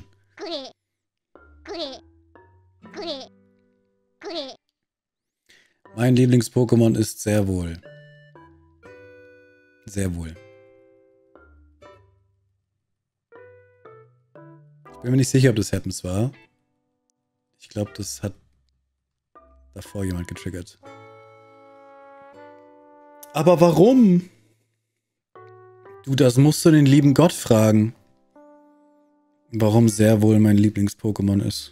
Mein Lieblings-Pokémon ist sehr wohl. Sehr wohl. Ich bin mir nicht sicher, ob das Happens war. Ich glaube, das hat davor jemand getriggert. Aber warum? Du, das musst du den lieben Gott fragen. Warum sehr wohl mein Lieblings-Pokémon ist.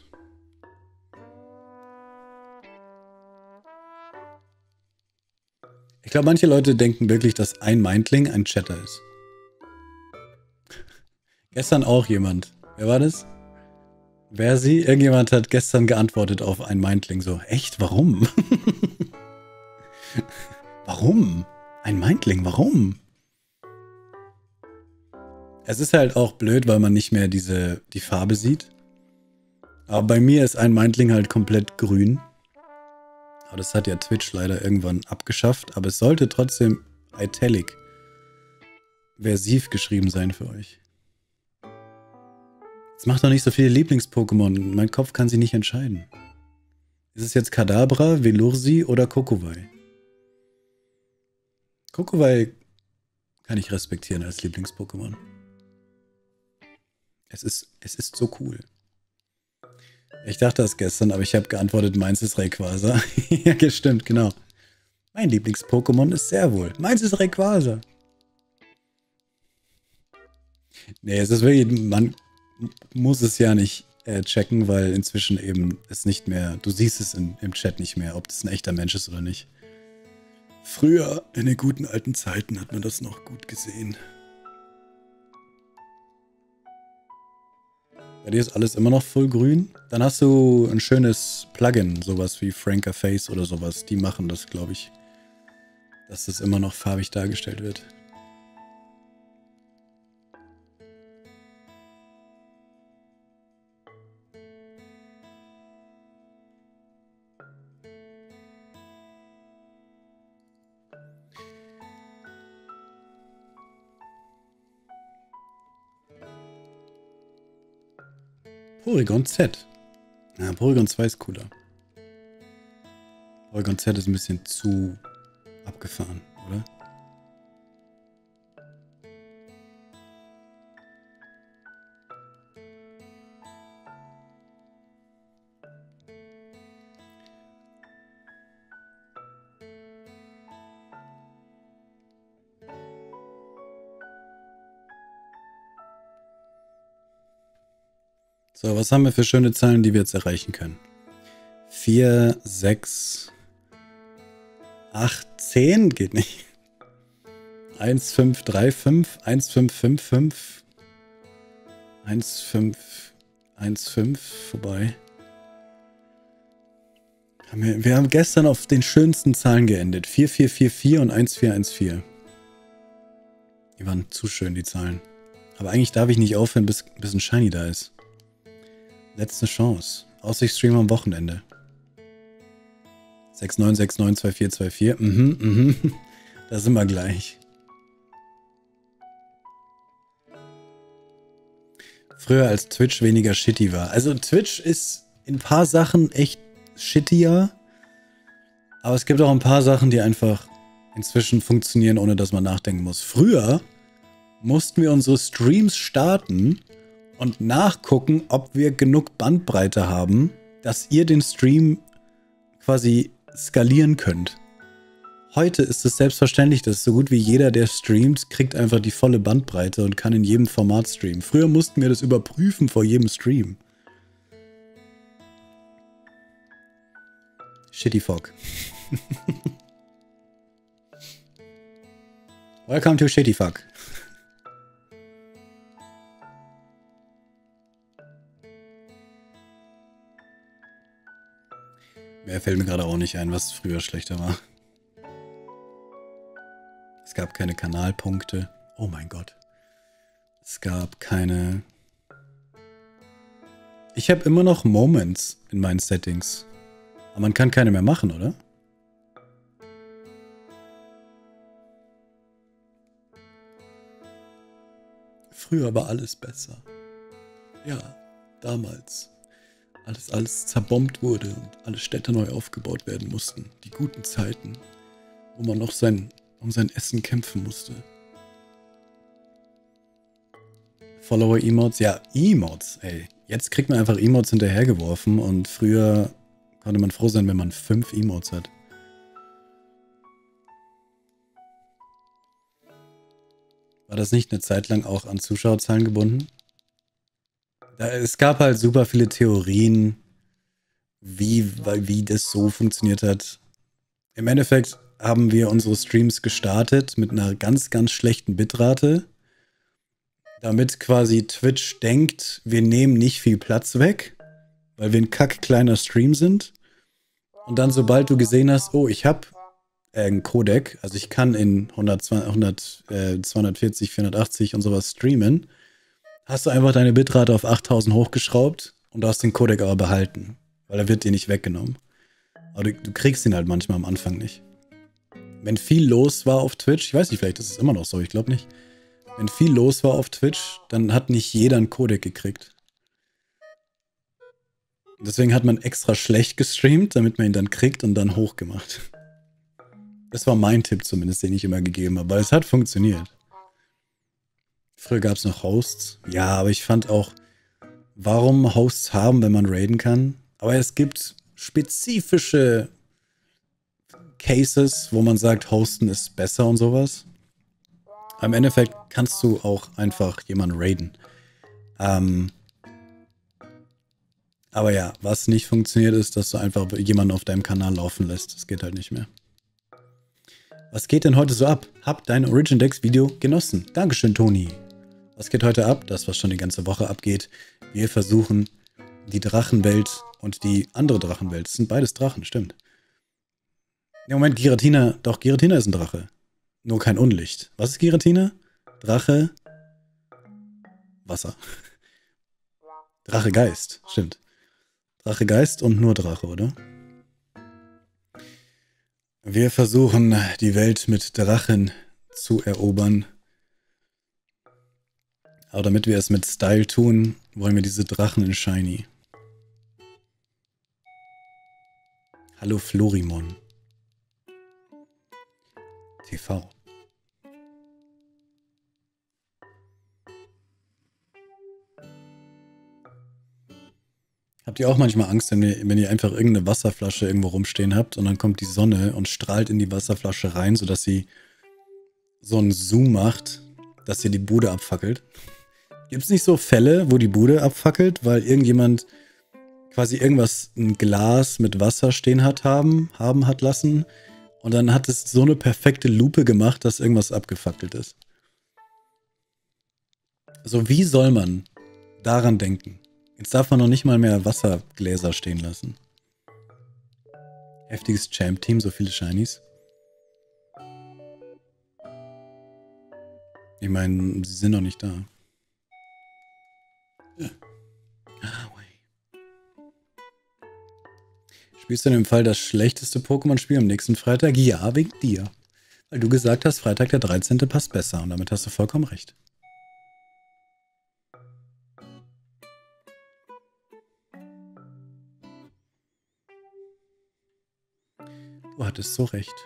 Ich glaube, manche Leute denken wirklich, dass ein Mindling ein Chatter ist. Gestern auch jemand. Wer war das? Wer sie? Irgendjemand hat gestern geantwortet auf ein Mindling so. Echt? Warum? Warum? Ein Mindling? Warum? Es ist halt auch blöd, weil man nicht mehr die Farbe sieht. Aber bei mir ist ein Mindling halt komplett grün. Aber das hat ja Twitch leider irgendwann abgeschafft. Aber es sollte trotzdem italic versiv geschrieben sein für euch. Es macht doch nicht so viele Lieblings-Pokémon. Mein Kopf kann sich nicht entscheiden. Ist es jetzt Kadabra, Velursi oder Kokowai? Kokowai kann ich respektieren als Lieblings-Pokémon. Es ist so cool. Ich dachte das gestern, aber ich habe geantwortet, meins ist Rayquaza. Ja, gestimmt, genau. Mein Lieblings-Pokémon ist sehr wohl. Meins ist Rayquaza. Nee, es ist wirklich, man muss es ja nicht checken, weil inzwischen eben es nicht mehr, du siehst es im Chat nicht mehr, ob das ein echter Mensch ist oder nicht. Früher, in den guten alten Zeiten, hat man das noch gut gesehen. Bei dir ist alles immer noch voll grün. Dann hast du ein schönes Plugin, sowas wie Franker Face oder sowas. Die machen das, glaube ich, dass das immer noch farbig dargestellt wird. Porygon Z. Ja, Porygon 2 ist cooler. Porygon Z ist ein bisschen zu abgefahren, oder? So, was haben wir für schöne Zahlen, die wir jetzt erreichen können? 4, 6, 8, 10 geht nicht. 1, 5, 3, 5, 1, 5, 5, 5, 1, 5, 1, 5, vorbei. Wir haben gestern auf den schönsten Zahlen geendet. 4, 4, 4, 4 und 1, 4, 1, 4. Die waren zu schön, die Zahlen. Aber eigentlich darf ich nicht aufhören, bis ein Shiny da ist. Letzte Chance. Aussichtsstream am Wochenende. 69692424. Da sind wir gleich. Früher als Twitch weniger shitty war. Also Twitch ist in ein paar Sachen echt shittier. Aber es gibt auch ein paar Sachen, die einfach inzwischen funktionieren, ohne dass man nachdenken muss. Früher mussten wir unsere Streams starten und nachgucken, ob wir genug Bandbreite haben, dass ihr den Stream quasi skalieren könnt. Heute ist es selbstverständlich, dass so gut wie jeder, der streamt, kriegt einfach die volle Bandbreite und kann in jedem Format streamen. Früher mussten wir das überprüfen vor jedem Stream. Shitty Fog. Welcome to Shitty Fog. Mehr fällt mir gerade auch nicht ein, was früher schlechter war. Es gab keine Kanalpunkte. Oh mein Gott. Es gab keine... Ich habe immer noch Moments in meinen Settings. Aber man kann keine mehr machen, oder? Früher war alles besser. Ja, damals. Als alles zerbombt wurde und alle Städte neu aufgebaut werden mussten. Die guten Zeiten, wo man noch um sein Essen kämpfen musste. Follower-Emotes? Ja, Emotes, ey. Jetzt kriegt man einfach Emotes hinterhergeworfen und früher konnte man froh sein, wenn man 5 Emotes hat. War das nicht eine Zeit lang auch an Zuschauerzahlen gebunden? Es gab halt super viele Theorien, wie das so funktioniert hat. Im Endeffekt haben wir unsere Streams gestartet mit einer ganz, ganz schlechten Bitrate, damit quasi Twitch denkt, wir nehmen nicht viel Platz weg, weil wir ein kackkleiner Stream sind. Und dann, sobald du gesehen hast, oh, ich habe einen Codec, also ich kann in 240, 480 und sowas streamen, hast du einfach deine Bitrate auf 8000 hochgeschraubt und du hast den Codec aber behalten, weil er wird dir nicht weggenommen. Aber du kriegst ihn halt manchmal am Anfang nicht. Wenn viel los war auf Twitch, ich weiß nicht, vielleicht ist es immer noch so, ich glaube nicht. Wenn viel los war auf Twitch, dann hat nicht jeder einen Codec gekriegt. Deswegen hat man extra schlecht gestreamt, damit man ihn dann kriegt und dann hochgemacht. Das war mein Tipp zumindest, den ich immer gegeben habe, weil es hat funktioniert. Früher gab es noch Hosts. Ja, aber ich fand auch, warum Hosts haben, wenn man raiden kann. Aber es gibt spezifische Cases, wo man sagt, Hosten ist besser und sowas. Im Endeffekt kannst du auch einfach jemanden raiden. Aber ja, was nicht funktioniert, ist, dass du einfach jemanden auf deinem Kanal laufen lässt. Das geht halt nicht mehr. Was geht denn heute so ab? Hab dein Origin Decks Video genossen. Dankeschön, Toni. Was geht heute ab? Das, was schon die ganze Woche abgeht. Wir versuchen die Drachenwelt und die andere Drachenwelt. Das sind beides Drachen, stimmt. Im Moment, Giratina. Doch, Giratina ist ein Drache. Nur kein Unlicht. Was ist Giratina? Drache. Wasser. Drache Geist, stimmt. Drache Geist und nur Drache, oder? Wir versuchen, die Welt mit Drachen zu erobern. Aber damit wir es mit Style tun, wollen wir diese Drachen in Shiny. Hallo Florimon. TV. Habt ihr auch manchmal Angst, wenn ihr einfach irgendeine Wasserflasche irgendwo rumstehen habt und dann kommt die Sonne und strahlt in die Wasserflasche rein, sodass sie so einen Zoom macht, dass ihr die Bude abfackelt? Gibt es nicht so Fälle, wo die Bude abfackelt, weil irgendjemand quasi irgendwas, ein Glas mit Wasser stehen hat lassen und dann hat es so eine perfekte Lupe gemacht, dass irgendwas abgefackelt ist? Also wie soll man daran denken? Jetzt darf man noch nicht mal mehr Wassergläser stehen lassen. Heftiges Champ-Team, so viele Shinies. Ich meine, sie sind noch nicht da. Spielst du in dem Fall das schlechteste Pokémon-Spiel am nächsten Freitag? Ja, wegen dir. Weil du gesagt hast, Freitag der 13. passt besser. Und damit hast du vollkommen recht. Du hattest so recht.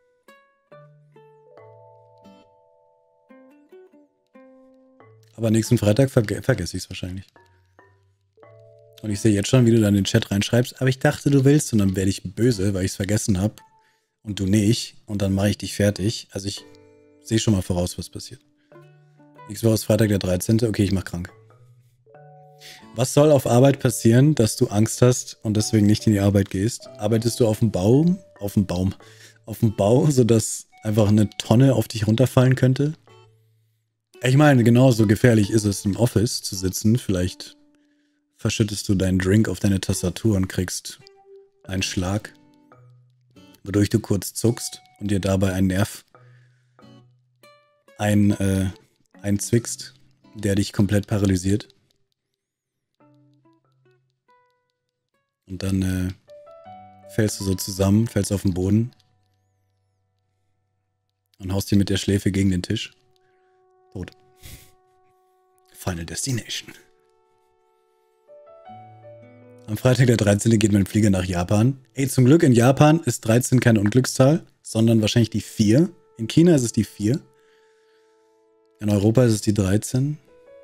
Aber nächsten Freitag vergesse ich es wahrscheinlich. Und ich sehe jetzt schon, wie du dann in den Chat reinschreibst, aber ich dachte, du willst. Und dann werde ich böse, weil ich es vergessen habe. Und du nicht. Und dann mache ich dich fertig. Also ich sehe schon mal voraus, was passiert. Nächste Woche ist Freitag der 13. Okay, ich mache krank. Was soll auf Arbeit passieren, dass du Angst hast und deswegen nicht in die Arbeit gehst? Arbeitest du auf dem Baum? Auf dem Bau, sodass einfach eine Tonne auf dich runterfallen könnte? Ich meine, genauso gefährlich ist es im Office zu sitzen. Vielleicht verschüttest du deinen Drink auf deine Tastatur und kriegst einen Schlag, wodurch du kurz zuckst und dir dabei ein Nerv einzwickst, der dich komplett paralysiert. Und dann fällst du so zusammen, fällst auf den Boden und haust dir mit der Schläfe gegen den Tisch. Tot. Final Destination. Am Freitag der 13. geht mein Flieger nach Japan. Ey, zum Glück in Japan ist 13 keine Unglückszahl, sondern wahrscheinlich die 4. In China ist es die 4. In Europa ist es die 13.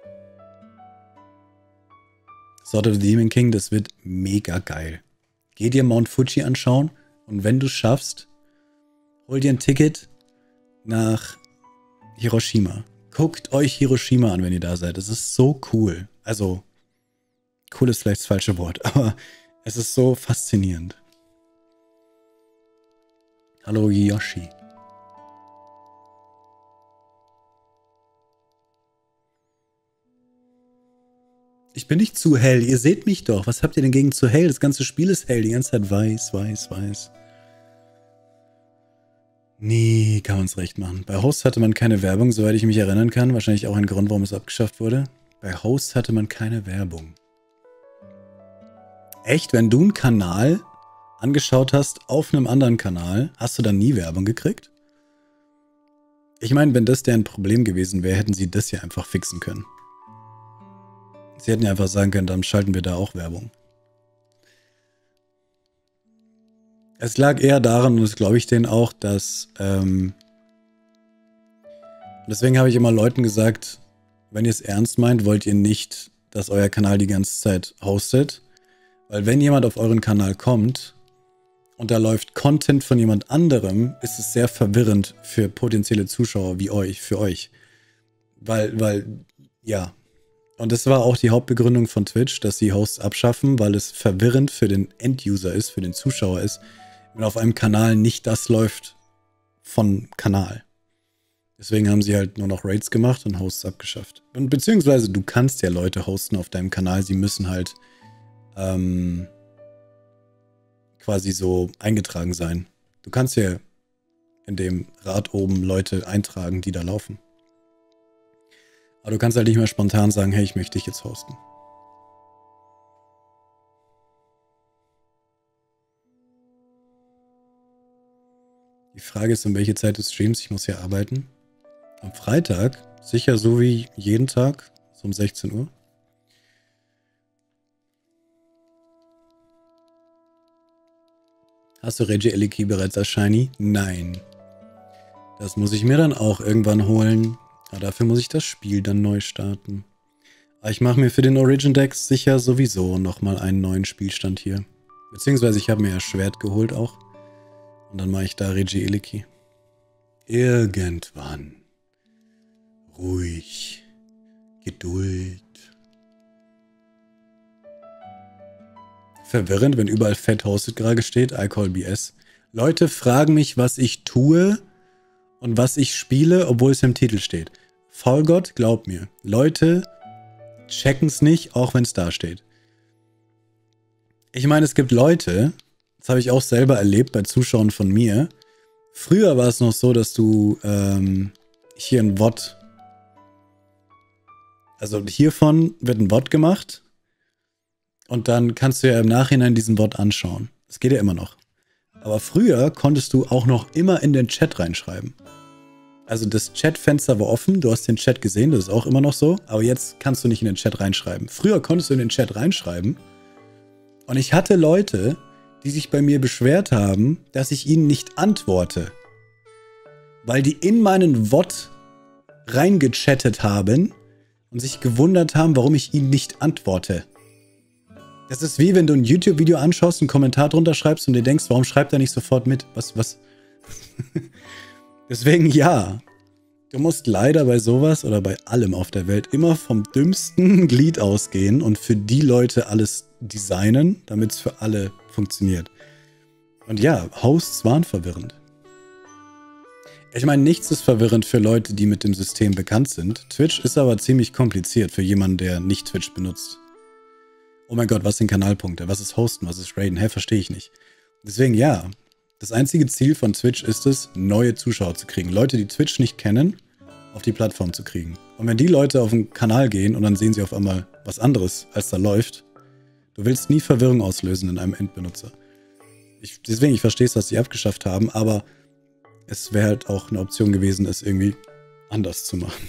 Sword of the Demon King, das wird mega geil. Geh dir Mount Fuji anschauen und wenn du schaffst, hol dir ein Ticket nach Hiroshima. Guckt euch Hiroshima an, wenn ihr da seid. Es ist so cool. Also, cool ist vielleicht das falsche Wort, aber es ist so faszinierend. Hallo Yoshi. Ich bin nicht zu hell. Ihr seht mich doch. Was habt ihr denn gegen zu hell? Das ganze Spiel ist hell. Die ganze Zeit weiß, weiß, weiß. Nie kann man es recht machen. Bei Host hatte man keine Werbung, soweit ich mich erinnern kann. Wahrscheinlich auch ein Grund, warum es abgeschafft wurde. Bei Host hatte man keine Werbung. Echt? Wenn du einen Kanal angeschaut hast auf einem anderen Kanal, hast du dann nie Werbung gekriegt? Ich meine, wenn das deren Problem gewesen wäre, hätten sie das ja einfach fixen können. Sie hätten ja einfach sagen können, dann schalten wir da auch Werbung. Es lag eher daran, und das glaube ich denen auch, dass deswegen habe ich immer Leuten gesagt, wenn ihr es ernst meint, wollt ihr nicht, dass euer Kanal die ganze Zeit hostet. Weil wenn jemand auf euren Kanal kommt und da läuft Content von jemand anderem, ist es sehr verwirrend für potenzielle Zuschauer wie euch, für euch. Weil, ja. Und das war auch die Hauptbegründung von Twitch, dass sie Hosts abschaffen, weil es verwirrend für den End-User ist, für den Zuschauer ist, wenn auf einem Kanal nicht das läuft von Kanal. Deswegen haben sie halt nur noch Raids gemacht und Hosts abgeschafft. Und beziehungsweise du kannst ja Leute hosten auf deinem Kanal, sie müssen halt quasi so eingetragen sein. Du kannst ja in dem Rad oben Leute eintragen, die da laufen. Aber du kannst halt nicht mehr spontan sagen, hey, ich möchte dich jetzt hosten. Die Frage ist, um welche Zeit du streamst. Ich muss ja arbeiten. Am Freitag, sicher so wie jeden Tag, so um 16 Uhr. Hast du Reggie Eliki bereits als Shiny? Nein. Das muss ich mir dann auch irgendwann holen. Aber dafür muss ich das Spiel dann neu starten. Aber ich mache mir für den Origin Decks sicher sowieso nochmal einen neuen Spielstand hier. Beziehungsweise ich habe mir ja Schwert geholt auch. Und dann mache ich da Reggie Eliki. Irgendwann. Ruhig. Geduld. Verwirrend, wenn überall Fett hosted gerade steht. I call BS. Leute fragen mich, was ich tue und was ich spiele, obwohl es im Titel steht. Vollgott, glaub mir. Leute checken es nicht, auch wenn es da steht. Ich meine, es gibt Leute, das habe ich auch selber erlebt bei Zuschauern von mir. Früher war es noch so, dass du hier ein VOD, also hiervon wird ein VOD gemacht und dann kannst du ja im Nachhinein diesen VOD anschauen. Das geht ja immer noch. Aber früher konntest du auch noch immer in den Chat reinschreiben. Also das Chatfenster war offen, du hast den Chat gesehen, das ist auch immer noch so, aber jetzt kannst du nicht in den Chat reinschreiben. Früher konntest du in den Chat reinschreiben und ich hatte Leute, die sich bei mir beschwert haben, dass ich ihnen nicht antworte. Weil die in meinen VOD reingechattet haben und sich gewundert haben, warum ich ihnen nicht antworte. Das ist wie wenn du ein YouTube-Video anschaust, einen Kommentar drunter schreibst und dir denkst, warum schreibt er nicht sofort mit? Was? Deswegen ja. Du musst leider bei sowas oder bei allem auf der Welt immer vom dümmsten Glied ausgehen und für die Leute alles designen, damit es für alle funktioniert. Und ja, Hosts waren verwirrend. Ich meine, nichts ist verwirrend für Leute, die mit dem System bekannt sind. Twitch ist aber ziemlich kompliziert für jemanden, der nicht Twitch benutzt. Oh mein Gott, was sind Kanalpunkte? Was ist Hosten? Was ist Raiden? Hä, verstehe ich nicht. Deswegen ja, das einzige Ziel von Twitch ist es, neue Zuschauer zu kriegen. Leute, die Twitch nicht kennen, auf die Plattform zu kriegen. Und wenn die Leute auf den Kanal gehen und dann sehen sie auf einmal was anderes, als da läuft, du willst nie Verwirrung auslösen in einem Endbenutzer. Deswegen, ich verstehe es, dass sie abgeschafft haben, aber es wäre halt auch eine Option gewesen, es irgendwie anders zu machen.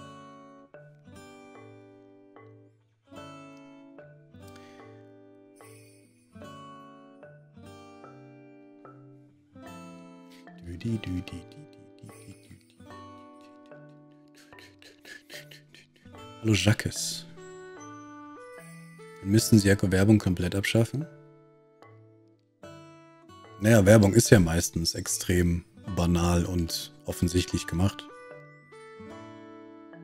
Hallo Jacques. Müssten sie ja Werbung komplett abschaffen? Naja, Werbung ist ja meistens extrem banal und offensichtlich gemacht.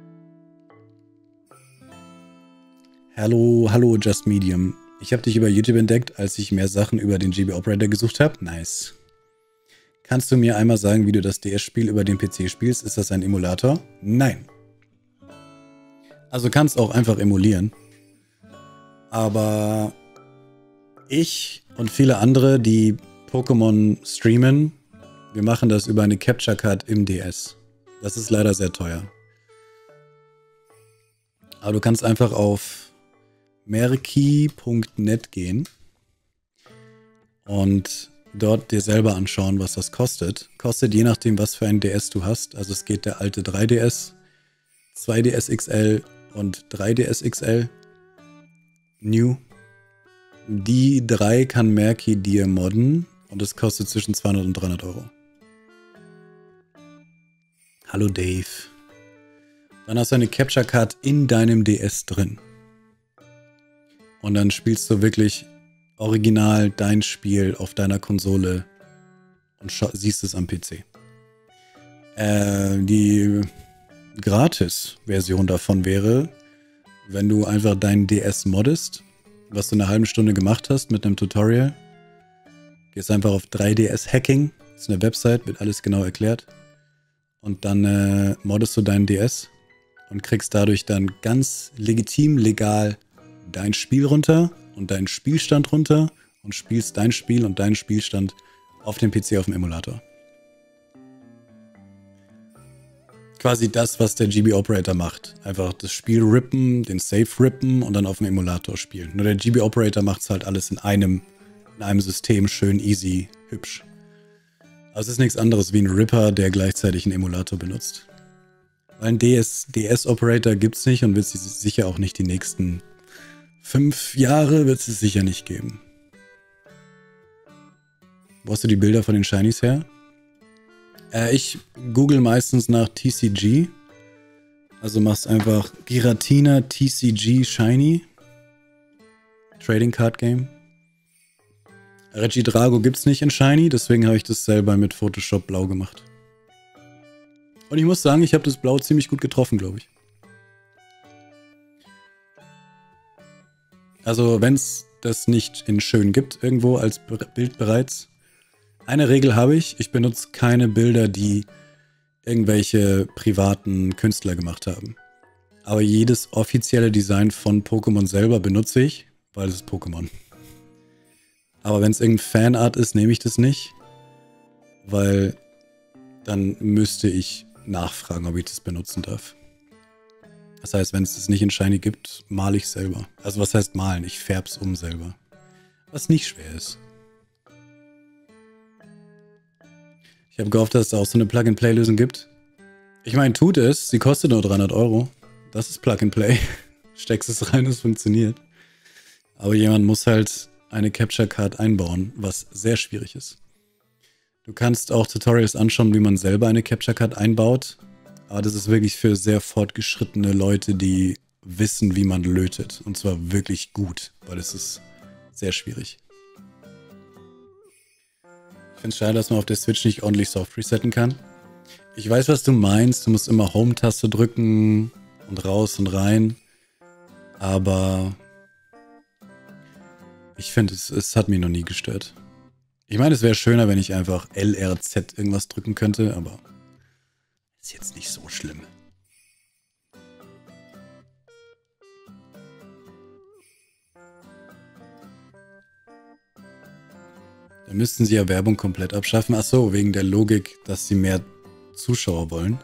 Hallo, hallo Just Medium. Ich habe dich über YouTube entdeckt, als ich mehr Sachen über den GB Operator gesucht habe. Nice. Kannst du mir einmal sagen, wie du das DS-Spiel über den PC spielst? Ist das ein Emulator? Nein. Also kannst auch einfach emulieren. Aber ich und viele andere, die Pokémon streamen, wir machen das über eine Capture Card im DS. Das ist leider sehr teuer. Aber du kannst einfach auf merki.net gehen und dort dir selber anschauen, was das kostet. Kostet je nachdem, was für ein DS du hast. Also es geht der alte 3DS, 2DS XL und 3DS XL. New. Die 3 kann Merki dir modden und es kostet zwischen 200 und 300 Euro. Hallo Dave. Dann hast du eine Capture Card in deinem DS drin. Und dann spielst du wirklich original dein Spiel auf deiner Konsole und siehst es am PC. Die Gratis-Version davon wäre, wenn du einfach deinen DS moddest, was du eine halbe Stunde gemacht hast mit einem Tutorial. Gehst einfach auf 3DS Hacking, das ist eine Website, wird alles genau erklärt. Und dann moddest du deinen DS und kriegst dadurch dann ganz legitim, legal dein Spiel runter und deinen Spielstand runter und spielst dein Spiel und deinen Spielstand auf dem PC auf dem Emulator. Quasi das, was der GB Operator macht. Einfach das Spiel rippen, den Save rippen und dann auf dem Emulator spielen. Nur der GB Operator macht es halt alles in einem System schön, easy, hübsch. Also es ist nichts anderes wie ein Ripper, der gleichzeitig einen Emulator benutzt. Weil ein DS-Operator gibt es nicht und wird es sicher auch nicht die nächsten 5 Jahre wird es sicher nicht geben. Wo hast du die Bilder von den Shinies her? Ich google meistens nach TCG. Also machst einfach Giratina TCG Shiny. Trading Card Game. Regidrago gibt's nicht in Shiny, deswegen habe ich das selber mit Photoshop blau gemacht. Und ich muss sagen, ich habe das Blau ziemlich gut getroffen, glaube ich. Also wenn es das nicht in schön gibt, irgendwo als Bild bereits. Eine Regel habe ich benutze keine Bilder, die irgendwelche privaten Künstler gemacht haben. Aber jedes offizielle Design von Pokémon selber benutze ich, weil es ist Pokémon. Aber wenn es irgendein Fanart ist, nehme ich das nicht, weil dann müsste ich nachfragen, ob ich das benutzen darf. Das heißt, wenn es das nicht in Shiny gibt, male ich selber. Also was heißt malen? Ich färb's um selber. Was nicht schwer ist. Ich habe gehofft, dass es auch so eine Plug-and-Play-Lösung gibt. Ich meine, tut es. Sie kostet nur 300 Euro. Das ist Plug-and-Play. Steckst es rein, es funktioniert. Aber jemand muss halt eine Capture Card einbauen, was sehr schwierig ist. Du kannst auch Tutorials anschauen, wie man selber eine Capture Card einbaut. Aber das ist wirklich für sehr fortgeschrittene Leute, die wissen, wie man lötet. Und zwar wirklich gut, weil es ist sehr schwierig. Ich finde es schade, dass man auf der Switch nicht ordentlich soft resetten kann. Ich weiß, was du meinst. Du musst immer Home-Taste drücken und raus und rein. Aber ich finde, es hat mich noch nie gestört. Ich meine, es wäre schöner, wenn ich einfach LRZ irgendwas drücken könnte, aber ist jetzt nicht so schlimm. Da müssten sie ja Werbung komplett abschaffen. Ach so, wegen der Logik, dass sie mehr Zuschauer wollen.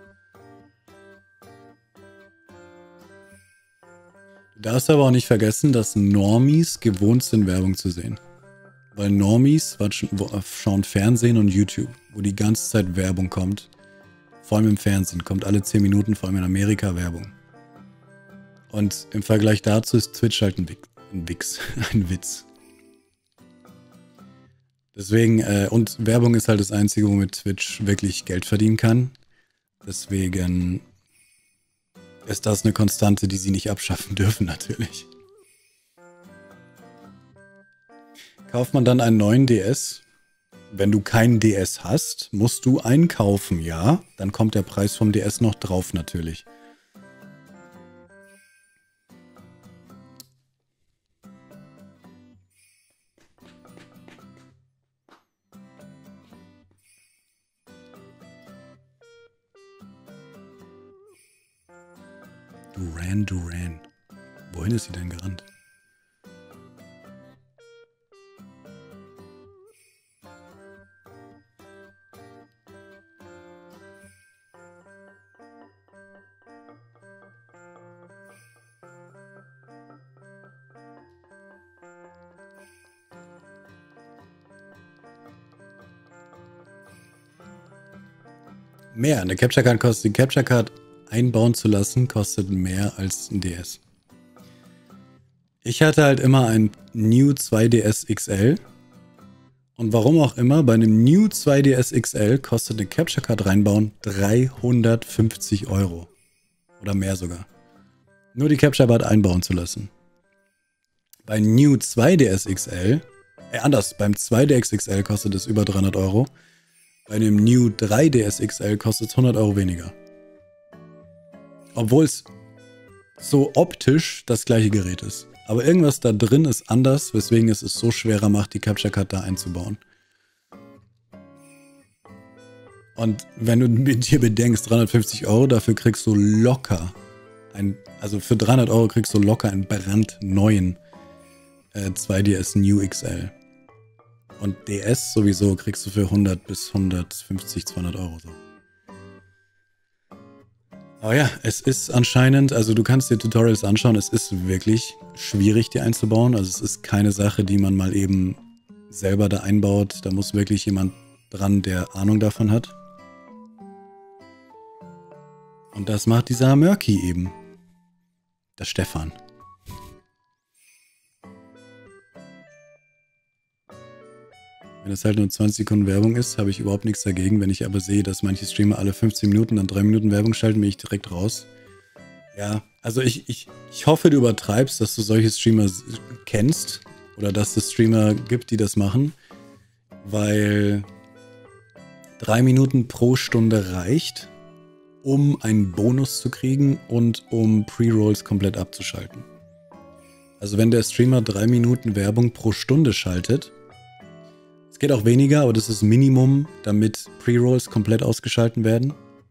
Du darfst aber auch nicht vergessen, dass Normies gewohnt sind, Werbung zu sehen. Weil Normies schauen Fernsehen und YouTube, wo die ganze Zeit Werbung kommt. Vor allem im Fernsehen kommt alle 10 Minuten, vor allem in Amerika, Werbung. Und im Vergleich dazu ist Twitch halt ein Witz. Deswegen, und Werbung ist halt das Einzige, womit Twitch wirklich Geld verdienen kann. Deswegen ist das eine Konstante, die sie nicht abschaffen dürfen, natürlich. Kauft man dann einen neuen DS? Wenn du keinen DS hast, musst du einen kaufen, ja? Dann kommt der Preis vom DS noch drauf, natürlich. Duran. Wohin ist sie denn gerannt? Mehr. Eine Capture Card kostet, die Capture Card einbauen zu lassen, kostet mehr als ein DS. Ich hatte halt immer ein New 2DS XL. Und warum auch immer, bei einem New 2DS XL kostet eine Capture Card reinbauen 350 €. Oder mehr sogar. Nur die Capture Card einbauen zu lassen. Bei New 2DS XL, anders, beim 2DS XL kostet es über 300 €. Bei dem New 3DS XL kostet es 100 € weniger. Obwohl es so optisch das gleiche Gerät ist. Aber irgendwas da drin ist anders, weswegen es so schwerer macht, die Capture Card da einzubauen. Und wenn du mit dir bedenkst, 350 €, dafür kriegst du locker also für 300 € kriegst du locker einen brandneuen 2DS New XL. Und DS sowieso kriegst du für 100 bis 150, 200 € so. Aber ja, es ist anscheinend, also du kannst dir Tutorials anschauen, es ist wirklich schwierig, die einzubauen. Also es ist keine Sache, die man mal eben selber da einbaut. Da muss wirklich jemand dran, der Ahnung davon hat. Und das macht dieser Murky eben. Der Stefan. Wenn es halt nur 20 Sekunden Werbung ist, habe ich überhaupt nichts dagegen. Wenn ich aber sehe, dass manche Streamer alle 15 Minuten dann 3 Minuten Werbung schalten, bin ich direkt raus. Ja, also ich hoffe, du übertreibst, dass du solche Streamer kennst oder dass es Streamer gibt, die das machen, weil 3 Minuten pro Stunde reicht, um einen Bonus zu kriegen und um Pre-Rolls komplett abzuschalten. Also wenn der Streamer 3 Minuten Werbung pro Stunde schaltet, es geht auch weniger, aber das ist Minimum, damit Pre-Rolls komplett ausgeschalten werden.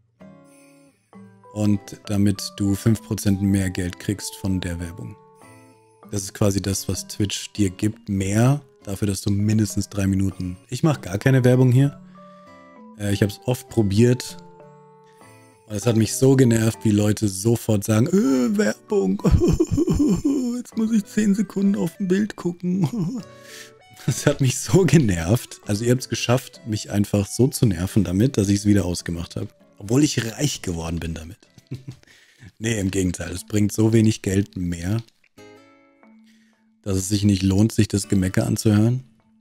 Und damit du 5% mehr Geld kriegst von der Werbung. Das ist quasi das, was Twitch dir gibt, mehr dafür, dass du mindestens 3 Minuten... Ich mache gar keine Werbung hier. Ich habe es oft probiert. Und es hat mich so genervt, wie Leute sofort sagen, Werbung, jetzt muss ich 10 Sekunden auf ein Bild gucken. Das hat mich so genervt. Also ihr habt es geschafft, mich einfach so zu nerven damit, dass ich es wieder ausgemacht habe. Obwohl ich reich geworden bin damit. Nee, im Gegenteil. Es bringt so wenig Geld mehr, dass es sich nicht lohnt, sich das Gemecker anzuhören.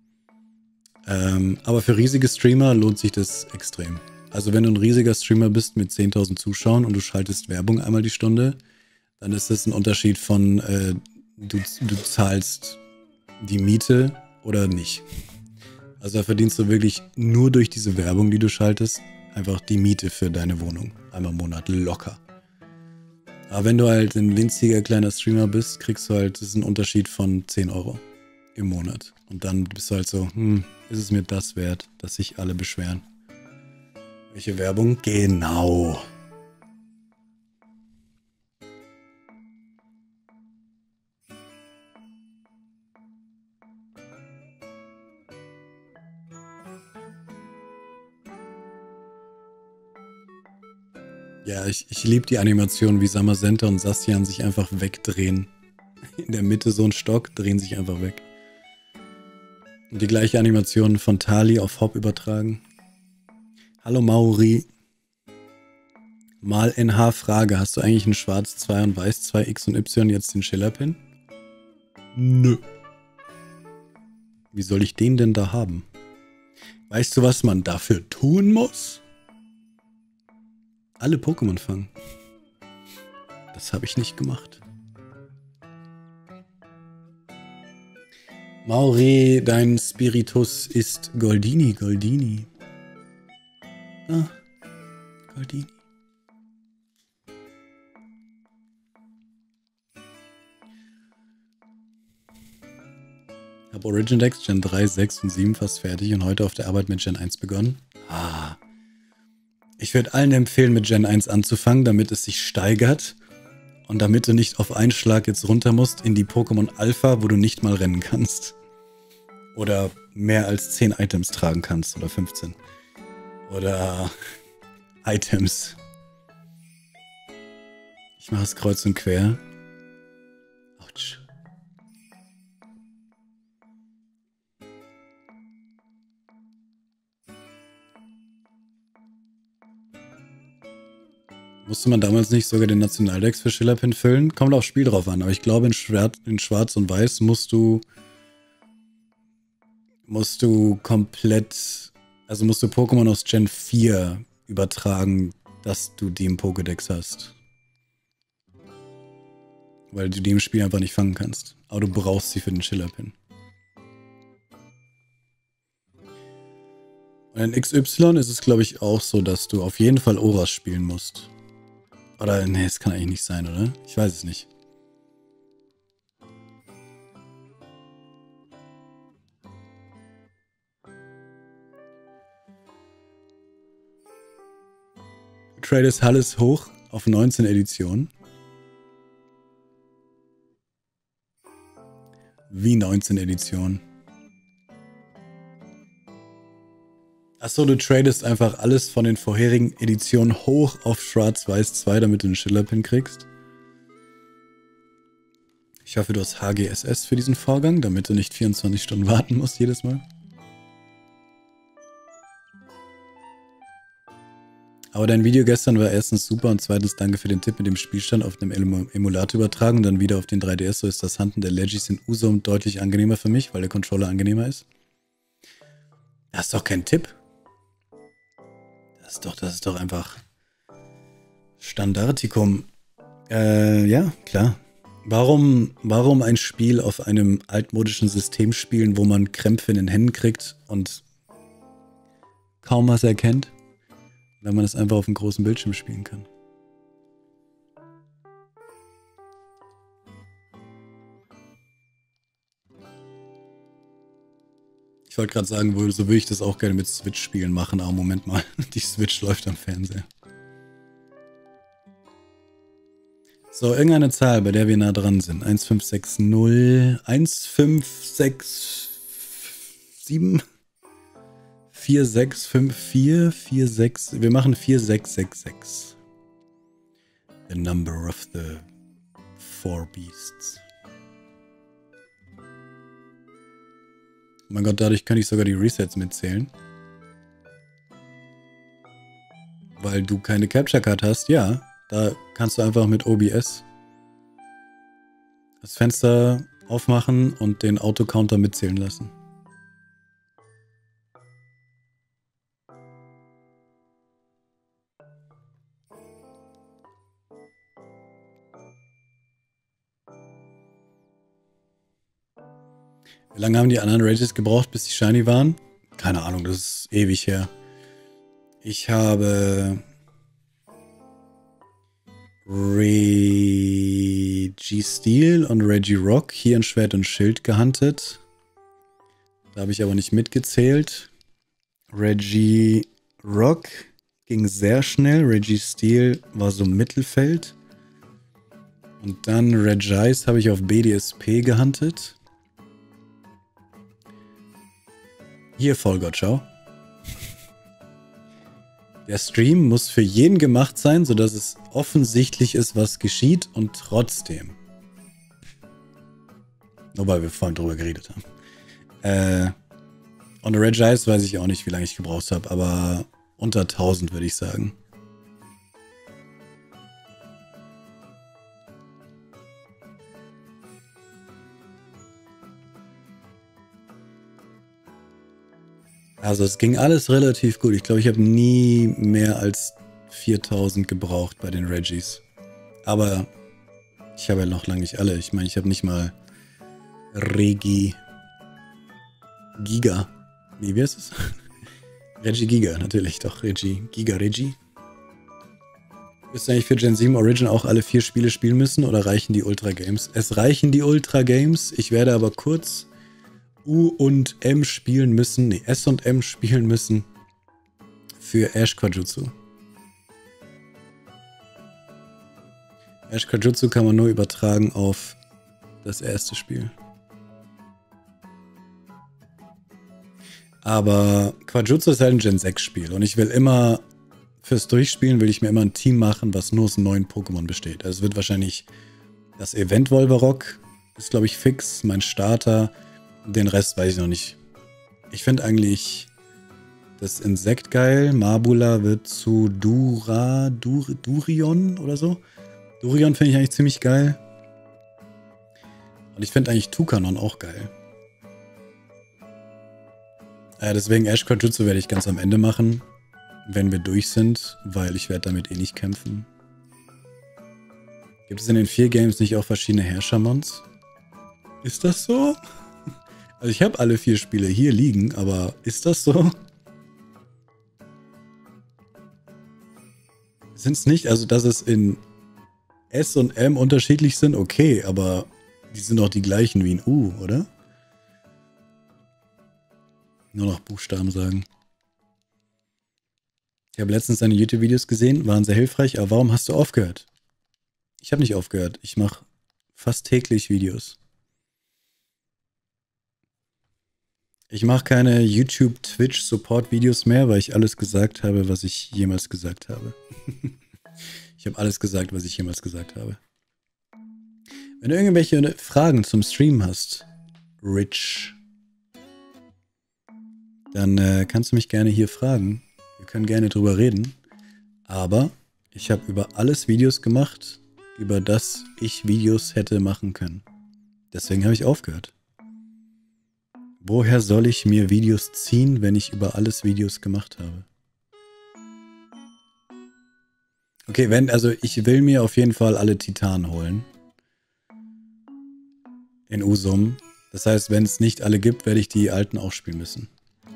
Aber für riesige Streamer lohnt sich das extrem. Also wenn du ein riesiger Streamer bist mit 10.000 Zuschauern und du schaltest Werbung einmal die Stunde, dann ist das ein Unterschied von du zahlst die Miete oder nicht. Also da verdienst du wirklich nur durch diese Werbung, die du schaltest, einfach die Miete für deine Wohnung. Einmal im Monat locker. Aber wenn du halt ein winziger kleiner Streamer bist, kriegst du halt, das ist ein Unterschied von 10 € im Monat. Und dann bist du halt so, ist es mir das wert, dass sich alle beschweren? Welche Werbung? Genau. Ja, ich liebe die Animation, wie Samazenta und Sastian sich einfach wegdrehen. In der Mitte so ein Stock, drehen sich einfach weg. Und die gleiche Animation von Tali auf Hop übertragen. Hallo Mauri. Mal NH Frage, hast du eigentlich einen Schwarz 2 und Weiß 2 X und Y jetzt den Schillerpin? Nö. Wie soll ich den denn da haben? Weißt du, was man dafür tun muss? Alle Pokémon fangen. Das habe ich nicht gemacht. Mauri, dein Spiritus ist Goldini, Goldini. Ah, Goldini. Hab Origin Decks Gen 3, 6 und 7 fast fertig und heute auf der Arbeit mit Gen 1 begonnen. Ah. Ich würde allen empfehlen, mit Gen 1 anzufangen, damit es sich steigert. Und damit du nicht auf einen Schlag jetzt runter musst in die Pokémon Alpha, wo du nicht mal rennen kannst. Oder mehr als 10 Items tragen kannst. Oder 15. Oder Items. Ich mache es kreuz und quer. Autsch. Musste man damals nicht sogar den Nationaldex für Schillerpin füllen? Kommt aufs Spiel drauf an, aber ich glaube in Schwarz und Weiß musst du komplett, also musst du Pokémon aus Gen 4 übertragen, dass du die im Pokédex hast. Weil du die im Spiel einfach nicht fangen kannst. Aber du brauchst sie für den Schillerpin. Und in XY ist es, glaube ich, auch so, dass du auf jeden Fall Oras spielen musst. Oder, nee, es kann eigentlich nicht sein, oder? Ich weiß es nicht. Traders Halles hoch auf 19 Editionen. Wie 19 Editionen? Achso, du tradest einfach alles von den vorherigen Editionen hoch auf Schwarz-Weiß 2, damit du einen Schillerpin kriegst. Ich hoffe, du hast HGSS für diesen Vorgang, damit du nicht 24 Stunden warten musst jedes Mal. Aber dein Video gestern war erstens super und zweitens danke für den Tipp mit dem Spielstand auf dem Emulator übertragen und dann wieder auf den 3DS. So ist das Handen der Legis in Usum deutlich angenehmer für mich, weil der Controller angenehmer ist. Das ist doch kein Tipp. Das ist doch einfach Standardikum. Ja, klar. Warum ein Spiel auf einem altmodischen System spielen, wo man Krämpfe in den Händen kriegt und kaum was erkennt, wenn man es einfach auf einem großen Bildschirm spielen kann? Ich wollte gerade sagen, so würde ich das auch gerne mit Switch-Spielen machen, aber Moment mal, die Switch läuft am Fernseher. So, irgendeine Zahl, bei der wir nah dran sind. 1560, 1567, 4654, 46. Wir machen 4666. The number of the four beasts. Oh mein Gott, dadurch kann ich sogar die Resets mitzählen. Weil du keine Capture Card hast, ja. Da kannst du einfach mit OBS das Fenster aufmachen und den Autocounter mitzählen lassen. Wie lange haben die anderen Rages gebraucht, bis die shiny waren? Keine Ahnung, das ist ewig her. Ich habe Registeel und Regirock hier in Schwert und Schild gehuntet. Da habe ich aber nicht mitgezählt. Regirock ging sehr schnell. Registeel war so im Mittelfeld. Und dann Regice habe ich auf BDSP gehuntet. Hier, Vollgott, schau. Der Stream muss für jeden gemacht sein, sodass es offensichtlich ist, was geschieht und trotzdem. Wobei wir vorhin drüber geredet haben. Und Regice weiß ich auch nicht, wie lange ich gebraucht habe, aber unter 1000 würde ich sagen. Also es ging alles relativ gut. Ich glaube, ich habe nie mehr als 4000 gebraucht bei den Regis. Aber ich habe ja noch lange nicht alle. Ich meine, ich habe nicht mal Giga. Nee, wie heißt es? Giga, natürlich. Doch, Giga. Wirst du eigentlich für Gen 7 Origin auch alle 4 Spiele spielen müssen oder reichen die Ultra Games? Es reichen die Ultra Games. Ich werde aber kurz U und M spielen müssen, nee, S und M spielen müssen für Ash Quajutsu. Ash Kajutsu kann man nur übertragen auf das erste Spiel. Aber Quajutsu ist halt ein Gen 6 Spiel und ich will immer, fürs Durchspielen will ich mir immer ein Team machen, was nur aus 9 Pokémon besteht. Also es wird wahrscheinlich das Event Wolverock, ist glaube ich fix, mein Starter. Den Rest weiß ich noch nicht. Ich finde eigentlich das Insekt geil. Marbula wird zu Durion oder so. Durion finde ich eigentlich ziemlich geil. Und ich finde eigentlich Tukanon auch geil. Deswegen Ash Kajutsu werde ich ganz am Ende machen, wenn wir durch sind, weil ich werde damit eh nicht kämpfen. Gibt es in den 4 Games nicht auch verschiedene Herrschermons? Ist das so? Also ich habe alle 4 Spiele hier liegen, aber ist das so? Sind es nicht? Also dass es in S und M unterschiedlich sind, okay, aber die sind doch die gleichen wie in U, oder? Nur noch Buchstaben sagen. Ich habe letztens deine YouTube-Videos gesehen, waren sehr hilfreich, aber warum hast du aufgehört? Ich habe nicht aufgehört. Ich mache fast täglich Videos. Ich mache keine YouTube-Twitch-Support-Videos mehr, weil ich alles gesagt habe, was ich jemals gesagt habe. Ich habe alles gesagt, was ich jemals gesagt habe. Wenn du irgendwelche Fragen zum Stream hast, Rich, dann kannst du mich gerne hier fragen. Wir können gerne drüber reden. Aber ich habe über alles Videos gemacht, über das ich Videos hätte machen können. Deswegen habe ich aufgehört. Woher soll ich mir Videos ziehen, wenn ich über alles Videos gemacht habe? Okay, also ich will mir auf jeden Fall alle Titanen holen. In Usum. Das heißt, wenn es nicht alle gibt, werde ich die alten auch spielen müssen.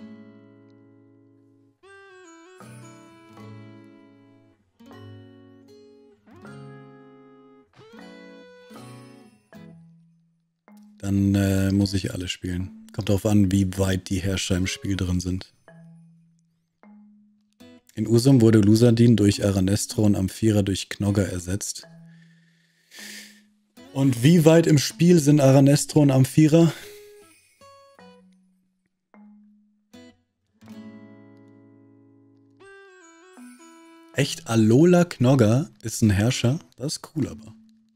Dann muss ich alle spielen. Kommt darauf an, wie weit die Herrscher im Spiel drin sind. In Usum wurde Lusadin durch Aranestro und Amphira durch Knogger ersetzt. Und wie weit im Spiel sind Aranestro und Amphira? Echt, Alola Knogger ist ein Herrscher? Das ist cool, aber.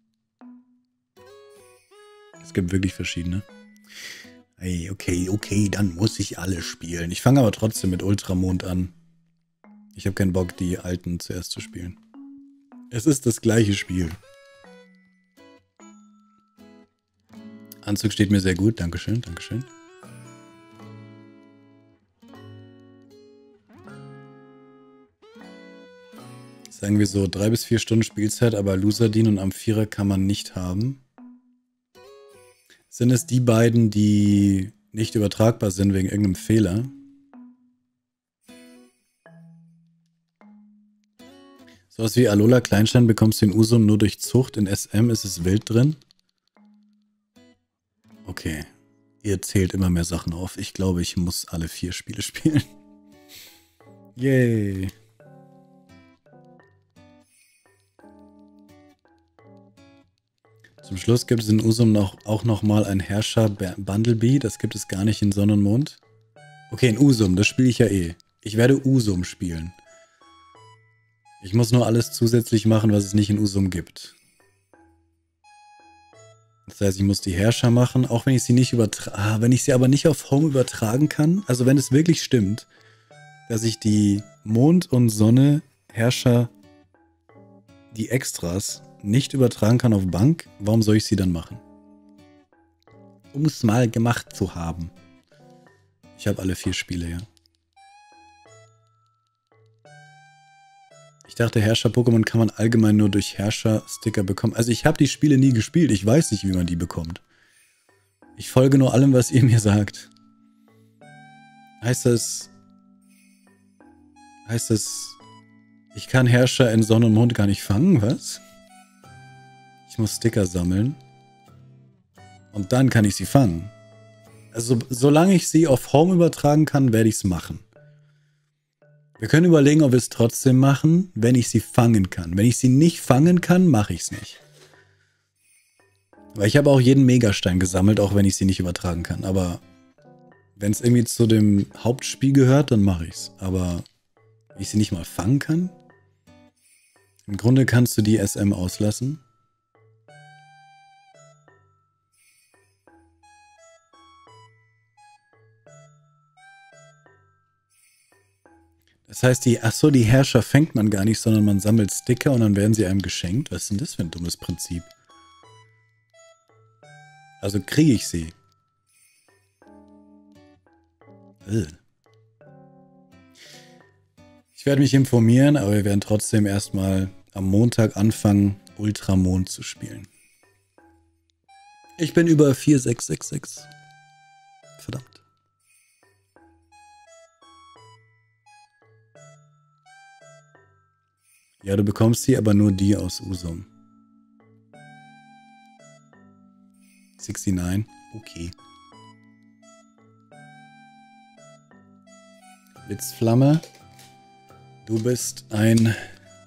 Es gibt wirklich verschiedene. Hey, okay, dann muss ich alle spielen. Ich fange aber trotzdem mit Ultramond an. Ich habe keinen Bock, die alten zuerst zu spielen. Es ist das gleiche Spiel. Anzug steht mir sehr gut. Dankeschön, dankeschön. Sagen wir so 3 bis 4 Stunden Spielzeit, aber Lusadin und Amphira kann man nicht haben. Sind es die beiden, die nicht übertragbar sind wegen irgendeinem Fehler? Sowas wie Alola Kleinstein bekommst du in Usum nur durch Zucht. In SM ist es wild drin. Okay. Ihr zählt immer mehr Sachen auf. Ich glaube, ich muss alle 4 Spiele spielen. Yay. Zum Schluss gibt es in Usum auch noch mal ein Herrscher Bundlebee. Das gibt es gar nicht in Sonne und Mond. Okay, in Usum, das spiele ich ja eh. Ich werde Usum spielen. Ich muss nur alles zusätzlich machen, was es nicht in Usum gibt. Das heißt, ich muss die Herrscher machen, auch wenn ich sie nicht wenn ich sie aber nicht auf Home übertragen kann. Also wenn es wirklich stimmt, dass ich die Mond- und Sonne-Herrscher, die Extras, nicht übertragen kann auf Bank, warum soll ich sie dann machen? Um es mal gemacht zu haben. Ich habe alle 4 Spiele, ja. Ich dachte, Herrscher-Pokémon kann man allgemein nur durch Herrscher-Sticker bekommen. Also ich habe die Spiele nie gespielt. Ich weiß nicht, wie man die bekommt. Ich folge nur allem, was ihr mir sagt. Heißt das, ich kann Herrscher in Sonne und Mond gar nicht fangen, was? Ich muss Sticker sammeln. Und dann kann ich sie fangen. Also solange ich sie auf Home übertragen kann, werde ich es machen. Wir können überlegen, ob wir es trotzdem machen, wenn ich sie fangen kann. Wenn ich sie nicht fangen kann, mache ich es nicht. Weil ich habe auch jeden Megastein gesammelt, auch wenn ich sie nicht übertragen kann. Aber wenn es irgendwie zu dem Hauptspiel gehört, dann mache ich's. Aber wenn ich sie nicht mal fangen kann? Im Grunde kannst du die SM auslassen. Das heißt, die Herrscher fängt man gar nicht, sondern man sammelt Sticker und dann werden sie einem geschenkt. Was ist denn das für ein dummes Prinzip? Also kriege ich sie. Ich werde mich informieren, aber wir werden trotzdem erstmal am Montag anfangen, Ultramond zu spielen. Ich bin über 4666. Verdammt. Ja, du bekommst sie, aber nur die aus Usum. 69, okay. Blitzflamme. Du bist ein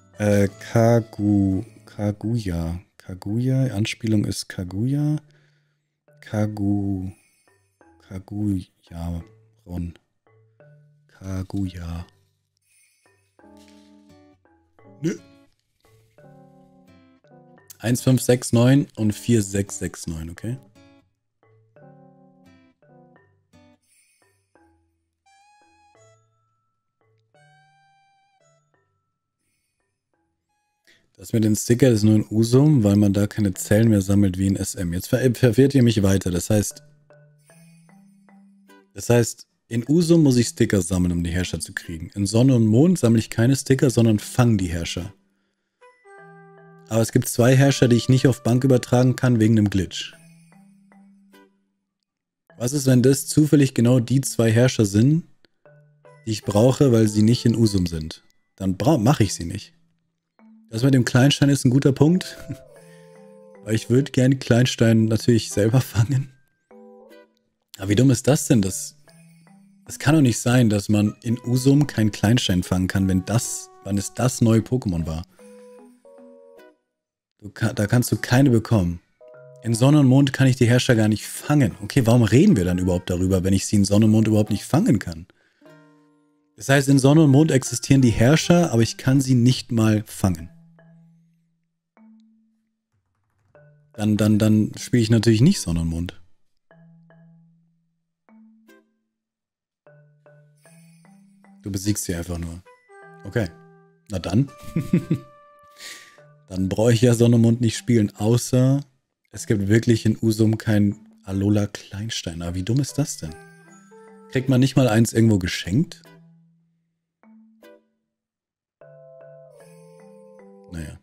Kaguya. Kaguya, Anspielung ist Kaguya. Kaguya, Ron. Kaguya. Nö. 1569 und 4669, okay? Das mit den Sticker ist nur ein Usum, weil man da keine Zellen mehr sammelt wie in SM. Jetzt verwirrt ihr mich weiter. Das heißt, in Usum muss ich Sticker sammeln, um die Herrscher zu kriegen. In Sonne und Mond sammle ich keine Sticker, sondern fange die Herrscher. Aber es gibt 2 Herrscher, die ich nicht auf Bank übertragen kann, wegen einem Glitch. Was ist, wenn das zufällig genau die 2 Herrscher sind, die ich brauche, weil sie nicht in Usum sind? Dann mache ich sie nicht. Das mit dem Kleinstein ist ein guter Punkt. Weil ich würde gerne Kleinstein natürlich selber fangen. Aber wie dumm ist das denn? Das kann doch nicht sein, dass man in Usum keinen Kleinstein fangen kann, wann es das neue Pokémon war. Da kannst du keine bekommen. In Sonne und Mond kann ich die Herrscher gar nicht fangen. Okay, warum reden wir dann überhaupt darüber, wenn ich sie in Sonne und Mond überhaupt nicht fangen kann? Das heißt, in Sonne und Mond existieren die Herrscher, aber ich kann sie nicht mal fangen. Dann spiele ich natürlich nicht Sonne und Mond. Du besiegst sie einfach nur. Okay. Na dann. Dann brauche ich ja Sonne und Mond nicht spielen, außer es gibt wirklich in Usum kein Alola Kleinstein. Aber wie dumm ist das denn? Kriegt man nicht mal eins irgendwo geschenkt? Naja.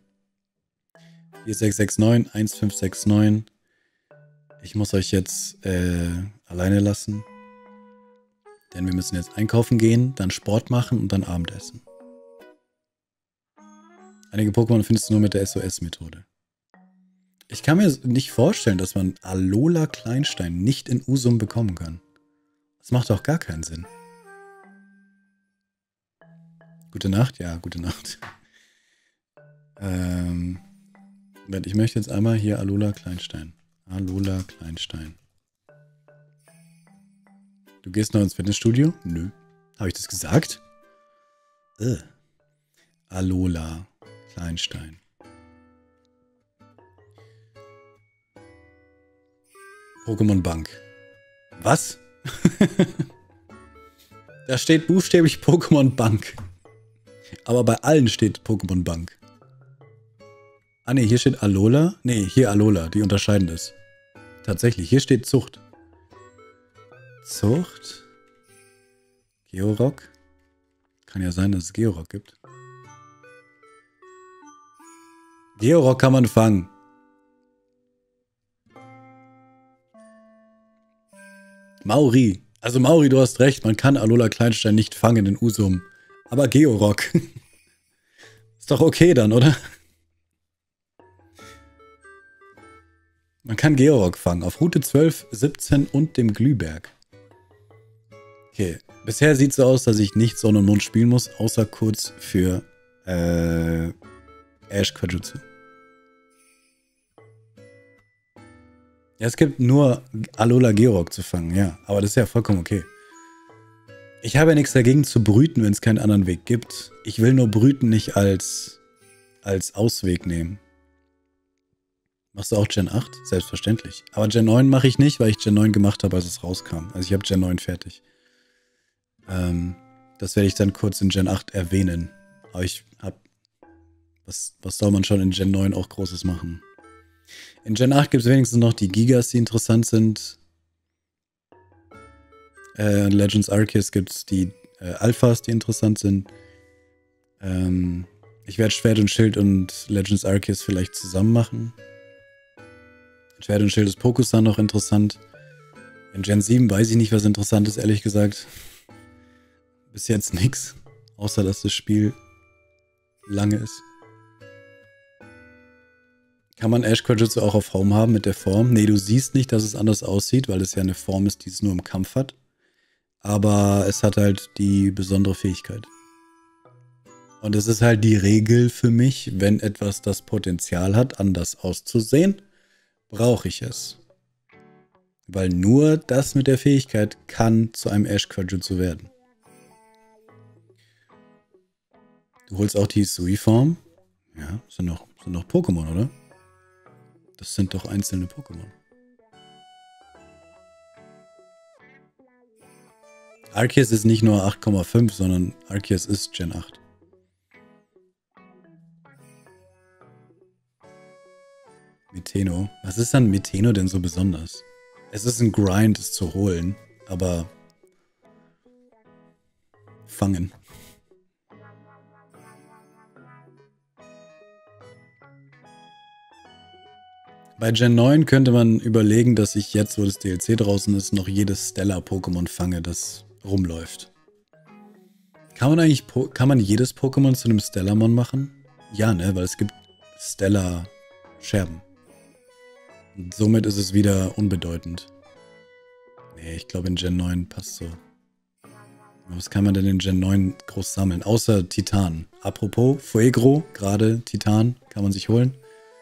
4669, 1569. Ich muss euch jetzt alleine lassen. Denn wir müssen jetzt einkaufen gehen, dann Sport machen und dann Abendessen. Einige Pokémon findest du nur mit der SOS-Methode. Ich kann mir nicht vorstellen, dass man Alola Kleinstein nicht in Usum bekommen kann. Das macht doch gar keinen Sinn. Gute Nacht? Ja, gute Nacht. Ich möchte jetzt einmal hier Alola Kleinstein. Alola Kleinstein. Du gehst noch ins Fitnessstudio? Nö. Habe ich das gesagt? Alola Kleinstein. Pokémon Bank. Was? Da steht buchstäblich Pokémon Bank. Aber bei allen steht Pokémon Bank. Ah ne, hier steht Alola. Ne, hier Alola, die unterscheiden das. Tatsächlich, hier steht Zucht. Zucht. Georock. Kann ja sein, dass es Georock gibt. Georock kann man fangen. Mauri. Also Mauri, du hast recht, man kann Alola Kleinstein nicht fangen in Usum. Aber Georock. Ist doch okay dann, oder? Man kann Georock fangen. Auf Route 12, 17 und dem Glühberg. Okay. Bisher sieht es so aus, dass ich nicht Sonne und Mond spielen muss, außer kurz für Ash Quajutsu. Ja, es gibt nur Alola Georg zu fangen, ja. Aber das ist ja vollkommen okay. Ich habe ja nichts dagegen zu brüten, wenn es keinen anderen Weg gibt. Ich will nur brüten nicht als Ausweg nehmen. Machst du auch Gen 8? Selbstverständlich. Aber Gen 9 mache ich nicht, weil ich Gen 9 gemacht habe, als es rauskam. Also ich habe Gen 9 fertig. Das werde ich dann kurz in Gen 8 erwähnen. Aber ich habe... Was soll man schon in Gen 9 auch Großes machen? In Gen 8 gibt es wenigstens noch die Gigas, die interessant sind. In Legends Arceus gibt es die Alphas, die interessant sind. Ich werde Schwert und Schild und Legends Arceus vielleicht zusammen machen. Schwert und Schild ist Pokusan noch interessant. In Gen 7 weiß ich nicht, was interessant ist, ehrlich gesagt. Bis jetzt nix. Außer, dass das Spiel lange ist. Kann man Ash Quadrutsu auch auf Home haben mit der Form? Nee, du siehst nicht, dass es anders aussieht, weil es ja eine Form ist, die es nur im Kampf hat. Aber es hat halt die besondere Fähigkeit. Und es ist halt die Regel für mich, wenn etwas das Potenzial hat, anders auszusehen, brauche ich es. Weil nur das mit der Fähigkeit kann zu einem Ash Quadrutsu werden. Du holst auch die Sui-Form? Ja, sind noch Pokémon, oder? Das sind doch einzelne Pokémon. Arceus ist nicht nur 8,5, sondern Arceus ist Gen 8. Meteno. Was ist an Meteno denn so besonders? Es ist ein Grind, es zu holen, aber fangen. Bei Gen 9 könnte man überlegen, dass ich jetzt, wo das DLC draußen ist, noch jedes Stellar-Pokémon fange, das rumläuft. Kann man jedes Pokémon zu einem Stellarmon machen? Ja, ne, weil es gibt Stellar-Scherben. Und somit ist es wieder unbedeutend. Nee, ich glaube in Gen 9 passt so. Was kann man denn in Gen 9 groß sammeln? Außer Titan. Apropos, Fuegro, gerade Titan, kann man sich holen.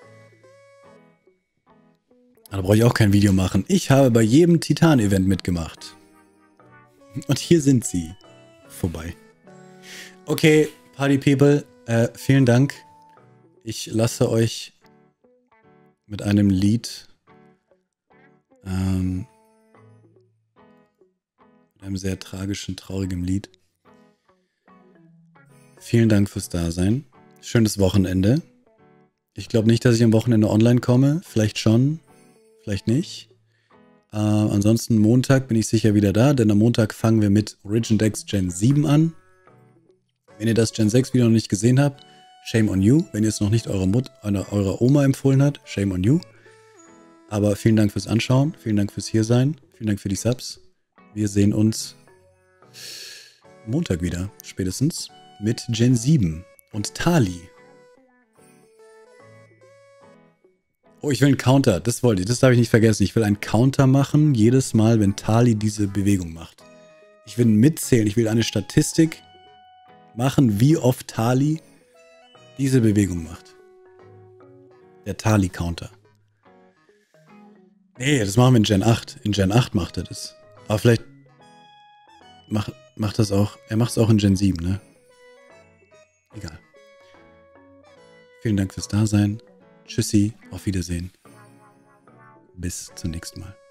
Da brauche ich auch kein Video machen. Ich habe bei jedem Titan-Event mitgemacht. Und hier sind sie. Vorbei. Okay, Party People, vielen Dank. Ich lasse euch mit einem Lied, mit einem sehr tragischen, traurigen Lied. Vielen Dank fürs Dasein. Schönes Wochenende. Ich glaube nicht, dass ich am Wochenende online komme. Vielleicht schon. Vielleicht nicht. Ansonsten Montag bin ich sicher wieder da, denn am Montag fangen wir mit Origin Dex Gen 7 an. Wenn ihr das Gen 6 Video noch nicht gesehen habt, shame on you. Wenn ihr es noch nicht eurer Oma empfohlen hat, shame on you. Aber vielen Dank fürs Anschauen, vielen Dank fürs Hiersein, vielen Dank für die Subs. Wir sehen uns Montag wieder, spätestens, mit Gen 7 und Tali. Oh, ich will einen Counter. Das darf ich nicht vergessen. Ich will einen Counter machen, jedes Mal, wenn Tali diese Bewegung macht. Ich will mitzählen. Ich will eine Statistik machen, wie oft Tali diese Bewegung macht. Der Tali-Counter. Nee, das machen wir in Gen 8. In Gen 8 macht er das. Aber vielleicht macht das auch. Er macht es auch in Gen 7, ne? Egal. Vielen Dank fürs Dasein. Tschüssi, auf Wiedersehen. Bis zum nächsten Mal.